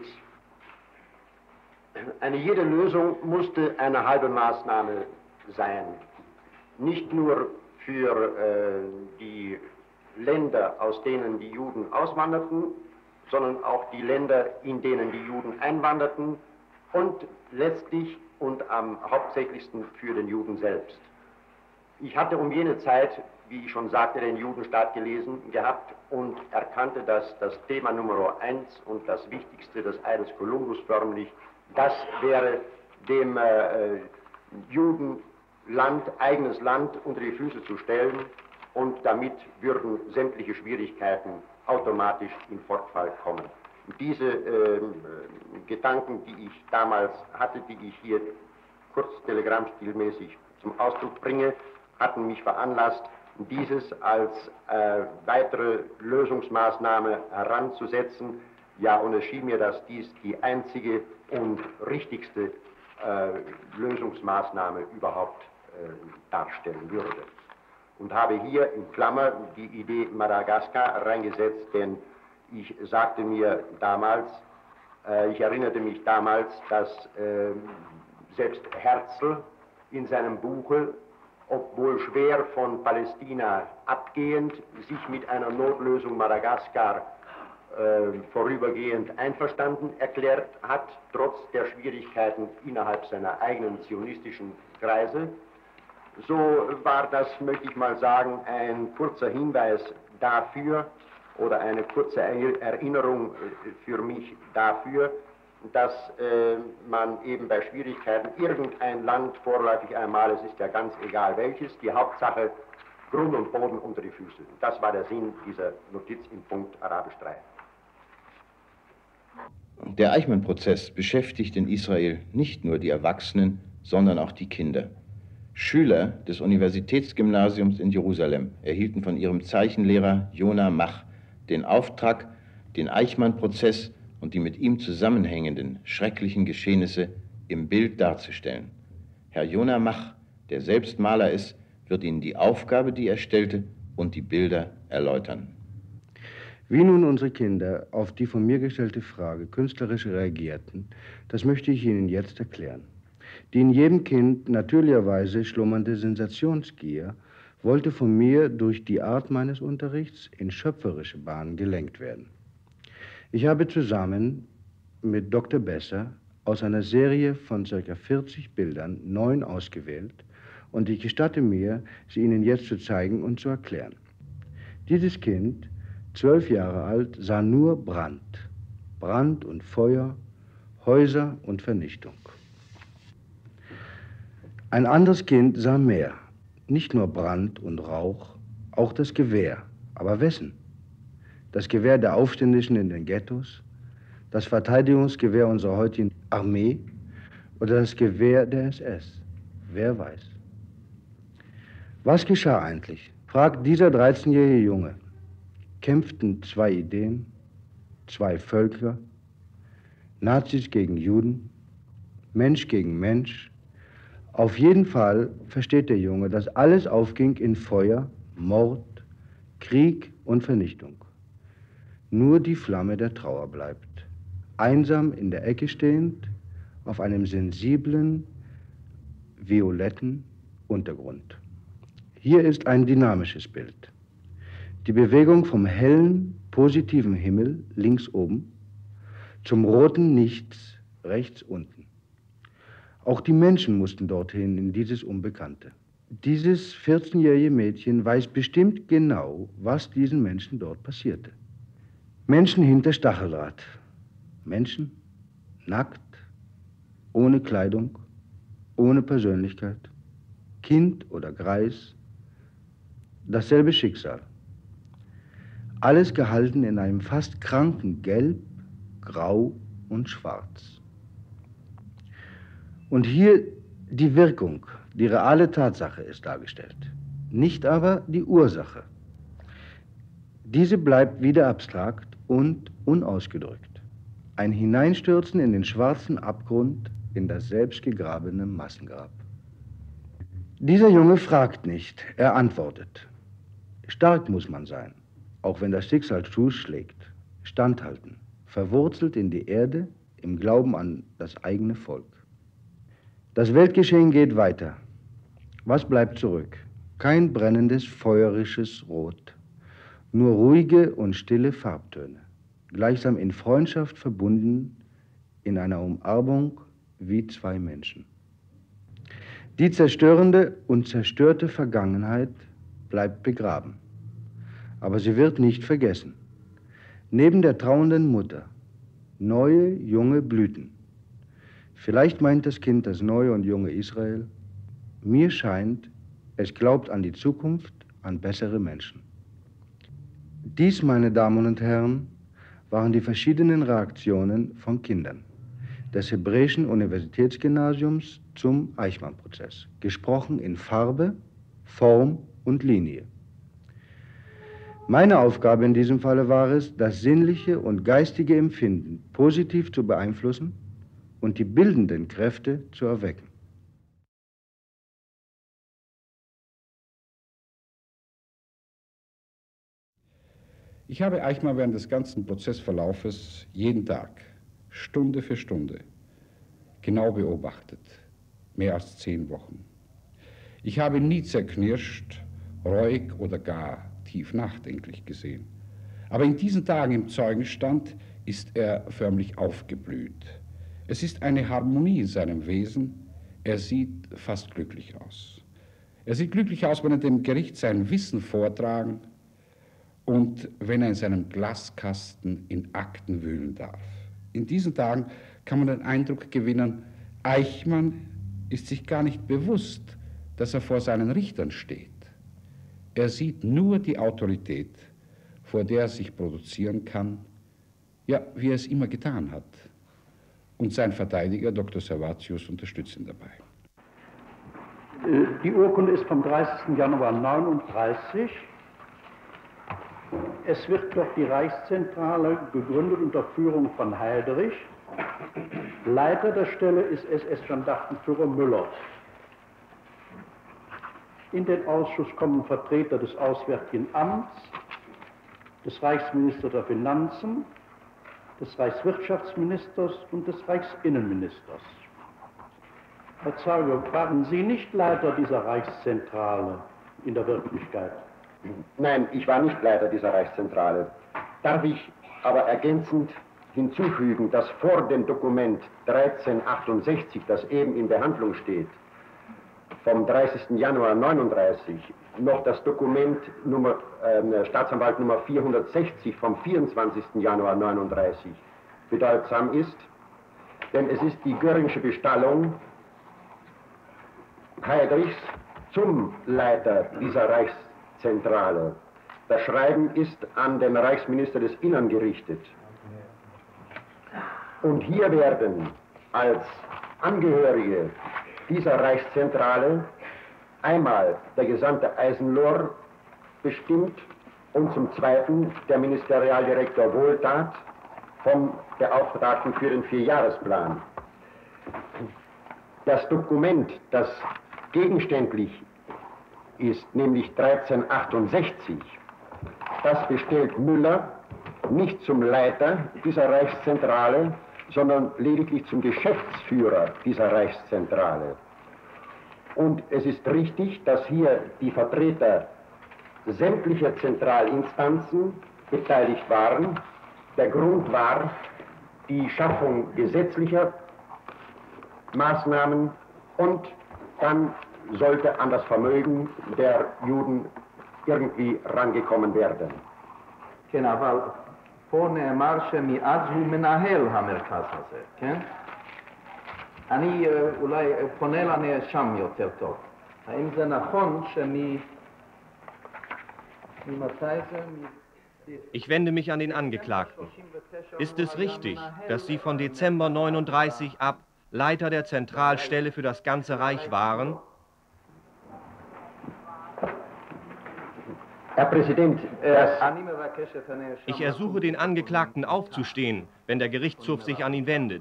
Eine jede Lösung musste eine halbe Maßnahme sein. Nicht nur für äh, die Länder, aus denen die Juden auswanderten, sondern auch die Länder, in denen die Juden einwanderten und letztlich und am hauptsächlichsten für den Juden selbst. Ich hatte um jene Zeit, wie ich schon sagte, den Judenstaat gelesen gehabt und erkannte, dass das Thema Nummer eins und das Wichtigste des Eides Kolumbus förmlich, das wäre dem äh, Juden Land, eigenes Land unter die Füße zu stellen und damit würden sämtliche Schwierigkeiten automatisch in Fortfall kommen. Und diese äh, Gedanken, die ich damals hatte, die ich hier kurz telegrammstilmäßig zum Ausdruck bringe, hatten mich veranlasst, dieses als äh, weitere Lösungsmaßnahme heranzusetzen. Ja, und es schien mir, dass dies die einzige und richtigste äh, Lösungsmaßnahme überhaupt äh, darstellen würde. Und habe hier in Klammer die Idee Madagaskar reingesetzt, denn ich sagte mir damals, äh, ich erinnerte mich damals, dass äh, selbst Herzl in seinem Buche, obwohl schwer von Palästina abgehend, sich mit einer Notlösung Madagaskar äh, vorübergehend einverstanden erklärt hat, trotz der Schwierigkeiten innerhalb seiner eigenen zionistischen Kreise. So war das, möchte ich mal sagen, ein kurzer Hinweis dafür oder eine kurze Erinnerung für mich dafür, dass äh, man eben bei Schwierigkeiten irgendein Land vorläufig einmal, es ist ja ganz egal welches, die Hauptsache Grund und Boden unter die Füße. Das war der Sinn dieser Notiz im Punkt Arabisch drei. Der Eichmann-Prozess beschäftigt in Israel nicht nur die Erwachsenen, sondern auch die Kinder. Schüler des Universitätsgymnasiums in Jerusalem erhielten von ihrem Zeichenlehrer Jonah Mach den Auftrag, den Eichmann-Prozess und die mit ihm zusammenhängenden schrecklichen Geschehnisse im Bild darzustellen. Herr Jonah Mach, der selbst Maler ist, wird Ihnen die Aufgabe, die er stellte, und die Bilder erläutern. Wie nun unsere Kinder auf die von mir gestellte Frage künstlerisch reagierten, das möchte ich Ihnen jetzt erklären. Die in jedem Kind natürlicherweise schlummernde Sensationsgier wollte von mir durch die Art meines Unterrichts in schöpferische Bahnen gelenkt werden. Ich habe zusammen mit Doktor Besser aus einer Serie von ca. vierzig Bildern neun ausgewählt und ich gestatte mir, sie Ihnen jetzt zu zeigen und zu erklären. Dieses Kind, zwölf Jahre alt, sah nur Brand. Brand und Feuer, Häuser und Vernichtung. Ein anderes Kind sah mehr. Nicht nur Brand und Rauch, auch das Gewehr. Aber wessen? Das Gewehr der Aufständischen in den Ghettos? Das Verteidigungsgewehr unserer heutigen Armee? Oder das Gewehr der S S? Wer weiß. Was geschah eigentlich? Fragt dieser dreizehnjährige Junge. Kämpften zwei Ideen, zwei Völker, Nazis gegen Juden, Mensch gegen Mensch. Auf jeden Fall versteht der Junge, dass alles aufging in Feuer, Mord, Krieg und Vernichtung. Nur die Flamme der Trauer bleibt, einsam in der Ecke stehend, auf einem sensiblen, violetten Untergrund. Hier ist ein dynamisches Bild. Die Bewegung vom hellen, positiven Himmel links oben zum roten Nichts rechts unten. Auch die Menschen mussten dorthin in dieses Unbekannte. Dieses vierzehnjährige Mädchen weiß bestimmt genau, was diesen Menschen dort passierte. Menschen hinter Stacheldraht. Menschen nackt, ohne Kleidung, ohne Persönlichkeit. Kind oder Greis. Dasselbe Schicksal. Alles gehalten in einem fast kranken Gelb, Grau und Schwarz. Und hier die Wirkung, die reale Tatsache ist dargestellt, nicht aber die Ursache. Diese bleibt wieder abstrakt und unausgedrückt. Ein Hineinstürzen in den schwarzen Abgrund, in das selbstgegrabene Massengrab. Dieser Junge fragt nicht, er antwortet. Stark muss man sein, auch wenn das Schicksal zuschlägt, standhalten, verwurzelt in die Erde, im Glauben an das eigene Volk. Das Weltgeschehen geht weiter. Was bleibt zurück? Kein brennendes, feuerisches Rot, nur ruhige und stille Farbtöne, gleichsam in Freundschaft verbunden, in einer Umarmung wie zwei Menschen. Die zerstörende und zerstörte Vergangenheit bleibt begraben. Aber sie wird nicht vergessen. Neben der trauernden Mutter neue, junge Blüten. Vielleicht meint das Kind das neue und junge Israel. Mir scheint, es glaubt an die Zukunft, an bessere Menschen. Dies, meine Damen und Herren, waren die verschiedenen Reaktionen von Kindern des Hebräischen Universitätsgymnasiums zum Eichmann-Prozess, gesprochen in Farbe, Form und Linie. Meine Aufgabe in diesem Falle war es, das sinnliche und geistige Empfinden positiv zu beeinflussen und die bildenden Kräfte zu erwecken. Ich habe Eichmann während des ganzen Prozessverlaufes jeden Tag, Stunde für Stunde, genau beobachtet, mehr als zehn Wochen. Ich habe ihn nie zerknirscht, reuig oder gar tief nachdenklich gesehen. Aber in diesen Tagen im Zeugenstand ist er förmlich aufgeblüht. Es ist eine Harmonie in seinem Wesen. Er sieht fast glücklich aus. Er sieht glücklich aus, wenn er dem Gericht sein Wissen vortragen und wenn er in seinem Glaskasten in Akten wühlen darf. In diesen Tagen kann man den Eindruck gewinnen, Eichmann ist sich gar nicht bewusst, dass er vor seinen Richtern steht. Er sieht nur die Autorität, vor der er sich produzieren kann, ja, wie er es immer getan hat. Und sein Verteidiger, Doktor Servatius, unterstützt ihn dabei. Die Urkunde ist vom dreißigsten Januar neununddreißig. Es wird durch die Reichszentrale gegründet unter Führung von Heiderich. Leiter der Stelle ist S S-Gendarmenführer Müller. In den Ausschuss kommen Vertreter des Auswärtigen Amts, des Reichsministers der Finanzen, des Reichswirtschaftsministers und des Reichsinnenministers. Herr Zeuge, waren Sie nicht Leiter dieser Reichszentrale in der Wirklichkeit? Nein, ich war nicht Leiter dieser Reichszentrale. Darf ich aber ergänzend hinzufügen, dass vor dem Dokument dreizehnhundertachtundsechzig, das eben in Behandlung steht, vom dreißigsten Januar neununddreißig, noch das Dokument Nummer, äh, Staatsanwalt Nummer vierhundertsechzig vom vierundzwanzigsten Januar neununddreißig bedeutsam ist, denn es ist die Göringsche Bestallung Heydrichs zum Leiter dieser Reichszentrale. Das Schreiben ist an den Reichsminister des Innern gerichtet. Und hier werden als Angehörige dieser Reichszentrale einmal der Gesandte Eisenlohr bestimmt und zum Zweiten der Ministerialdirektor Wohltat vom Beauftragten für den Vierjahresplan. Das Dokument, das gegenständlich ist, nämlich dreizehnhundertachtundsechzig, das bestellt Müller nicht zum Leiter dieser Reichszentrale, sondern lediglich zum Geschäftsführer dieser Reichszentrale. Und es ist richtig, dass hier die Vertreter sämtlicher Zentralinstanzen beteiligt waren. Der Grund war die Schaffung gesetzlicher Maßnahmen und dann sollte an das Vermögen der Juden irgendwie rangekommen werden. כן, אבל פה נאמר שמאז הוא מנהל המרכז הזה, כן? אני אולי פונה לנאשם יותר טוב. האם זה נכון שמי... ממתי זה... Ich wende mich an den Angeklagten. Ist es richtig, dass Sie von Dezember neununddreißig ab Leiter der Zentralstelle für das ganze Reich waren? Herr Präsident, das ich ersuche den Angeklagten aufzustehen, wenn der Gerichtshof sich an ihn wendet.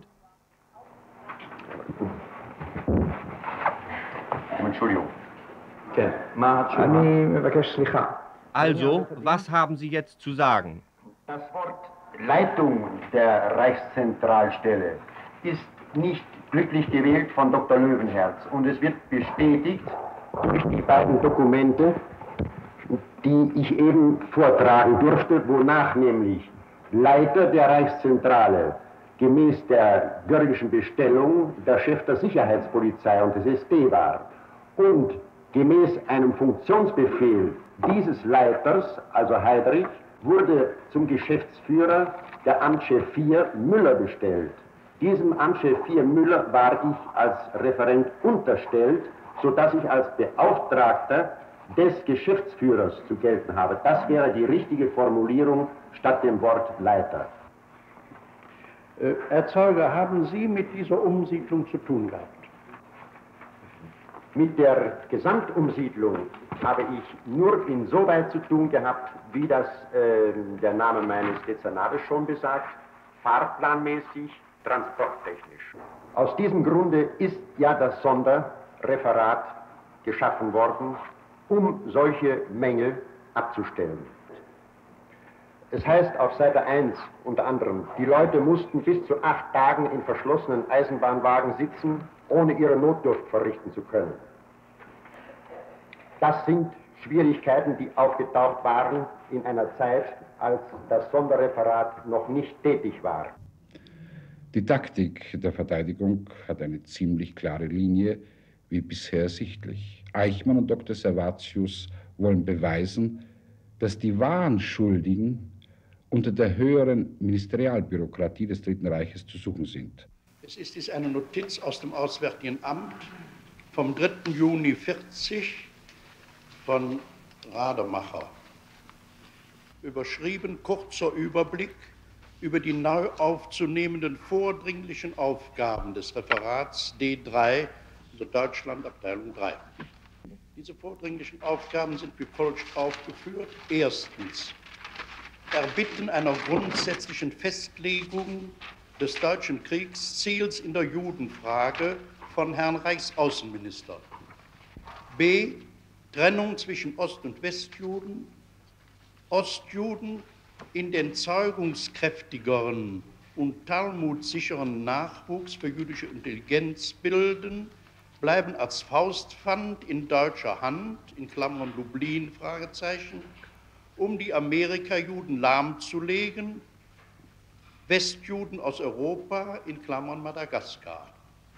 Entschuldigung. Also, was haben Sie jetzt zu sagen? Das Wort Leitung der Reichszentralstelle ist nicht glücklich gewählt von Doktor Löwenherz und es wird bestätigt durch die beiden Dokumente, die ich eben vortragen durfte, wonach nämlich Leiter der Reichszentrale gemäß der Göringschen Bestellung der Chef der Sicherheitspolizei und des S D war und gemäß einem Funktionsbefehl dieses Leiters, also Heydrich, wurde zum Geschäftsführer der Amtschef vier Müller bestellt. Diesem Amtschef vier Müller war ich als Referent unterstellt, sodass ich als Beauftragter des Geschäftsführers zu gelten habe. Das wäre die richtige Formulierung statt dem Wort Leiter. Herr Zeuge, haben Sie mit dieser Umsiedlung zu tun gehabt? Mit der Gesamtumsiedlung habe ich nur insoweit zu tun gehabt, wie das äh, der Name meines Dezernates schon besagt, fahrplanmäßig, transporttechnisch. Aus diesem Grunde ist ja das Sonderreferat geschaffen worden, um solche Mängel abzustellen. Es heißt auf Seite eins unter anderem, die Leute mussten bis zu acht Tagen in verschlossenen Eisenbahnwagen sitzen, ohne ihre Notdurft verrichten zu können. Das sind Schwierigkeiten, die aufgetaucht waren in einer Zeit, als das Sonderreferat noch nicht tätig war. Die Taktik der Verteidigung hat eine ziemlich klare Linie, wie bisher ersichtlich. Eichmann und Doktor Servatius wollen beweisen, dass die wahren Schuldigen unter der höheren Ministerialbürokratie des Dritten Reiches zu suchen sind. Es ist dies eine Notiz aus dem Auswärtigen Amt vom dritten Juni vierzig von Rademacher. Überschrieben kurzer Überblick über die neu aufzunehmenden vordringlichen Aufgaben des Referats D drei, also Deutschland, Abteilung drei. Diese vordringlichen Aufgaben sind wie folgt aufgeführt. Erstens, Erbitten einer grundsätzlichen Festlegung des deutschen Kriegsziels in der Judenfrage von Herrn Reichsaußenminister. B. Trennung zwischen Ost- und Westjuden. Ostjuden in den zeugungskräftigeren und talmudsicheren Nachwuchs für jüdische Intelligenz bilden, bleiben als Faustpfand in deutscher Hand, in Klammern Lublin, Fragezeichen, um die Amerika-Juden lahmzulegen Westjuden aus Europa in Klammern Madagaskar.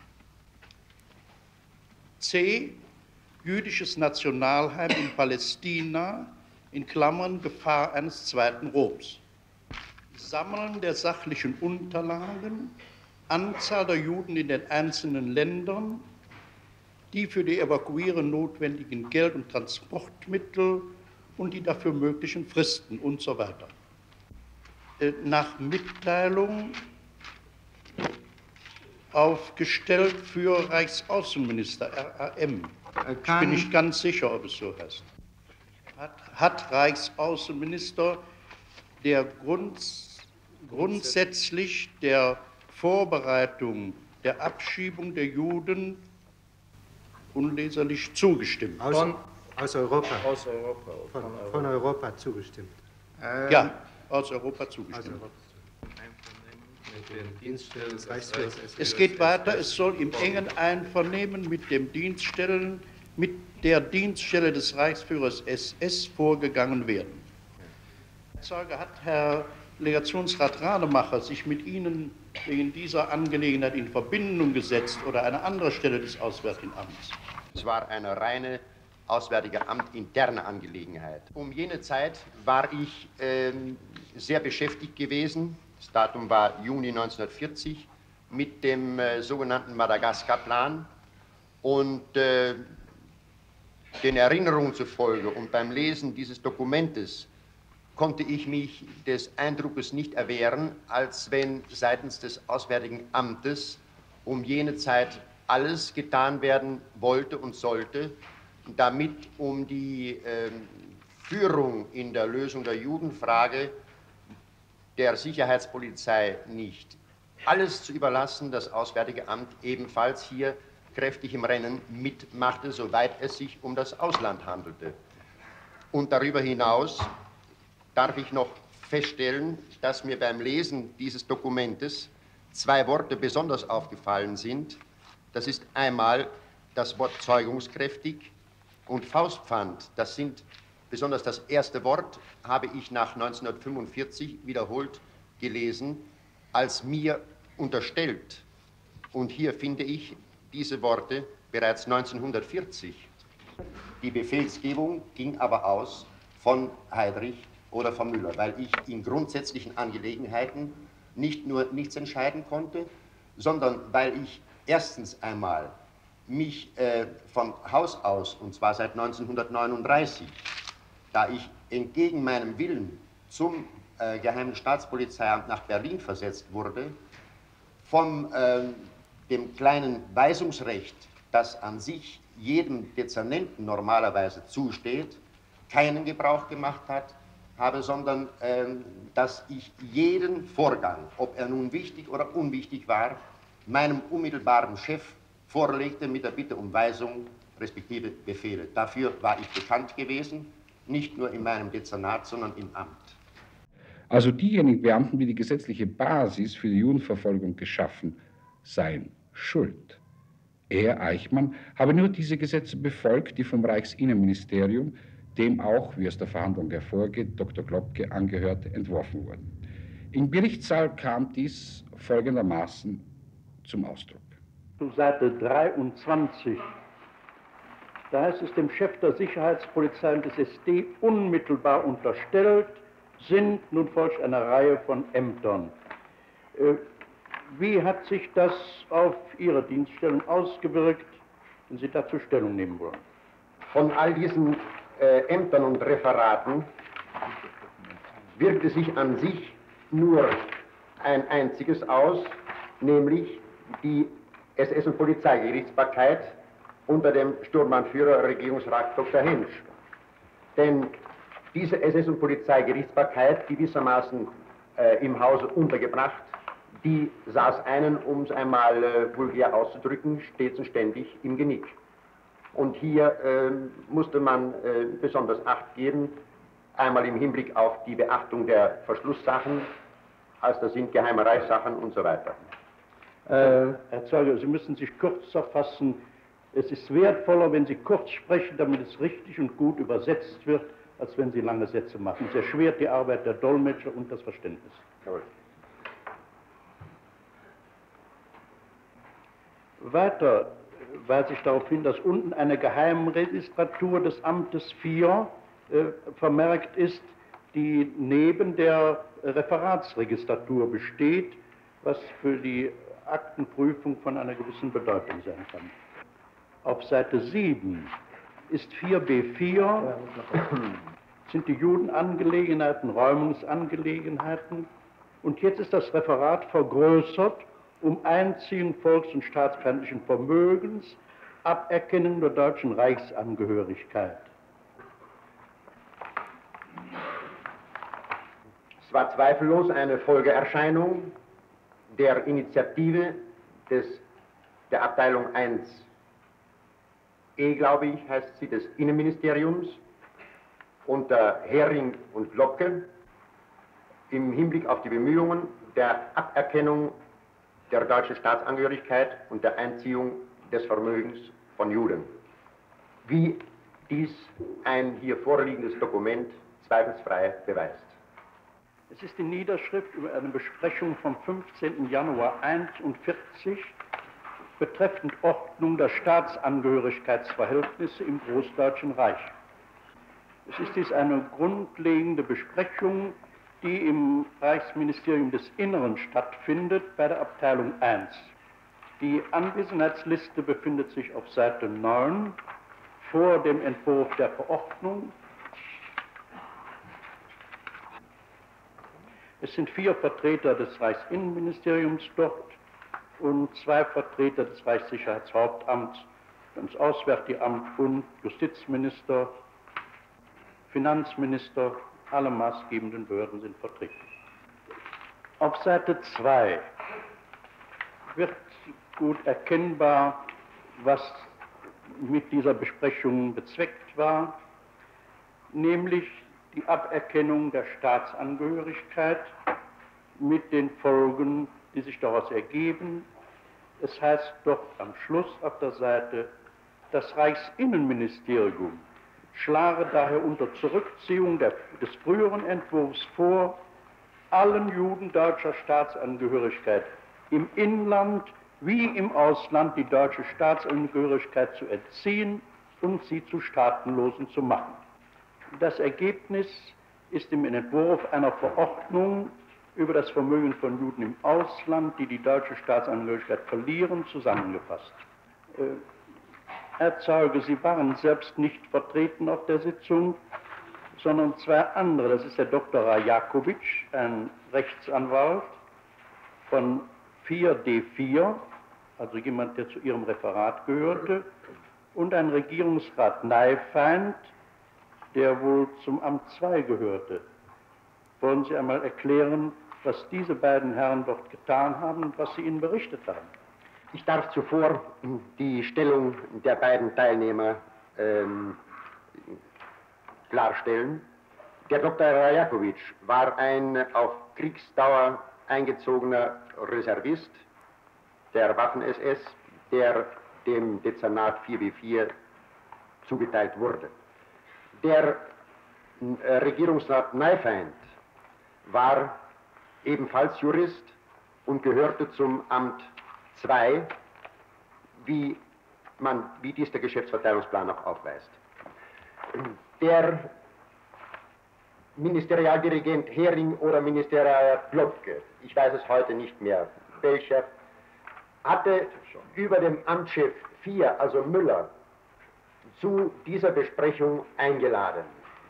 C. Jüdisches Nationalheim in Palästina in Klammern Gefahr eines zweiten Roms. Sammeln der sachlichen Unterlagen, Anzahl der Juden in den einzelnen Ländern, die für die Evakuierung notwendigen Geld- und Transportmittel und die dafür möglichen Fristen und so weiter. Nach Mitteilung aufgestellt für Reichsaußenminister, R A M. Ich bin nicht ganz sicher, ob es so heißt. Hat, hat Reichsaußenminister, der grunds, grundsätzlich der Vorbereitung der Abschiebung der Juden unleserlich zugestimmt. Aus, aus Europa. Aus Europa. Von, von Europa zugestimmt. Ähm, ja, aus Europa zugestimmt. Aus Europa. Es geht weiter, es soll im engen Einvernehmen mit dem Dienststellen, mit der Dienststelle des Reichsführers S S vorgegangen werden. Zeuge, hat Herr Legationsrat Rademacher sich mit Ihnen in dieser Angelegenheit in Verbindung gesetzt oder eine andere Stelle des Auswärtigen Amts? Es war eine reine Auswärtige Amt interne Angelegenheit. Um jene Zeit war ich äh, sehr beschäftigt gewesen. Das Datum war Juni neunzehnhundertvierzig mit dem äh, sogenannten Madagaskar-Plan und äh, den Erinnerungen zufolge und beim Lesen dieses Dokumentes konnte ich mich des Eindruckes nicht erwehren, als wenn seitens des Auswärtigen Amtes um jene Zeit alles getan werden wollte und sollte, damit um die äh, Führung in der Lösung der Judenfrage der Sicherheitspolizei nicht alles zu überlassen, das Auswärtige Amt ebenfalls hier kräftig im Rennen mitmachte, soweit es sich um das Ausland handelte. Und darüber hinaus darf ich noch feststellen, dass mir beim Lesen dieses Dokumentes zwei Worte besonders aufgefallen sind. Das ist einmal das Wort zeugungskräftig und Faustpfand. Das sind besonders das erste Wort, habe ich nach neunzehnhundertfünfundvierzig wiederholt gelesen, als mir unterstellt. Und hier finde ich diese Worte bereits neunzehnhundertvierzig. Die Befehlsgebung ging aber aus von Heydrich oder von Müller, weil ich in grundsätzlichen Angelegenheiten nicht nur nichts entscheiden konnte, sondern weil ich erstens einmal mich äh, von Haus aus, und zwar seit neunzehnhundertneununddreißig, da ich entgegen meinem Willen zum äh, Geheimen Staatspolizeiamt nach Berlin versetzt wurde, von äh, dem kleinen Weisungsrecht, das an sich jedem Dezernenten normalerweise zusteht, keinen Gebrauch gemacht hat, habe, sondern äh, dass ich jeden Vorgang, ob er nun wichtig oder unwichtig war, meinem unmittelbaren Chef vorlegte mit der Bitte um Weisung respektive Befehle. Dafür war ich bekannt gewesen, nicht nur in meinem Dezernat, sondern im Amt. Also diejenigen Beamten, die die gesetzliche Basis für die Judenverfolgung geschaffen, seien schuld. Er, Eichmann, habe nur diese Gesetze befolgt, die vom Reichsinnenministerium, dem auch, wie aus der Verhandlung hervorgeht, Doktor Klopke angehörte, entworfen wurden. Im Gerichtssaal kam dies folgendermaßen zum Ausdruck. Zu Seite dreiundzwanzig, da heißt es, dem Chef der Sicherheitspolizei und des S D unmittelbar unterstellt sind nun folgt eine Reihe von Ämtern. Äh, wie hat sich das auf Ihre Dienststellen ausgewirkt, wenn Sie dazu Stellung nehmen wollen? Von all diesen äh, Ämtern und Referaten wirkte sich an sich nur ein einziges aus, nämlich die S S- und Polizeigerichtsbarkeit unter dem Sturmanführer Regierungsrat Doktor Hensch. Denn diese S S- und Polizeigerichtsbarkeit, gewissermaßen äh, im Hause untergebracht, die saß einen, um es einmal äh, vulgär auszudrücken, stets und ständig im Genick. Und hier äh, musste man äh, besonders Acht geben, einmal im Hinblick auf die Beachtung der Verschlusssachen, als das sind geheime Reichssachen und so weiter. Äh, Herr Zeuge, Sie müssen sich kürzer fassen. Es ist wertvoller, wenn Sie kurz sprechen, damit es richtig und gut übersetzt wird, als wenn Sie lange Sätze machen. Es erschwert die Arbeit der Dolmetscher und das Verständnis. Jawohl. Weiter weise ich darauf hin, dass unten eine Geheimregistratur des Amtes vier äh, vermerkt ist, die neben der Referatsregistratur besteht, was für die Aktenprüfung von einer gewissen Bedeutung sein kann. Auf Seite sieben ist vier b vier, sind die Judenangelegenheiten, Räumungsangelegenheiten. Und jetzt ist das Referat vergrößert um Einziehung volks- und staatsfeindlichen Vermögens, Aberkennung der deutschen Reichsangehörigkeit. Es war zweifellos eine Folgeerscheinung der Initiative des, der Abteilung eins E, glaube ich, heißt sie, des Innenministeriums unter Hering und Locke im Hinblick auf die Bemühungen der Aberkennung der deutschen Staatsangehörigkeit und der Einziehung des Vermögens von Juden. Wie dies ein hier vorliegendes Dokument zweifelsfrei beweist. Es ist die Niederschrift über eine Besprechung vom fünfzehnten Januar einundvierzig betreffend Ordnung der Staatsangehörigkeitsverhältnisse im Großdeutschen Reich. Es ist dies eine grundlegende Besprechung, die im Reichsministerium des Inneren stattfindet, bei der Abteilung eins. Die Anwesenheitsliste befindet sich auf Seite neun vor dem Entwurf der Verordnung. Es sind vier Vertreter des Reichsinnenministeriums dort und zwei Vertreter des Reichssicherheitshauptamts, das Auswärtige Amt und Justizminister, Finanzminister, alle maßgebenden Behörden sind vertreten. Auf Seite zwei wird gut erkennbar, was mit dieser Besprechung bezweckt war, nämlich die Aberkennung der Staatsangehörigkeit mit den Folgen, die sich daraus ergeben. Es heißt dort am Schluss auf der Seite, das Reichsinnenministerium schlage daher unter Zurückziehung der, des früheren Entwurfs vor, allen Juden deutscher Staatsangehörigkeit im Inland wie im Ausland die deutsche Staatsangehörigkeit zu entziehen und sie zu Staatenlosen zu machen. Das Ergebnis ist im Entwurf einer Verordnung über das Vermögen von Juden im Ausland, die die deutsche Staatsangehörigkeit verlieren, zusammengefasst. Äh, Herr Zeuge, Sie waren selbst nicht vertreten auf der Sitzung, sondern zwei andere. Das ist der Doktor Rajakowitsch, ein Rechtsanwalt von vier d vier, also jemand, der zu Ihrem Referat gehörte, und ein Regierungsrat Neifeind, der wohl zum Amt zwei gehörte. Wollen Sie einmal erklären, was diese beiden Herren dort getan haben und was Sie ihnen berichtet haben? Ich darf zuvor die Stellung der beiden Teilnehmer ähm, klarstellen. Der Doktor Rajakowitsch war ein auf Kriegsdauer eingezogener Reservist der Waffen-S S, der dem Dezernat vier b vier zugeteilt wurde. Der äh, Regierungsrat Neifeind war ebenfalls Jurist und gehörte zum Amt zwei, wie, man, wie dies der Geschäftsverteilungsplan auch aufweist. Der Ministerialdirigent Hering oder Ministerial Glocke, ich weiß es heute nicht mehr, welcher, hatte über dem Amtschef vier, also Müller, zu dieser Besprechung eingeladen.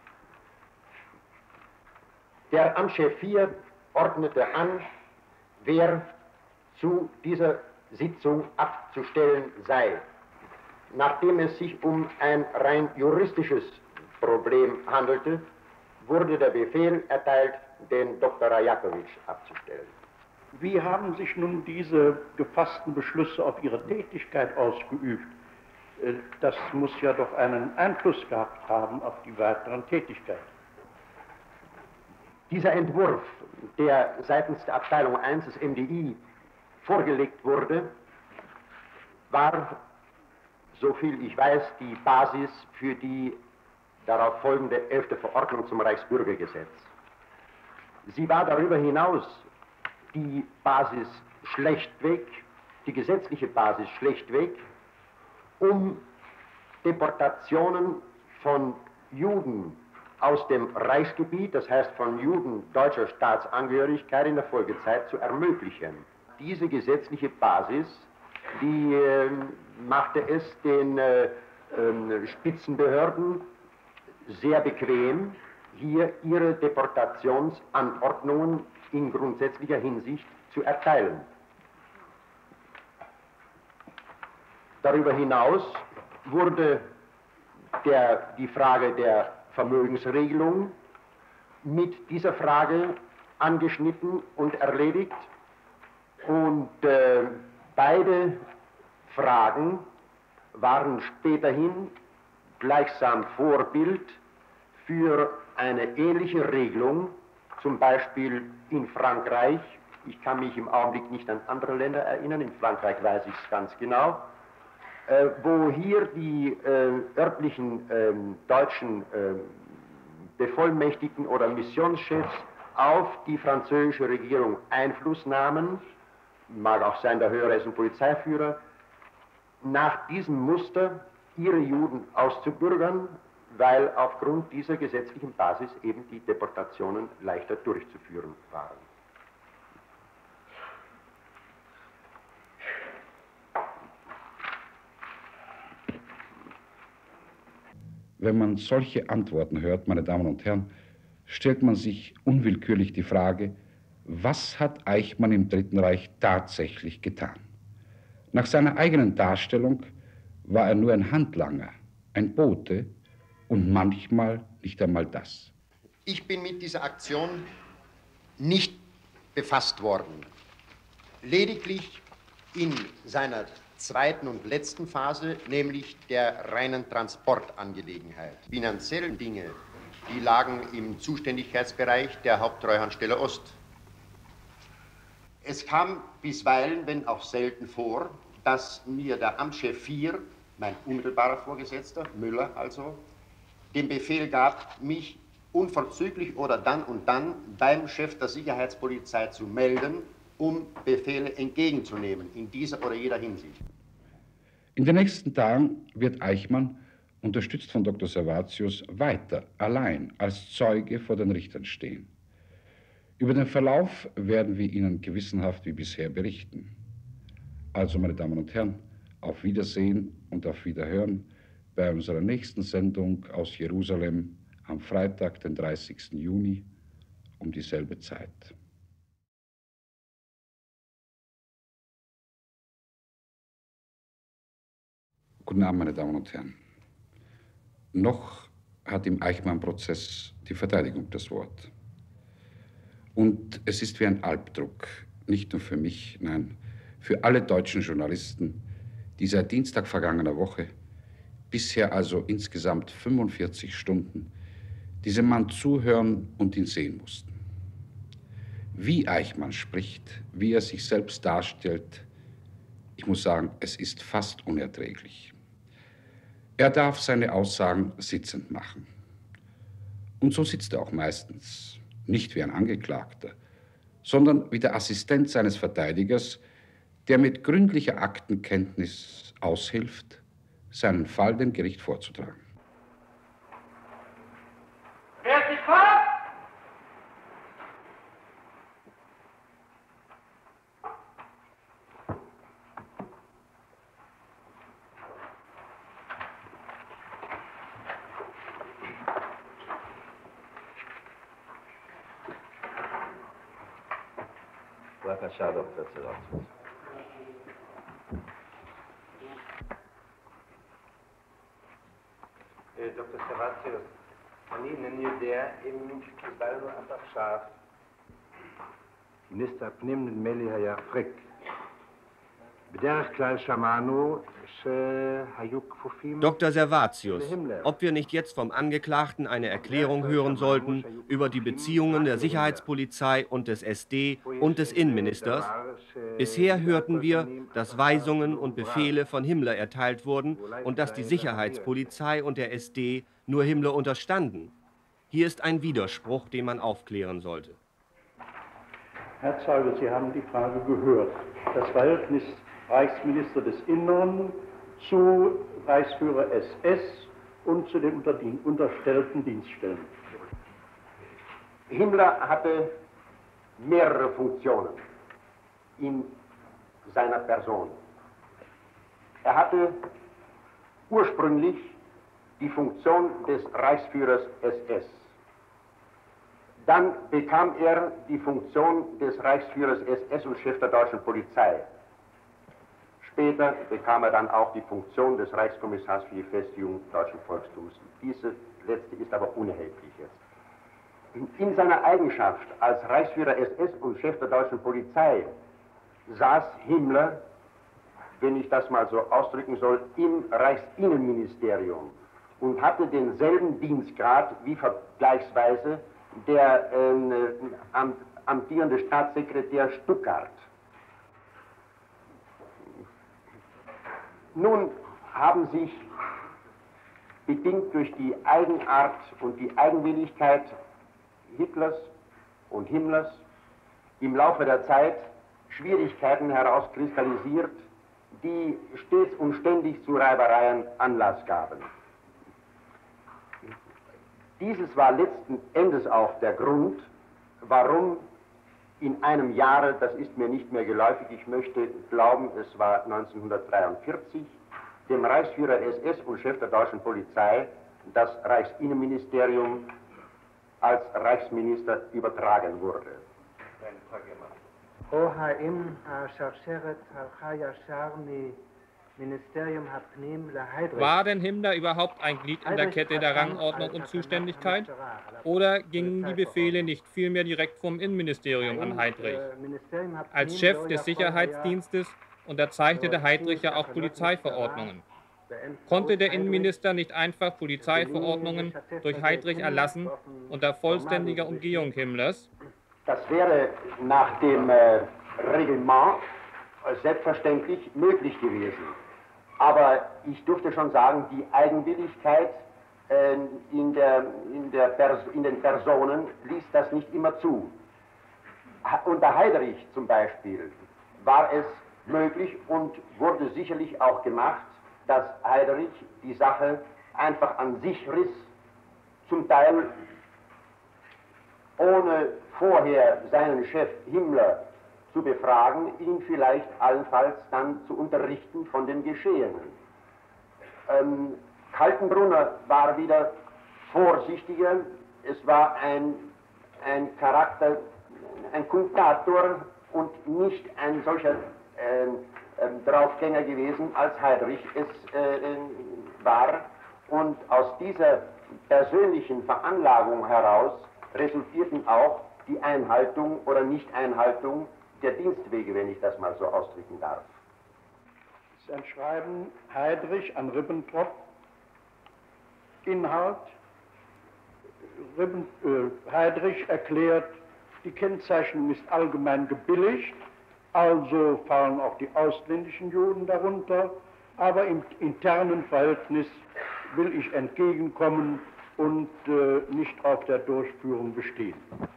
Der Amtschef vier ordnete an, wer zu dieser Sitzung abzustellen sei. Nachdem es sich um ein rein juristisches Problem handelte, wurde der Befehl erteilt, den Doktor Rajakowitsch abzustellen. Wie haben sich nun diese gefassten Beschlüsse auf Ihre Tätigkeit ausgeübt? Das muss ja doch einen Einfluss gehabt haben auf die weiteren Tätigkeit. Dieser Entwurf, der seitens der Abteilung eins des M D I vorgelegt wurde, war, soviel ich weiß, die Basis für die darauf folgende elfte Verordnung zum Reichsbürgergesetz. Sie war darüber hinaus die Basis schlechtweg die gesetzliche Basis schlechtweg, um Deportationen von Juden aus dem Reichsgebiet, das heißt von Juden deutscher Staatsangehörigkeit in der Folgezeit zu ermöglichen. Diese gesetzliche Basis, die äh, machte es den äh, äh, Spitzenbehörden sehr bequem, hier ihre Deportationsanordnungen in grundsätzlicher Hinsicht zu erteilen. Darüber hinaus wurde der, die Frage der Vermögensregelung mit dieser Frage angeschnitten und erledigt. Und äh, beide Fragen waren späterhin gleichsam Vorbild für eine ähnliche Regelung, zum Beispiel in Frankreich. Ich kann mich im Augenblick nicht an andere Länder erinnern, in Frankreich weiß ich es ganz genau, äh, wo hier die äh, örtlichen äh, deutschen äh, Bevollmächtigten oder Missionschefs auf die französische Regierung Einfluss nahmen, mag auch sein der höhere Hessen Polizeiführer, nach diesem Muster ihre Juden auszubürgern, weil aufgrund dieser gesetzlichen Basis eben die Deportationen leichter durchzuführen waren. Wenn man solche Antworten hört, meine Damen und Herren, stellt man sich unwillkürlich die Frage, was hat Eichmann im Dritten Reich tatsächlich getan? Nach seiner eigenen Darstellung war er nur ein Handlanger, ein Bote und manchmal nicht einmal das. Ich bin mit dieser Aktion nicht befasst worden. Lediglich in seiner zweiten und letzten Phase, nämlich der reinen Transportangelegenheit. Finanziellen Dinge, die lagen im Zuständigkeitsbereich der Haupttreuhandstelle Ost. Es kam bisweilen, wenn auch selten vor, dass mir der Amtschef vier, mein unmittelbarer Vorgesetzter, Müller also, den Befehl gab, mich unverzüglich oder dann und dann beim Chef der Sicherheitspolizei zu melden, um Befehle entgegenzunehmen, in dieser oder jeder Hinsicht. In den nächsten Tagen wird Eichmann, unterstützt von Doktor Servatius, weiter allein als Zeuge vor den Richtern stehen. Über den Verlauf werden wir Ihnen gewissenhaft wie bisher berichten. Also, meine Damen und Herren, auf Wiedersehen und auf Wiederhören bei unserer nächsten Sendung aus Jerusalem am Freitag, den dreißigsten Juni, um dieselbe Zeit. Guten Abend, meine Damen und Herren. Noch hat im Eichmann-Prozess die Verteidigung das Wort. Und es ist wie ein Albdruck, nicht nur für mich, nein, für alle deutschen Journalisten, die seit Dienstag vergangener Woche, bisher also insgesamt fünfundvierzig Stunden, diesem Mann zuhören und ihn sehen mussten. Wie Eichmann spricht, wie er sich selbst darstellt, ich muss sagen, es ist fast unerträglich. Er darf seine Aussagen sitzend machen. Und so sitzt er auch meistens, nicht wie ein Angeklagter, sondern wie der Assistent seines Verteidigers, der mit gründlicher Aktenkenntnis aushilft, seinen Fall dem Gericht vorzutragen. Wer ist vor? בבקשה, דוקטור סרבטיוס. דוקטור סרבטיוס, אני אינני יודע אם קיבלנו עד עכשיו. מיניסטר הפנים נדמה לי היה פריק. בדרך כלל שמענו שהיו כפופים... Doktor Servatius, ob wir nicht jetzt vom Angeklagten eine Erklärung hören sollten über die Beziehungen der Sicherheitspolizei und des S D und des Innenministers? Bisher hörten wir, dass Weisungen und Befehle von Himmler erteilt wurden und dass die Sicherheitspolizei und der S D nur Himmler unterstanden. Hier ist ein Widerspruch, den man aufklären sollte. Herr Zeuge, Sie haben die Frage gehört. Das Verhältnis Reichsminister des Innern, zu Reichsführer S S und zu den unterstellten Dienststellen. Himmler hatte mehrere Funktionen in seiner Person. Er hatte ursprünglich die Funktion des Reichsführers S S. Dann bekam er die Funktion des Reichsführers S S und Chef der deutschen Polizei. Später bekam er dann auch die Funktion des Reichskommissars für die Festigung deutschen Volkstums. Diese letzte ist aber unerheblich jetzt. In seiner Eigenschaft als Reichsführer S S und Chef der deutschen Polizei saß Himmler, wenn ich das mal so ausdrücken soll, im Reichsinnenministerium und hatte denselben Dienstgrad wie vergleichsweise der äh, amtierende Staatssekretär Stuckart. Nun haben sich, bedingt durch die Eigenart und die Eigenwilligkeit Hitlers und Himmlers, im Laufe der Zeit Schwierigkeiten herauskristallisiert, die stets und ständig zu Reibereien Anlass gaben. Dieses war letzten Endes auch der Grund, warum in einem Jahre, das ist mir nicht mehr geläufig, ich möchte glauben, es war neunzehnhundertdreiundvierzig, dem Reichsführer S S und Chef der deutschen Polizei das Reichsinnenministerium als Reichsminister übertragen wurde. War denn Himmler überhaupt ein Glied in der Kette der Rangordnung und Zuständigkeit? Oder gingen die Befehle nicht vielmehr direkt vom Innenministerium an Heydrich? Als Chef des Sicherheitsdienstes unterzeichnete Heydrich ja auch Polizeiverordnungen. Konnte der Innenminister nicht einfach Polizeiverordnungen durch Heydrich erlassen unter vollständiger Umgehung Himmlers? Das wäre nach dem äh, Reglement äh, selbstverständlich möglich gewesen. Aber ich durfte schon sagen, die Eigenwilligkeit äh, in, der, in, der Pers in den Personen ließ das nicht immer zu. Ha unter Heydrich zum Beispiel war es möglich und wurde sicherlich auch gemacht, dass Heydrich die Sache einfach an sich riss, zum Teil ohne vorher seinen Chef Himmler zu befragen, ihn vielleicht allenfalls dann zu unterrichten von den Geschehenen. Ähm, Kaltenbrunner war wieder vorsichtiger, es war ein, ein Charakter, ein Kunktator und nicht ein solcher äh, äh, Draufgänger gewesen, als Heydrich es äh, war. Und aus dieser persönlichen Veranlagung heraus resultierten auch die Einhaltung oder Nicht-Einhaltung der Dienstwege, wenn ich das mal so ausdrücken darf. Das ist ein Schreiben Heydrich an Ribbentrop. Inhalt: Ribben, äh, Heydrich erklärt, die Kennzeichnung ist allgemein gebilligt, also fallen auch die ausländischen Juden darunter, aber im internen Verhältnis will ich entgegenkommen und äh, nicht auf der Durchführung bestehen.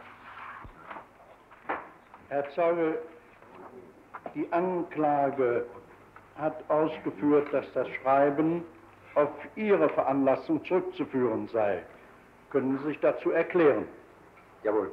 Herr Zeuge, die Anklage hat ausgeführt, dass das Schreiben auf Ihre Veranlassung zurückzuführen sei. Können Sie sich dazu erklären? Jawohl.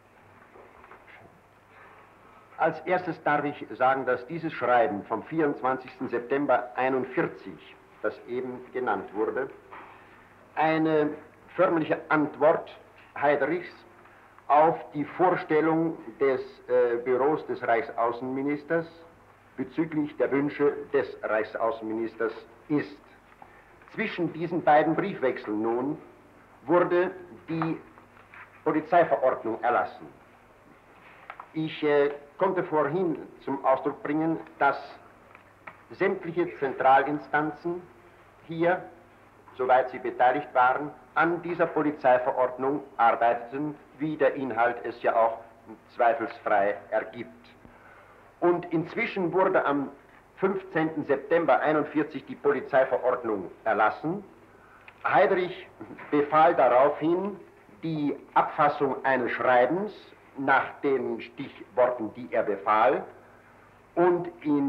Als erstes darf ich sagen, dass dieses Schreiben vom vierundzwanzigsten September einundvierzig, das eben genannt wurde, eine förmliche Antwort Heydrichs auf die Vorstellung des äh, Büros des Reichsaußenministers bezüglich der Wünsche des Reichsaußenministers ist. Zwischen diesen beiden Briefwechseln nun wurde die Polizeiverordnung erlassen. Ich äh, konnte vorhin zum Ausdruck bringen, dass sämtliche Zentralinstanzen hier, soweit sie beteiligt waren, an dieser Polizeiverordnung arbeiteten, wie der Inhalt es ja auch zweifelsfrei ergibt. Und inzwischen wurde am fünfzehnten September einundvierzig die Polizeiverordnung erlassen. Heydrich befahl daraufhin die Abfassung eines Schreibens nach den Stichworten, die er befahl, und in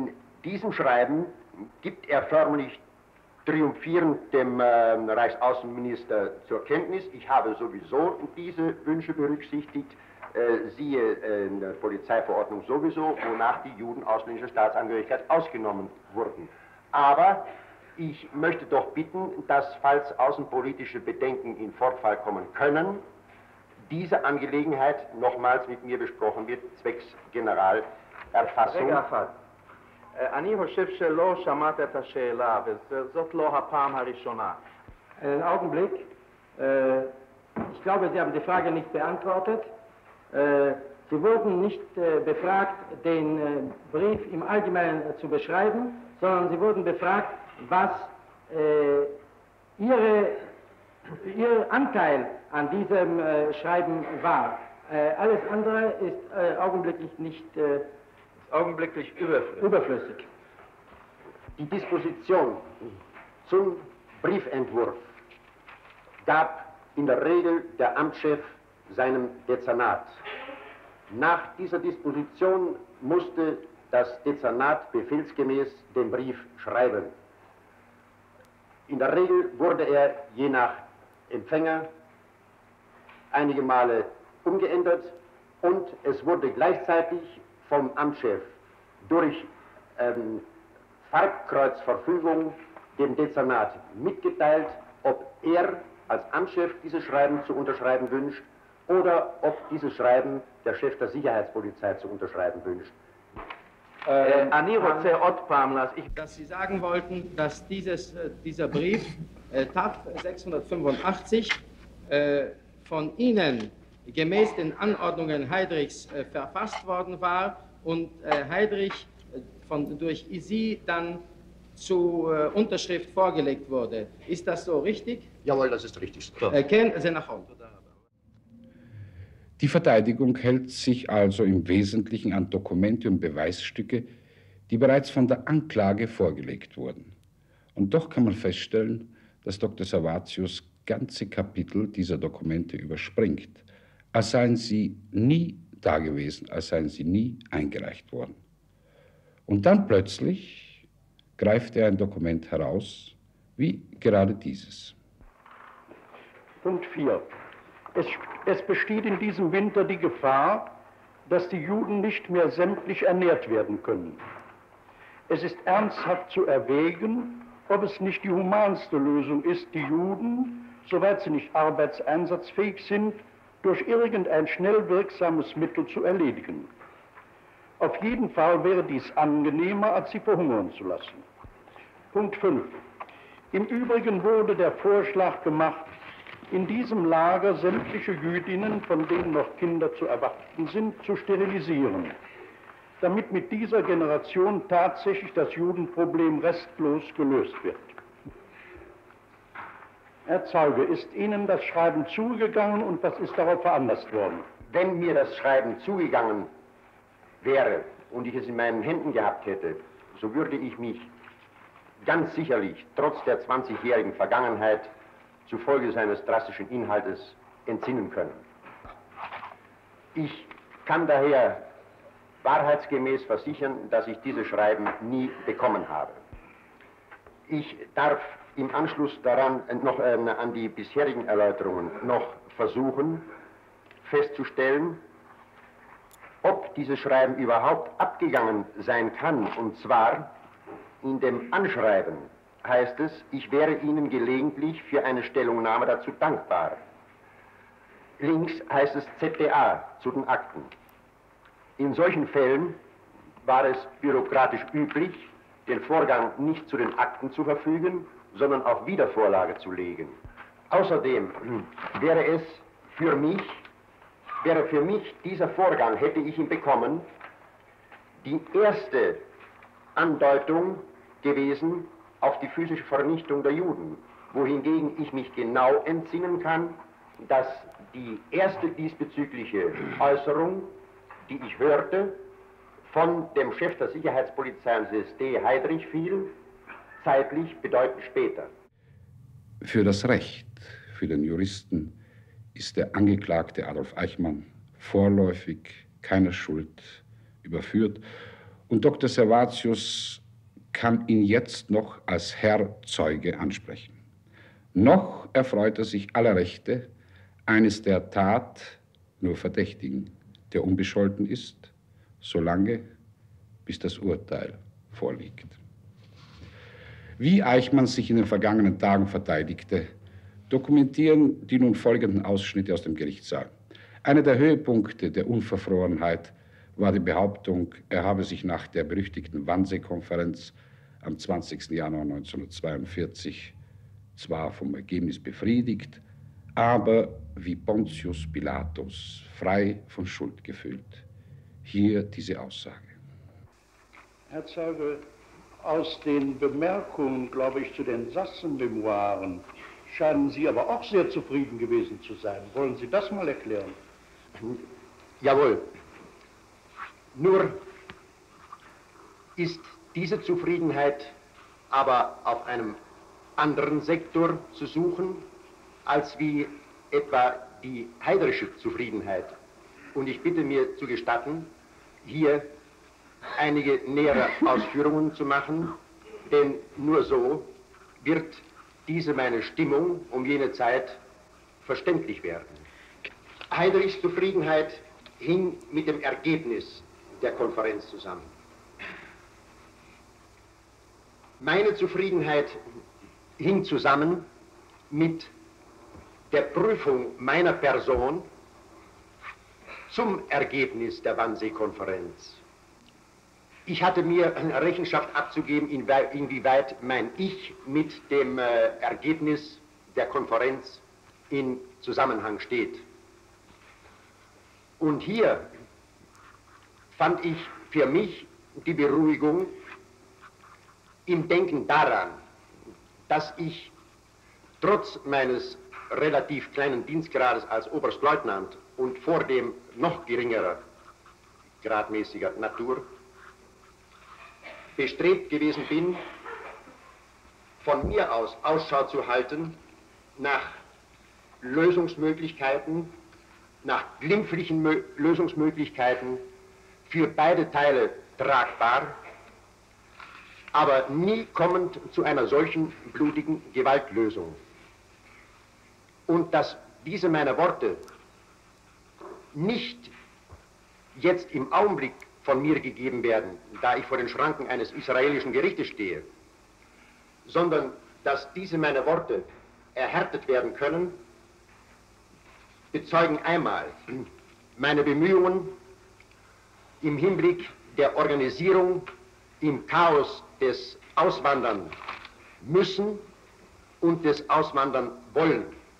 diesem Schreiben gibt er förmlich triumphierend dem äh, Reichsaußenminister zur Kenntnis, ich habe sowieso diese Wünsche berücksichtigt, äh, siehe äh, in der Polizeiverordnung sowieso, wonach die Juden ausländischer Staatsangehörigkeit ausgenommen wurden. Aber ich möchte doch bitten, dass, falls außenpolitische Bedenken in Fortfall kommen können, diese Angelegenheit nochmals mit mir besprochen wird, zwecks Generalerfassung. אני חושב שלא שמעת את השאלה, וזאת לא הפעם הראשונה. Einen Augenblick. Äh, ich glaube, Sie haben die Frage nicht beantwortet. Äh, Sie wurden nicht äh, befragt, den äh, Brief im Allgemeinen äh, zu beschreiben, sondern Sie wurden befragt, was äh, Ihre, Ihr Anteil an diesem äh, Schreiben war. Äh, alles andere ist äh, augenblicklich nicht äh, augenblicklich überflüssig. überflüssig. Die Disposition zum Briefentwurf gab in der Regel der Amtschef seinem Dezernat. Nach dieser Disposition musste das Dezernat befehlsgemäß den Brief schreiben. In der Regel wurde er je nach Empfänger einige Male umgeändert und es wurde gleichzeitig vom Amtschef durch ähm, Farbkreuzverfügung dem Dezernat mitgeteilt, ob er als Amtschef dieses Schreiben zu unterschreiben wünscht oder ob dieses Schreiben der Chef der Sicherheitspolizei zu unterschreiben wünscht. Äh, dass Sie sagen wollten, dass dieses, äh, dieser Brief äh, T A F sechshundertfünfundachtzig äh, von Ihnen gemäß den Anordnungen Heydrichs äh, verfasst worden war und äh, Heydrich äh, von, durch Sie dann zur äh, Unterschrift vorgelegt wurde. Ist das so richtig? Jawohl, das ist richtig. Äh, Ken Senachon. Die Verteidigung hält sich also im Wesentlichen an Dokumente und Beweisstücke, die bereits von der Anklage vorgelegt wurden. Und doch kann man feststellen, dass Doktor Servatius ganze Kapitel dieser Dokumente überspringt, als seien sie nie dagewesen, als seien sie nie eingereicht worden. Und dann plötzlich greift er ein Dokument heraus, wie gerade dieses. Punkt vier. Es, es besteht in diesem Winter die Gefahr, dass die Juden nicht mehr sämtlich ernährt werden können. Es ist ernsthaft zu erwägen, ob es nicht die humanste Lösung ist, die Juden, soweit sie nicht arbeitseinsatzfähig sind, durch irgendein schnell wirksames Mittel zu erledigen. Auf jeden Fall wäre dies angenehmer, als sie verhungern zu lassen. Punkt fünf. Im Übrigen wurde der Vorschlag gemacht, in diesem Lager sämtliche Jüdinnen, von denen noch Kinder zu erwarten sind, zu sterilisieren, damit mit dieser Generation tatsächlich das Judenproblem restlos gelöst wird. Herr Zeuge, ist Ihnen das Schreiben zugegangen und was ist darauf veranlasst worden? Wenn mir das Schreiben zugegangen wäre und ich es in meinen Händen gehabt hätte, so würde ich mich ganz sicherlich trotz der zwanzigjährigen Vergangenheit zufolge seines drastischen Inhaltes entsinnen können. Ich kann daher wahrheitsgemäß versichern, dass ich dieses Schreiben nie bekommen habe. Ich darf im Anschluss daran noch äh, an die bisherigen Erläuterungen noch versuchen festzustellen, ob dieses Schreiben überhaupt abgegangen sein kann. Und zwar in dem Anschreiben heißt es, ich wäre Ihnen gelegentlich für eine Stellungnahme dazu dankbar. Links heißt es Z T A zu den Akten. In solchen Fällen war es bürokratisch üblich, den Vorgang nicht zu den Akten zu verfügen, sondern auf Wiedervorlage zu legen. Außerdem wäre es für mich, wäre für mich dieser Vorgang, hätte ich ihn bekommen, die erste Andeutung gewesen auf die physische Vernichtung der Juden, wohingegen ich mich genau entsinnen kann, dass die erste diesbezügliche Äußerung, die ich hörte, von dem Chef der Sicherheitspolizei und des S D Heydrich fiel, zeitlich bedeutend später. Für das Recht, für den Juristen, ist der Angeklagte Adolf Eichmann vorläufig keiner Schuld überführt und Doktor Servatius kann ihn jetzt noch als Herr Zeuge ansprechen. Noch erfreut er sich aller Rechte eines der Tat nur Verdächtigen, der unbescholten ist, solange bis das Urteil vorliegt. Wie Eichmann sich in den vergangenen Tagen verteidigte, dokumentieren die nun folgenden Ausschnitte aus dem Gerichtssaal. Einer der Höhepunkte der Unverfrorenheit war die Behauptung, er habe sich nach der berüchtigten Wannsee-Konferenz am zwanzigsten Januar neunzehnhundertzweiundvierzig zwar vom Ergebnis befriedigt, aber wie Pontius Pilatus frei von Schuld gefühlt. Hier diese Aussage. Herr Zeuge, aus den Bemerkungen, glaube ich, zu den Sassenmemoiren scheinen Sie aber auch sehr zufrieden gewesen zu sein. Wollen Sie das mal erklären? Jawohl. Nur ist diese Zufriedenheit aber auf einem anderen Sektor zu suchen, als wie etwa die heiderische Zufriedenheit. Und ich bitte mir zu gestatten, hier einige nähere Ausführungen zu machen, denn nur so wird diese meine Stimmung um jene Zeit verständlich werden. Heiderichs Zufriedenheit hing mit dem Ergebnis der Konferenz zusammen. Meine Zufriedenheit hing zusammen mit der Prüfung meiner Person zum Ergebnis der Wannsee-Konferenz. Ich hatte mir Rechenschaft abzugeben, inwieweit mein Ich mit dem Ergebnis der Konferenz in Zusammenhang steht. Und hier fand ich für mich die Beruhigung im Denken daran, dass ich trotz meines relativ kleinen Dienstgrades als Oberstleutnant und vor dem noch geringerer gradmäßiger Natur bestrebt gewesen bin, von mir aus Ausschau zu halten nach Lösungsmöglichkeiten, nach glimpflichen Mö- Lösungsmöglichkeiten für beide Teile tragbar, aber nie kommend zu einer solchen blutigen Gewaltlösung. Und dass diese meine Worte nicht jetzt im Augenblick von mir gegeben werden, da ich vor den Schranken eines israelischen Gerichtes stehe, sondern dass diese meine Worte erhärtet werden können, bezeugen einmal meine Bemühungen im Hinblick der Organisierung im Chaos des Auswandern müssen und des Auswandern wollen.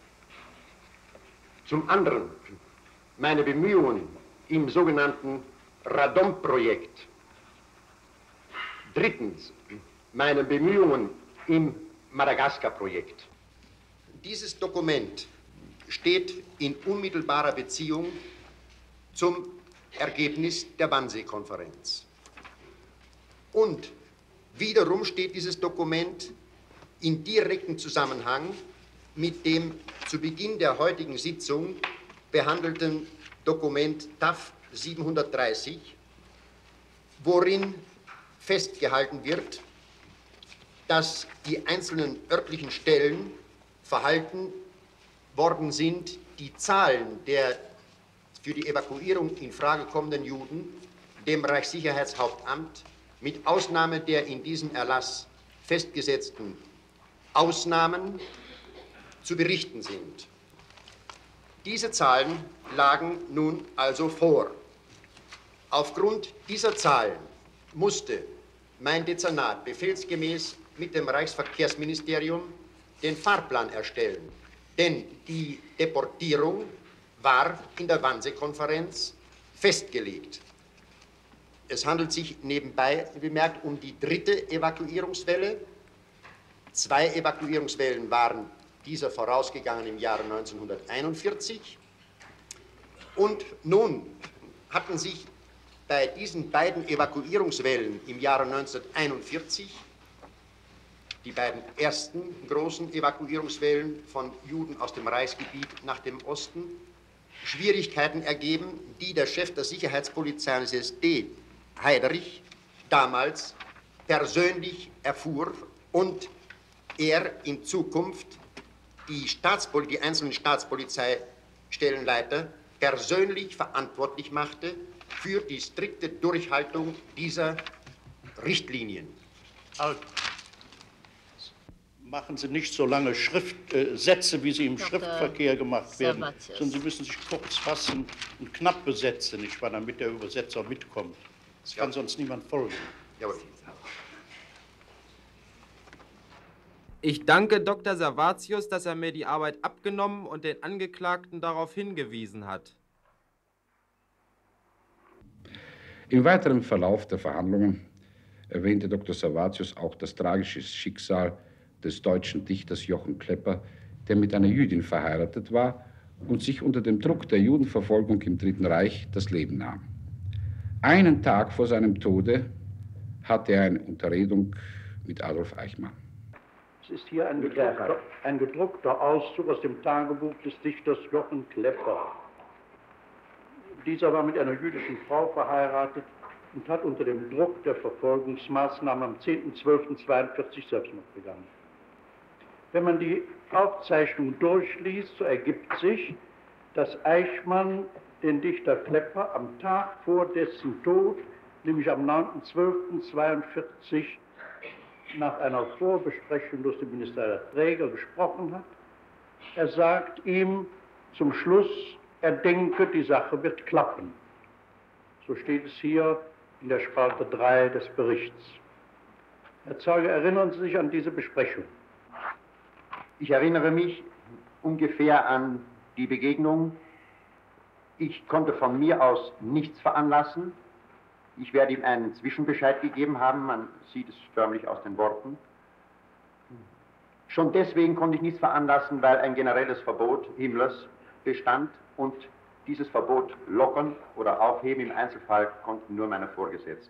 Zum anderen meine Bemühungen im sogenannten Radom-Projekt. Drittens meine Bemühungen im Madagaskar-Projekt. Dieses Dokument steht in unmittelbarer Beziehung zum Ergebnis der Wannsee-Konferenz. Und wiederum steht dieses Dokument in direktem Zusammenhang mit dem zu Beginn der heutigen Sitzung behandelten Dokument T A F siebenhundertdreißig, worin festgehalten wird, dass die einzelnen örtlichen Stellen verhalten worden sind, die Zahlen der für die Evakuierung in Frage kommenden Juden dem Reichssicherheitshauptamt mit Ausnahme der in diesem Erlass festgesetzten Ausnahmen zu berichten sind. Diese Zahlen lagen nun also vor. Aufgrund dieser Zahlen musste mein Dezernat befehlsgemäß mit dem Reichsverkehrsministerium den Fahrplan erstellen, denn die Deportierung war in der Wannsee-Konferenz festgelegt. Es handelt sich nebenbei bemerkt um die dritte Evakuierungswelle. Zwei Evakuierungswellen waren dieser vorausgegangen im Jahre neunzehnhunderteinundvierzig. Und nun hatten sich bei diesen beiden Evakuierungswellen im Jahre neunzehnhunderteinundvierzig, die beiden ersten großen Evakuierungswellen von Juden aus dem Reichsgebiet nach dem Osten, Schwierigkeiten ergeben, die der Chef der Sicherheitspolizei des S D, Heiderich, damals persönlich erfuhr und er in Zukunft die, Staatspol die einzelnen Staatspolizeistellenleiter persönlich verantwortlich machte für die strikte Durchhaltung dieser Richtlinien. Also, machen Sie nicht so lange Schrift, äh, Sätze, wie sie im Doktor Schriftverkehr gemacht werden, Sabathius. sondern Sie müssen sich kurz fassen und knappe Sätze, nicht wahr, damit der Übersetzer mitkommt. Das kann sonst niemand folgen. Jawohl. Ich danke Doktor Savathius, dass er mir die Arbeit abgenommen und den Angeklagten darauf hingewiesen hat. Im weiteren Verlauf der Verhandlungen erwähnte Doktor Savathius auch das tragische Schicksal des deutschen Dichters Jochen Klepper, der mit einer Jüdin verheiratet war und sich unter dem Druck der Judenverfolgung im Dritten Reich das Leben nahm. Einen Tag vor seinem Tode hatte er eine Unterredung mit Adolf Eichmann. Es ist hier ein gedruckter, ein gedruckter Auszug aus dem Tagebuch des Dichters Jochen Klepper. Dieser war mit einer jüdischen Frau verheiratet und hat unter dem Druck der Verfolgungsmaßnahmen am zehnten zwölften zweiundvierzig Selbstmord begangen. Wenn man die Aufzeichnung durchliest, so ergibt sich, dass Eichmann den Dichter Klepper am Tag vor dessen Tod, nämlich am neunten zwölften zweiundvierzig, nach einer Vorbesprechung durch den Minister der Träger gesprochen hat. Er sagt ihm zum Schluss, er denke, die Sache wird klappen. So steht es hier in der Spalte drei des Berichts. Herr Zeuge, erinnern Sie sich an diese Besprechung? Ich erinnere mich ungefähr an die Begegnung. Ich konnte von mir aus nichts veranlassen. Ich werde ihm einen Zwischenbescheid gegeben haben, man sieht es förmlich aus den Worten. Schon deswegen konnte ich nichts veranlassen, weil ein generelles Verbot Himmlers bestand und dieses Verbot lockern oder aufheben im Einzelfall konnten nur meine Vorgesetzten.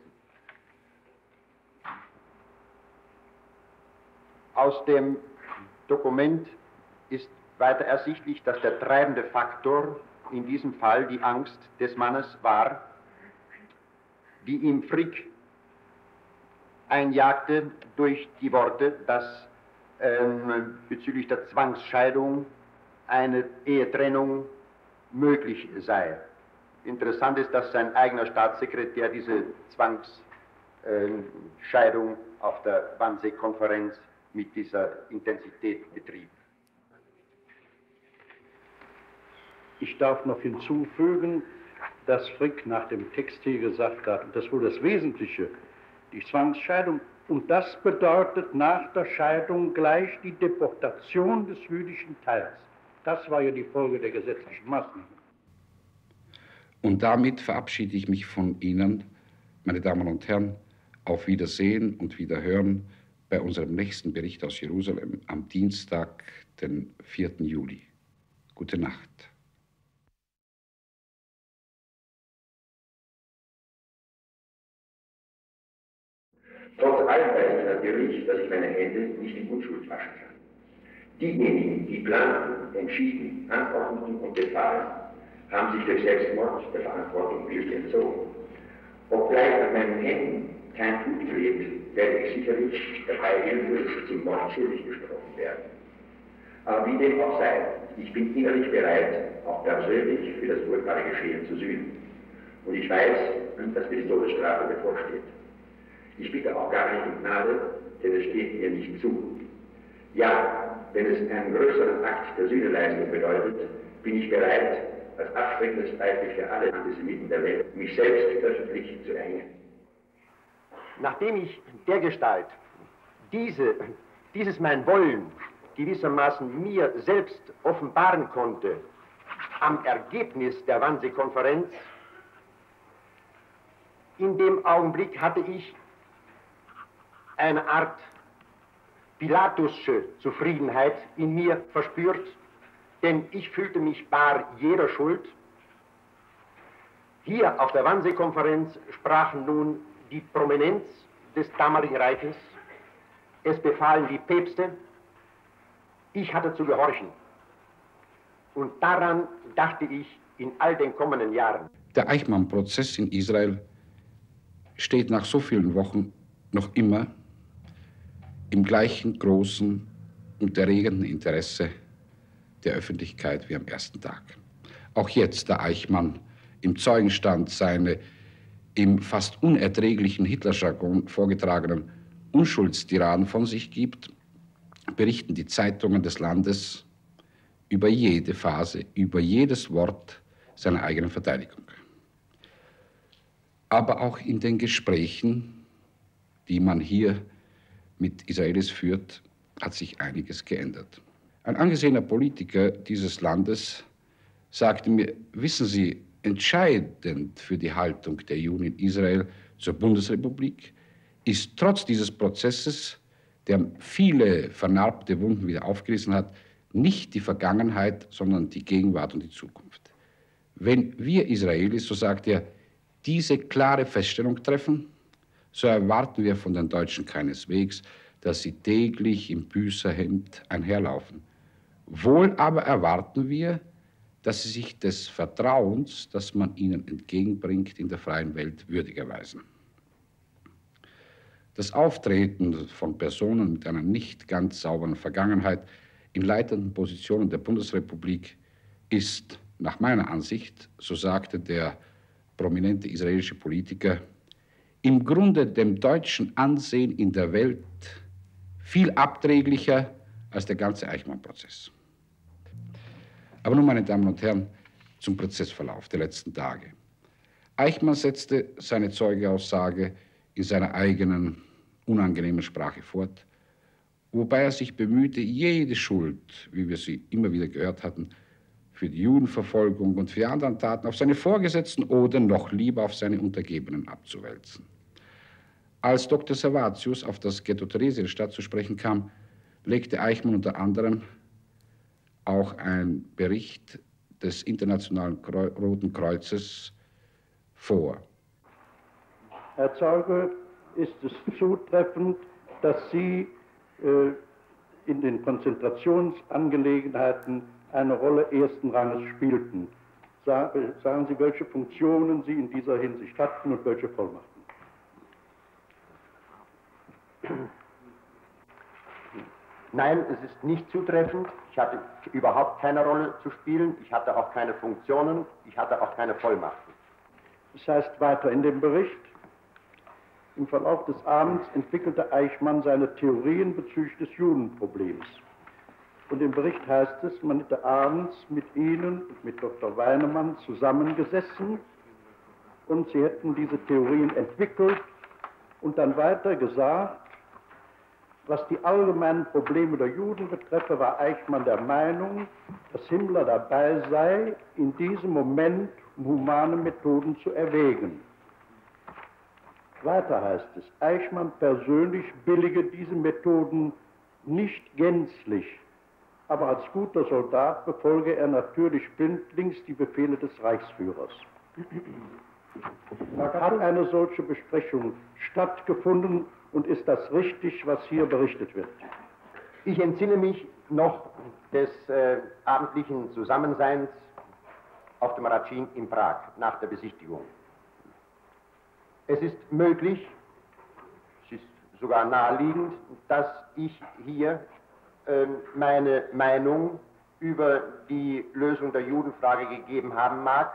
Aus dem Dokument ist weiter ersichtlich, dass der treibende Faktor in diesem Fall die Angst des Mannes war, die ihm Frick einjagte durch die Worte, dass ähm, bezüglich der Zwangsscheidung eine Ehetrennung möglich sei. Interessant ist, dass sein eigener Staatssekretär diese Zwangsscheidung äh, auf der Wannsee-Konferenz mit dieser Intensität betrieb. Ich darf noch hinzufügen, dass Frick nach dem Text hier gesagt hat, und das ist wohl das Wesentliche, die Zwangsscheidung, und das bedeutet nach der Scheidung gleich die Deportation des jüdischen Teils. Das war ja die Folge der gesetzlichen Maßnahmen. Und damit verabschiede ich mich von Ihnen, meine Damen und Herren, auf Wiedersehen und Wiederhören bei unserem nächsten Bericht aus Jerusalem am Dienstag, den vierten Juli. Gute Nacht. Trotz allem weiß ich natürlich, dass ich meine Hände nicht in Unschuld waschen kann. Diejenigen, die planten, entschieden, anordneten und befahlen, haben sich durch Selbstmord der Verantwortung nicht entzogen. Obgleich an meinen Händen kein Blut klebt, werde ich sicherlich der Beihilfe zum Mord schuldig gesprochen werden. Aber wie dem auch sei, ich bin innerlich bereit, auch persönlich für das furchtbare Geschehen zu sühnen. Und ich weiß, dass mir die Todesstrafe bevorsteht. Ich bitte auch gar nicht um Gnade, denn es steht mir nicht zu. Ja, wenn es einen größeren Akt der Sühneleistung bedeutet, bin ich bereit, als abschreckendes Beispiel für alle Antisemiten der Welt, mich selbst öffentlich zu erhängen. Nachdem ich dergestalt diese, dieses mein Wollen gewissermaßen mir selbst offenbaren konnte, am Ergebnis der Wannsee-Konferenz, in dem Augenblick hatte ich eine Art pilatusche Zufriedenheit in mir verspürt, denn ich fühlte mich bar jeder Schuld. Hier auf der Wannsee-Konferenz sprachen nun die Prominenz des damaligen Reiches, es befahlen die Päpste, ich hatte zu gehorchen. Und daran dachte ich in all den kommenden Jahren. Der Eichmann-Prozess in Israel steht nach so vielen Wochen noch immer im gleichen großen und erregenden Interesse der Öffentlichkeit wie am ersten Tag. Auch jetzt, da Eichmann im Zeugenstand seine im fast unerträglichen Hitlerjargon vorgetragenen Unschuldstiraden von sich gibt, berichten die Zeitungen des Landes über jede Phase, über jedes Wort seiner eigenen Verteidigung. Aber auch in den Gesprächen, die man hier mit Israelis führt, hat sich einiges geändert. Ein angesehener Politiker dieses Landes sagte mir, wissen Sie, entscheidend für die Haltung der Juden in Israel zur Bundesrepublik ist trotz dieses Prozesses, der viele vernarbte Wunden wieder aufgerissen hat, nicht die Vergangenheit, sondern die Gegenwart und die Zukunft. Wenn wir Israelis, so sagt er, diese klare Feststellung treffen, so erwarten wir von den Deutschen keineswegs, dass sie täglich im Büßerhemd einherlaufen. Wohl aber erwarten wir, dass sie sich des Vertrauens, das man ihnen entgegenbringt, in der freien Welt würdig erweisen. Das Auftreten von Personen mit einer nicht ganz sauberen Vergangenheit in leitenden Positionen der Bundesrepublik ist nach meiner Ansicht, so sagte der prominente israelische Politiker, im Grunde dem deutschen Ansehen in der Welt viel abträglicher als der ganze Eichmann-Prozess. Aber nun, meine Damen und Herren, zum Prozessverlauf der letzten Tage. Eichmann setzte seine Zeugeaussage in seiner eigenen unangenehmen Sprache fort, wobei er sich bemühte, jede Schuld, wie wir sie immer wieder gehört hatten, für die Judenverfolgung und für die anderen Taten auf seine Vorgesetzten oder noch lieber auf seine Untergebenen abzuwälzen. Als Doktor Servatius auf das Ghetto Theresienstadt zu sprechen kam, legte Eichmann unter anderem auch einen Bericht des Internationalen Kreu- Roten Kreuzes vor. Herr Zeuge, ist es zutreffend, dass Sie äh, in den Konzentrationsangelegenheiten eine Rolle ersten Ranges spielten? Sa- sagen Sie, welche Funktionen Sie in dieser Hinsicht hatten und welche Vollmachten? Nein, es ist nicht zutreffend. Ich hatte überhaupt keine Rolle zu spielen. Ich hatte auch keine Funktionen. Ich hatte auch keine Vollmachten. Das heißt weiter in dem Bericht, im Verlauf des Abends entwickelte Eichmann seine Theorien bezüglich des Judenproblems. Und im Bericht heißt es, man hätte abends mit Ihnen und mit Doktor Weinemann zusammengesessen und Sie hätten diese Theorien entwickelt und dann weiter gesagt, was die allgemeinen Probleme der Juden betreffe, war Eichmann der Meinung, dass Himmler dabei sei, in diesem Moment humane Methoden zu erwägen. Weiter heißt es, Eichmann persönlich billige diese Methoden nicht gänzlich, aber als guter Soldat befolge er natürlich blindlings die Befehle des Reichsführers. Hat eine solche Besprechung stattgefunden und ist das richtig, was hier berichtet wird? Ich entsinne mich noch des äh, abendlichen Zusammenseins auf dem Ratschin in Prag nach der Besichtigung. Es ist möglich, es ist sogar naheliegend, dass ich hier äh, meine Meinung über die Lösung der Judenfrage gegeben haben mag.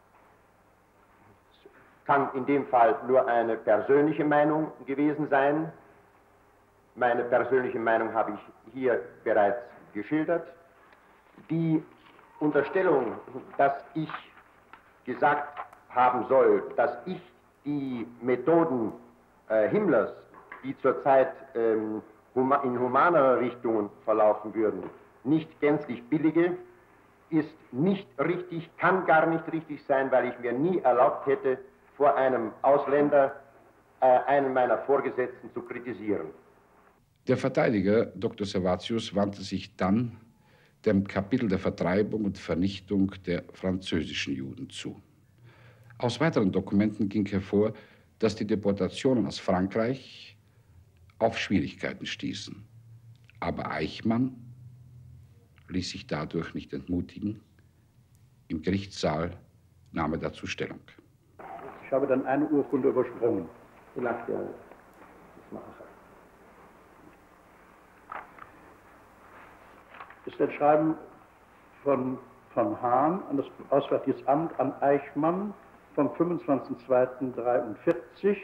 Es kann in dem Fall nur eine persönliche Meinung gewesen sein. Meine persönliche Meinung habe ich hier bereits geschildert. Die Unterstellung, dass ich gesagt haben soll, dass ich die Methoden äh, Himmlers, die zurzeit ähm, huma in humanerer Richtung verlaufen würden, nicht gänzlich billige, ist nicht richtig, kann gar nicht richtig sein, weil ich mir nie erlaubt hätte, vor einem Ausländer äh, einen meiner Vorgesetzten zu kritisieren. Der Verteidiger, Doktor Servatius, wandte sich dann dem Kapitel der Vertreibung und Vernichtung der französischen Juden zu. Aus weiteren Dokumenten ging hervor, dass die Deportationen aus Frankreich auf Schwierigkeiten stießen. Aber Eichmann ließ sich dadurch nicht entmutigen. Im Gerichtssaal nahm er dazu Stellung. Ich habe dann eine Urkunde übersprungen. Das ist ein Schreiben von, von Hahn an das Auswärtiges Amt an Eichmann vom fünfundzwanzigsten zweiten neunzehnhundertdreiundvierzig.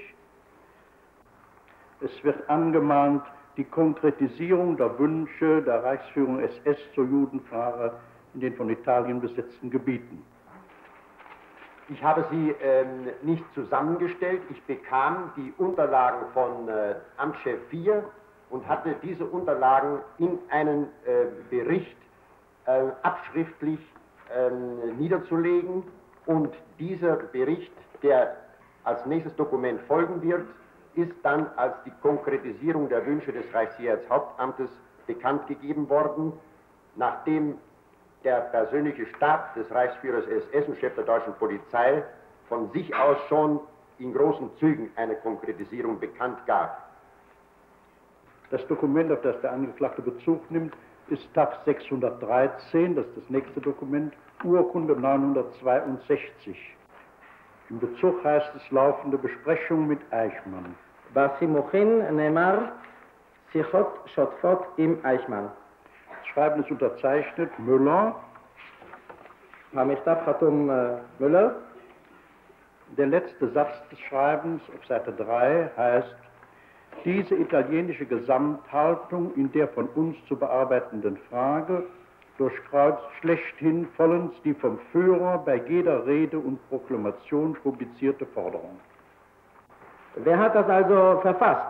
Es wird angemahnt, die Konkretisierung der Wünsche der Reichsführung S S zur Judenfrage in den von Italien besetzten Gebieten. Ich habe sie ähm, nicht zusammengestellt. Ich bekam die Unterlagen von äh, Amtschef vier und hatte diese Unterlagen in einen äh, Bericht äh, abschriftlich äh, niederzulegen. Und dieser Bericht, der als nächstes Dokument folgen wird, ist dann als die Konkretisierung der Wünsche des Reichssicherheitshauptamtes bekannt gegeben worden, nachdem der persönliche Stab des Reichsführers S S und Chef der deutschen Polizei von sich aus schon in großen Zügen eine Konkretisierung bekannt gab. Das Dokument, auf das der Angeklagte Bezug nimmt, ist T A F sechshundertdreizehn, das ist das nächste Dokument, Urkunde neunhundertzweiundsechzig. Im Bezug heißt es laufende Besprechung mit Eichmann. בסימוכין נאמר שיחות שוטפות עם אייכמן. Das Schreiben ist unterzeichnet Müller. המכתב חתום Müller. Der letzte Satz des Schreibens auf Seite drei heißt: Diese italienische Gesamthaltung in der von uns zu bearbeitenden Frage durchkreuzt schlechthin vollends die vom Führer bei jeder Rede und Proklamation publizierte Forderung. Wer hat das also verfasst?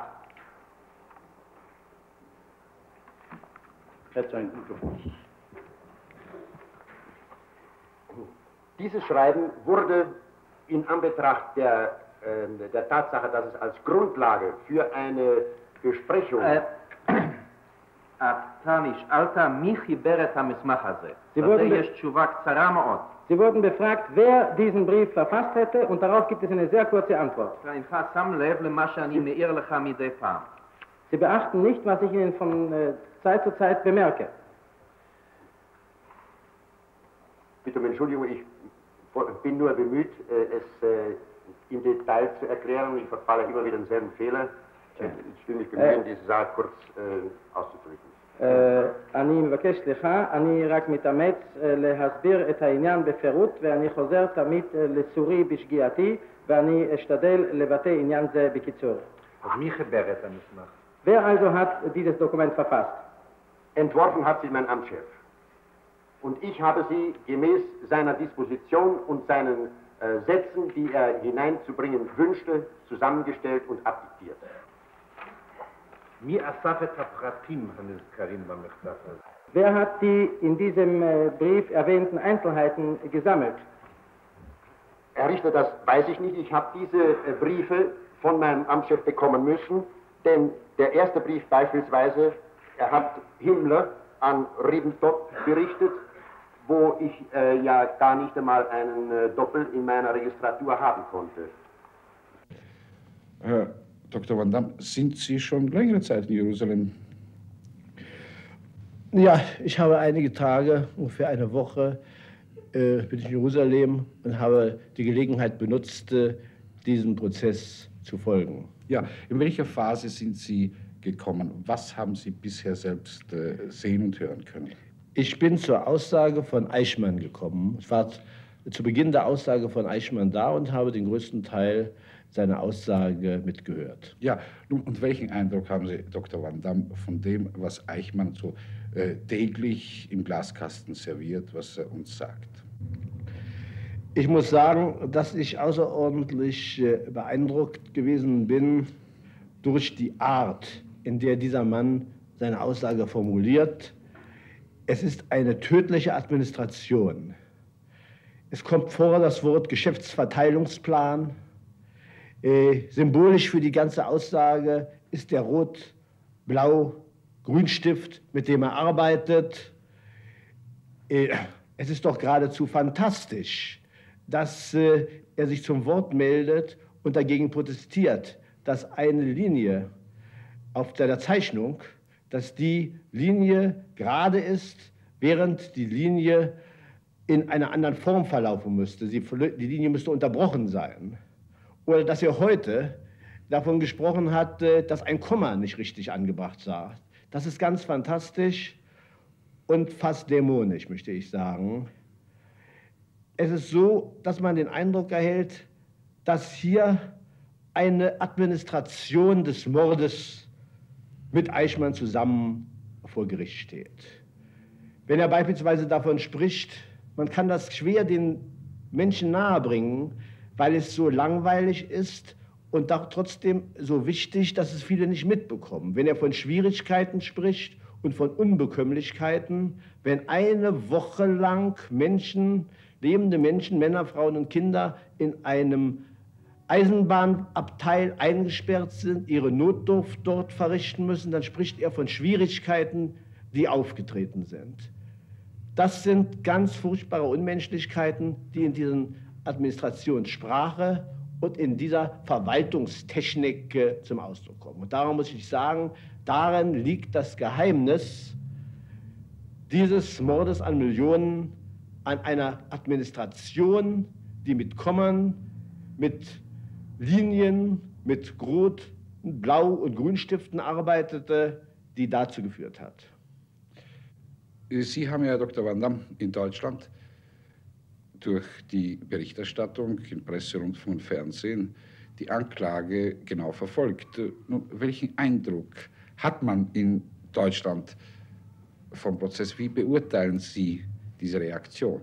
Dieses Schreiben wurde in Anbetracht der, äh, der Tatsache, dass es als Grundlage für eine Besprechung äh. Sie wurden befragt, wer diesen Brief verfasst hätte, und darauf gibt es eine sehr kurze Antwort. Sie beachten nicht, was ich Ihnen von äh, Zeit zu Zeit bemerke. Bitte um Entschuldigung, ich bin nur bemüht, es äh, im Detail zu erklären. Ich verfalle immer wieder denselben Fehler. Ich will mich bemühen, diese Sache kurz äh, auszudrücken. אני מבקש סליחה, אני רק מתאמץ להסביר את העניין בפירוט, ואני חוזר תמיד לסורי בשגיאתי, ואני אשתדל לבטא עניין זה בקיצור. Wer also hat dieses Dokument verfasst? Entworfen hat sie mein Amtschef. Und ich habe sie gemäß seiner Disposition und seinen äh, Sätzen, die er hineinzubringen wünschte, zusammengestellt und abdiktiert. Wer hat die in diesem Brief erwähnten Einzelheiten gesammelt? Herr Richter, das weiß ich nicht. Ich habe diese Briefe von meinem Amtschef bekommen müssen, denn der erste Brief beispielsweise, er hat Himmler an Ribbentrop berichtet, wo ich äh, ja gar nicht einmal einen äh, Doppel in meiner Registratur haben konnte. Herr Doktor Van Dam, sind Sie schon längere Zeit in Jerusalem? Ja, ich habe einige Tage, ungefähr eine Woche, äh, bin ich in Jerusalem und habe die Gelegenheit benutzt, äh, diesem Prozess zu folgen. Ja, in welcher Phase sind Sie gekommen? Was haben Sie bisher selbst äh, sehen und hören können? Ich bin zur Aussage von Eichmann gekommen. Ich war zu Beginn der Aussage von Eichmann da und habe den größten Teil seiner Aussage mitgehört. Ja, nun, und welchen Eindruck haben Sie, Doktor Van Dam, von dem, was Eichmann so äh, täglich im Glaskasten serviert, was er uns sagt? Ich muss sagen, dass ich außerordentlich äh, beeindruckt gewesen bin durch die Art, in der dieser Mann seine Aussage formuliert. Es ist eine tödliche Administration. Es kommt vor das Wort Geschäftsverteilungsplan. Äh, symbolisch für die ganze Aussage ist der Rot-Blau-Grünstift, mit dem er arbeitet. Äh, es ist doch geradezu fantastisch, dass äh, er sich zum Wort meldet und dagegen protestiert, dass eine Linie auf der Zeichnung, dass die Linie gerade ist, während die Linie in einer anderen Form verlaufen müsste. Sie, die Linie müsste unterbrochen sein. Oder dass er heute davon gesprochen hat, dass ein Komma nicht richtig angebracht war. Das ist ganz fantastisch und fast dämonisch, möchte ich sagen. Es ist so, dass man den Eindruck erhält, dass hier eine Administration des Mordes mit Eichmann zusammen vor Gericht steht. Wenn er beispielsweise davon spricht, man kann das schwer den Menschen nahebringen, weil es so langweilig ist und doch trotzdem so wichtig, dass es viele nicht mitbekommen. Wenn er von Schwierigkeiten spricht und von Unbekömmlichkeiten, wenn eine Woche lang Menschen, lebende Menschen, Männer, Frauen und Kinder in einem Eisenbahnabteil eingesperrt sind, ihre Notdurft dort verrichten müssen, dann spricht er von Schwierigkeiten, die aufgetreten sind. Das sind ganz furchtbare Unmenschlichkeiten, die in diesen Administrationssprache und in dieser Verwaltungstechnik äh, zum Ausdruck kommen. Und darum muss ich sagen, darin liegt das Geheimnis dieses Mordes an Millionen, an einer Administration, die mit Kommern, mit Linien, mit Rot, Blau und Grünstiften arbeitete, die dazu geführt hat. Sie haben ja, Herr Doktor Van Dam, in Deutschland durch die Berichterstattung in Presse, Rundfunk und Fernsehen die Anklage genau verfolgt. Nun, welchen Eindruck hat man in Deutschland vom Prozess? Wie beurteilen Sie diese Reaktion?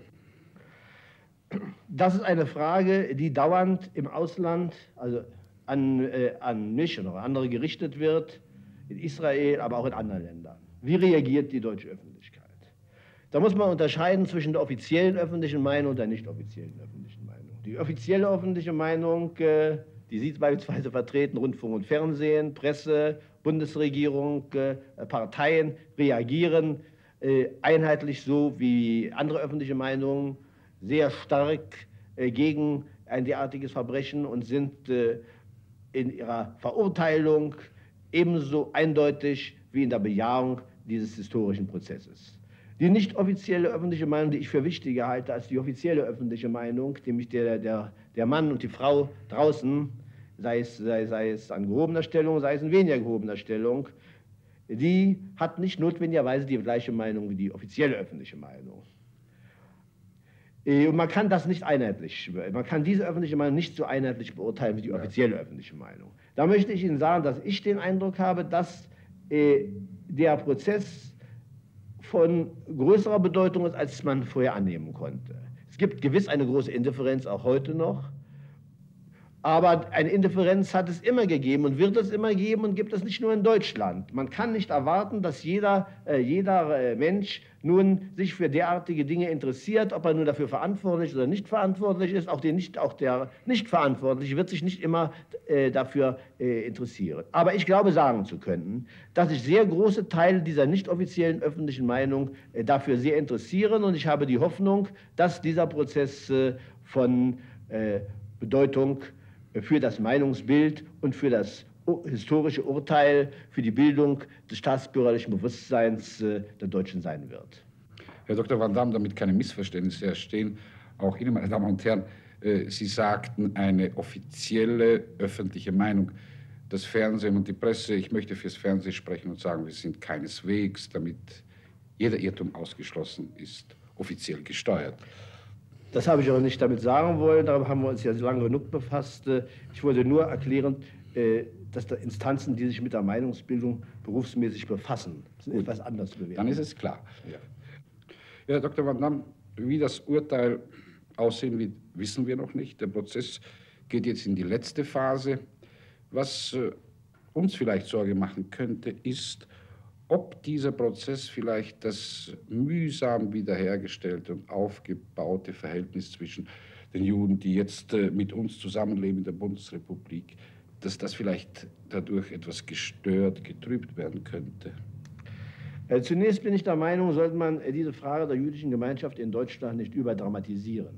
Das ist eine Frage, die dauernd im Ausland, also an, äh, an mich oder andere gerichtet wird, in Israel, aber auch in anderen Ländern. Wie reagiert die deutsche Öffentlichkeit? Da muss man unterscheiden zwischen der offiziellen öffentlichen Meinung und der nicht offiziellen öffentlichen Meinung. Die offizielle öffentliche Meinung, äh, die sieht beispielsweise vertreten, Rundfunk und Fernsehen, Presse, Bundesregierung, äh, Parteien reagieren äh, einheitlich so wie andere öffentliche Meinungen sehr stark äh, gegen ein derartiges Verbrechen und sind äh, in ihrer Verurteilung ebenso eindeutig wie in der Bejahung dieses historischen Prozesses. Die nicht offizielle öffentliche Meinung, die ich für wichtiger halte als die offizielle öffentliche Meinung, nämlich der, der, der Mann und die Frau draußen, sei es, sei, sei es an gehobener Stellung, sei es in weniger gehobener Stellung, die hat nicht notwendigerweise die gleiche Meinung wie die offizielle öffentliche Meinung. Und man kann das nicht einheitlich, man kann diese öffentliche Meinung nicht so einheitlich beurteilen wie die offizielle öffentliche Meinung. Da möchte ich Ihnen sagen, dass ich den Eindruck habe, dass äh, der Prozess von größerer Bedeutung ist, als man vorher annehmen konnte. Es gibt gewiss eine große Indifferenz, auch heute noch. Aber eine Indifferenz hat es immer gegeben und wird es immer geben und gibt es nicht nur in Deutschland. Man kann nicht erwarten, dass jeder, äh, jeder äh, Mensch nun sich für derartige Dinge interessiert, ob er nun dafür verantwortlich oder nicht verantwortlich ist. Auch, den nicht, auch der Nicht-Verantwortliche wird sich nicht immer äh, dafür äh, interessieren. Aber ich glaube sagen zu können, dass sich sehr große Teile dieser nicht offiziellen öffentlichen Meinung äh, dafür sehr interessieren. Und ich habe die Hoffnung, dass dieser Prozess äh, von äh, Bedeutung für das Meinungsbild und für das historische Urteil, für die Bildung des staatsbürgerlichen Bewusstseins der Deutschen sein wird. Herr Doktor Van Dam, damit keine Missverständnisse entstehen, auch Ihnen, meine Damen und Herren, Sie sagten eine offizielle öffentliche Meinung. Das Fernsehen und die Presse, ich möchte fürs Fernsehen sprechen und sagen, wir sind keineswegs, damit jeder Irrtum ausgeschlossen ist, offiziell gesteuert. Das habe ich auch nicht damit sagen wollen, darum haben wir uns ja lange genug befasst. Ich wollte nur erklären, dass da Instanzen, die sich mit der Meinungsbildung berufsmäßig befassen, sind etwas anders bewerten. Dann ist es klar. Ja, ja, Herr Doktor Van Dam, wie das Urteil aussehen wird, wissen wir noch nicht. Der Prozess geht jetzt in die letzte Phase. Was äh, uns vielleicht Sorge machen könnte, ist, ob dieser Prozess vielleicht das mühsam wiederhergestellte und aufgebaute Verhältnis zwischen den Juden, die jetzt äh, mit uns zusammenleben in der Bundesrepublik, dass das vielleicht dadurch etwas gestört, getrübt werden könnte? Äh, zunächst bin ich der Meinung, sollte man äh, diese Frage der jüdischen Gemeinschaft in Deutschland nicht überdramatisieren.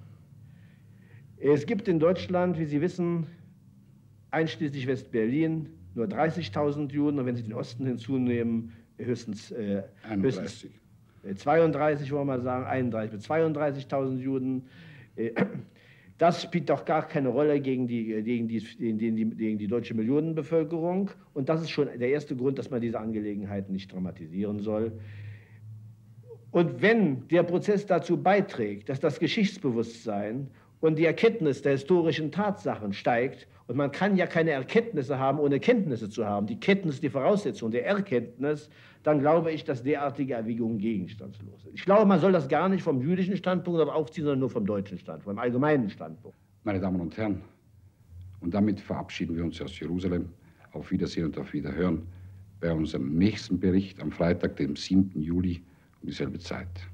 Es gibt in Deutschland, wie Sie wissen, einschließlich West-Berlin, nur dreißigtausend Juden, und wenn Sie den Osten hinzunehmen, höchstens, äh, höchstens äh, zweiunddreißig, wollen wir mal sagen, einunddreißig bis zweiunddreißigtausend Juden. Äh, Das spielt doch gar keine Rolle gegen die, gegen, die, gegen, die, gegen die deutsche Millionenbevölkerung. Und das ist schon der erste Grund, dass man diese Angelegenheiten nicht dramatisieren soll. Und wenn der Prozess dazu beiträgt, dass das Geschichtsbewusstsein und die Erkenntnis der historischen Tatsachen steigt, und man kann ja keine Erkenntnisse haben, ohne Kenntnisse zu haben, die Kenntnis die Voraussetzung der Erkenntnis, dann glaube ich, dass derartige Erwägungen gegenstandslos sind. Ich glaube, man soll das gar nicht vom jüdischen Standpunkt aufziehen, sondern nur vom deutschen Standpunkt, vom allgemeinen Standpunkt. Meine Damen und Herren, und damit verabschieden wir uns aus Jerusalem. Auf Wiedersehen und auf Wiederhören bei unserem nächsten Bericht am Freitag, dem siebten Juli, um dieselbe Zeit.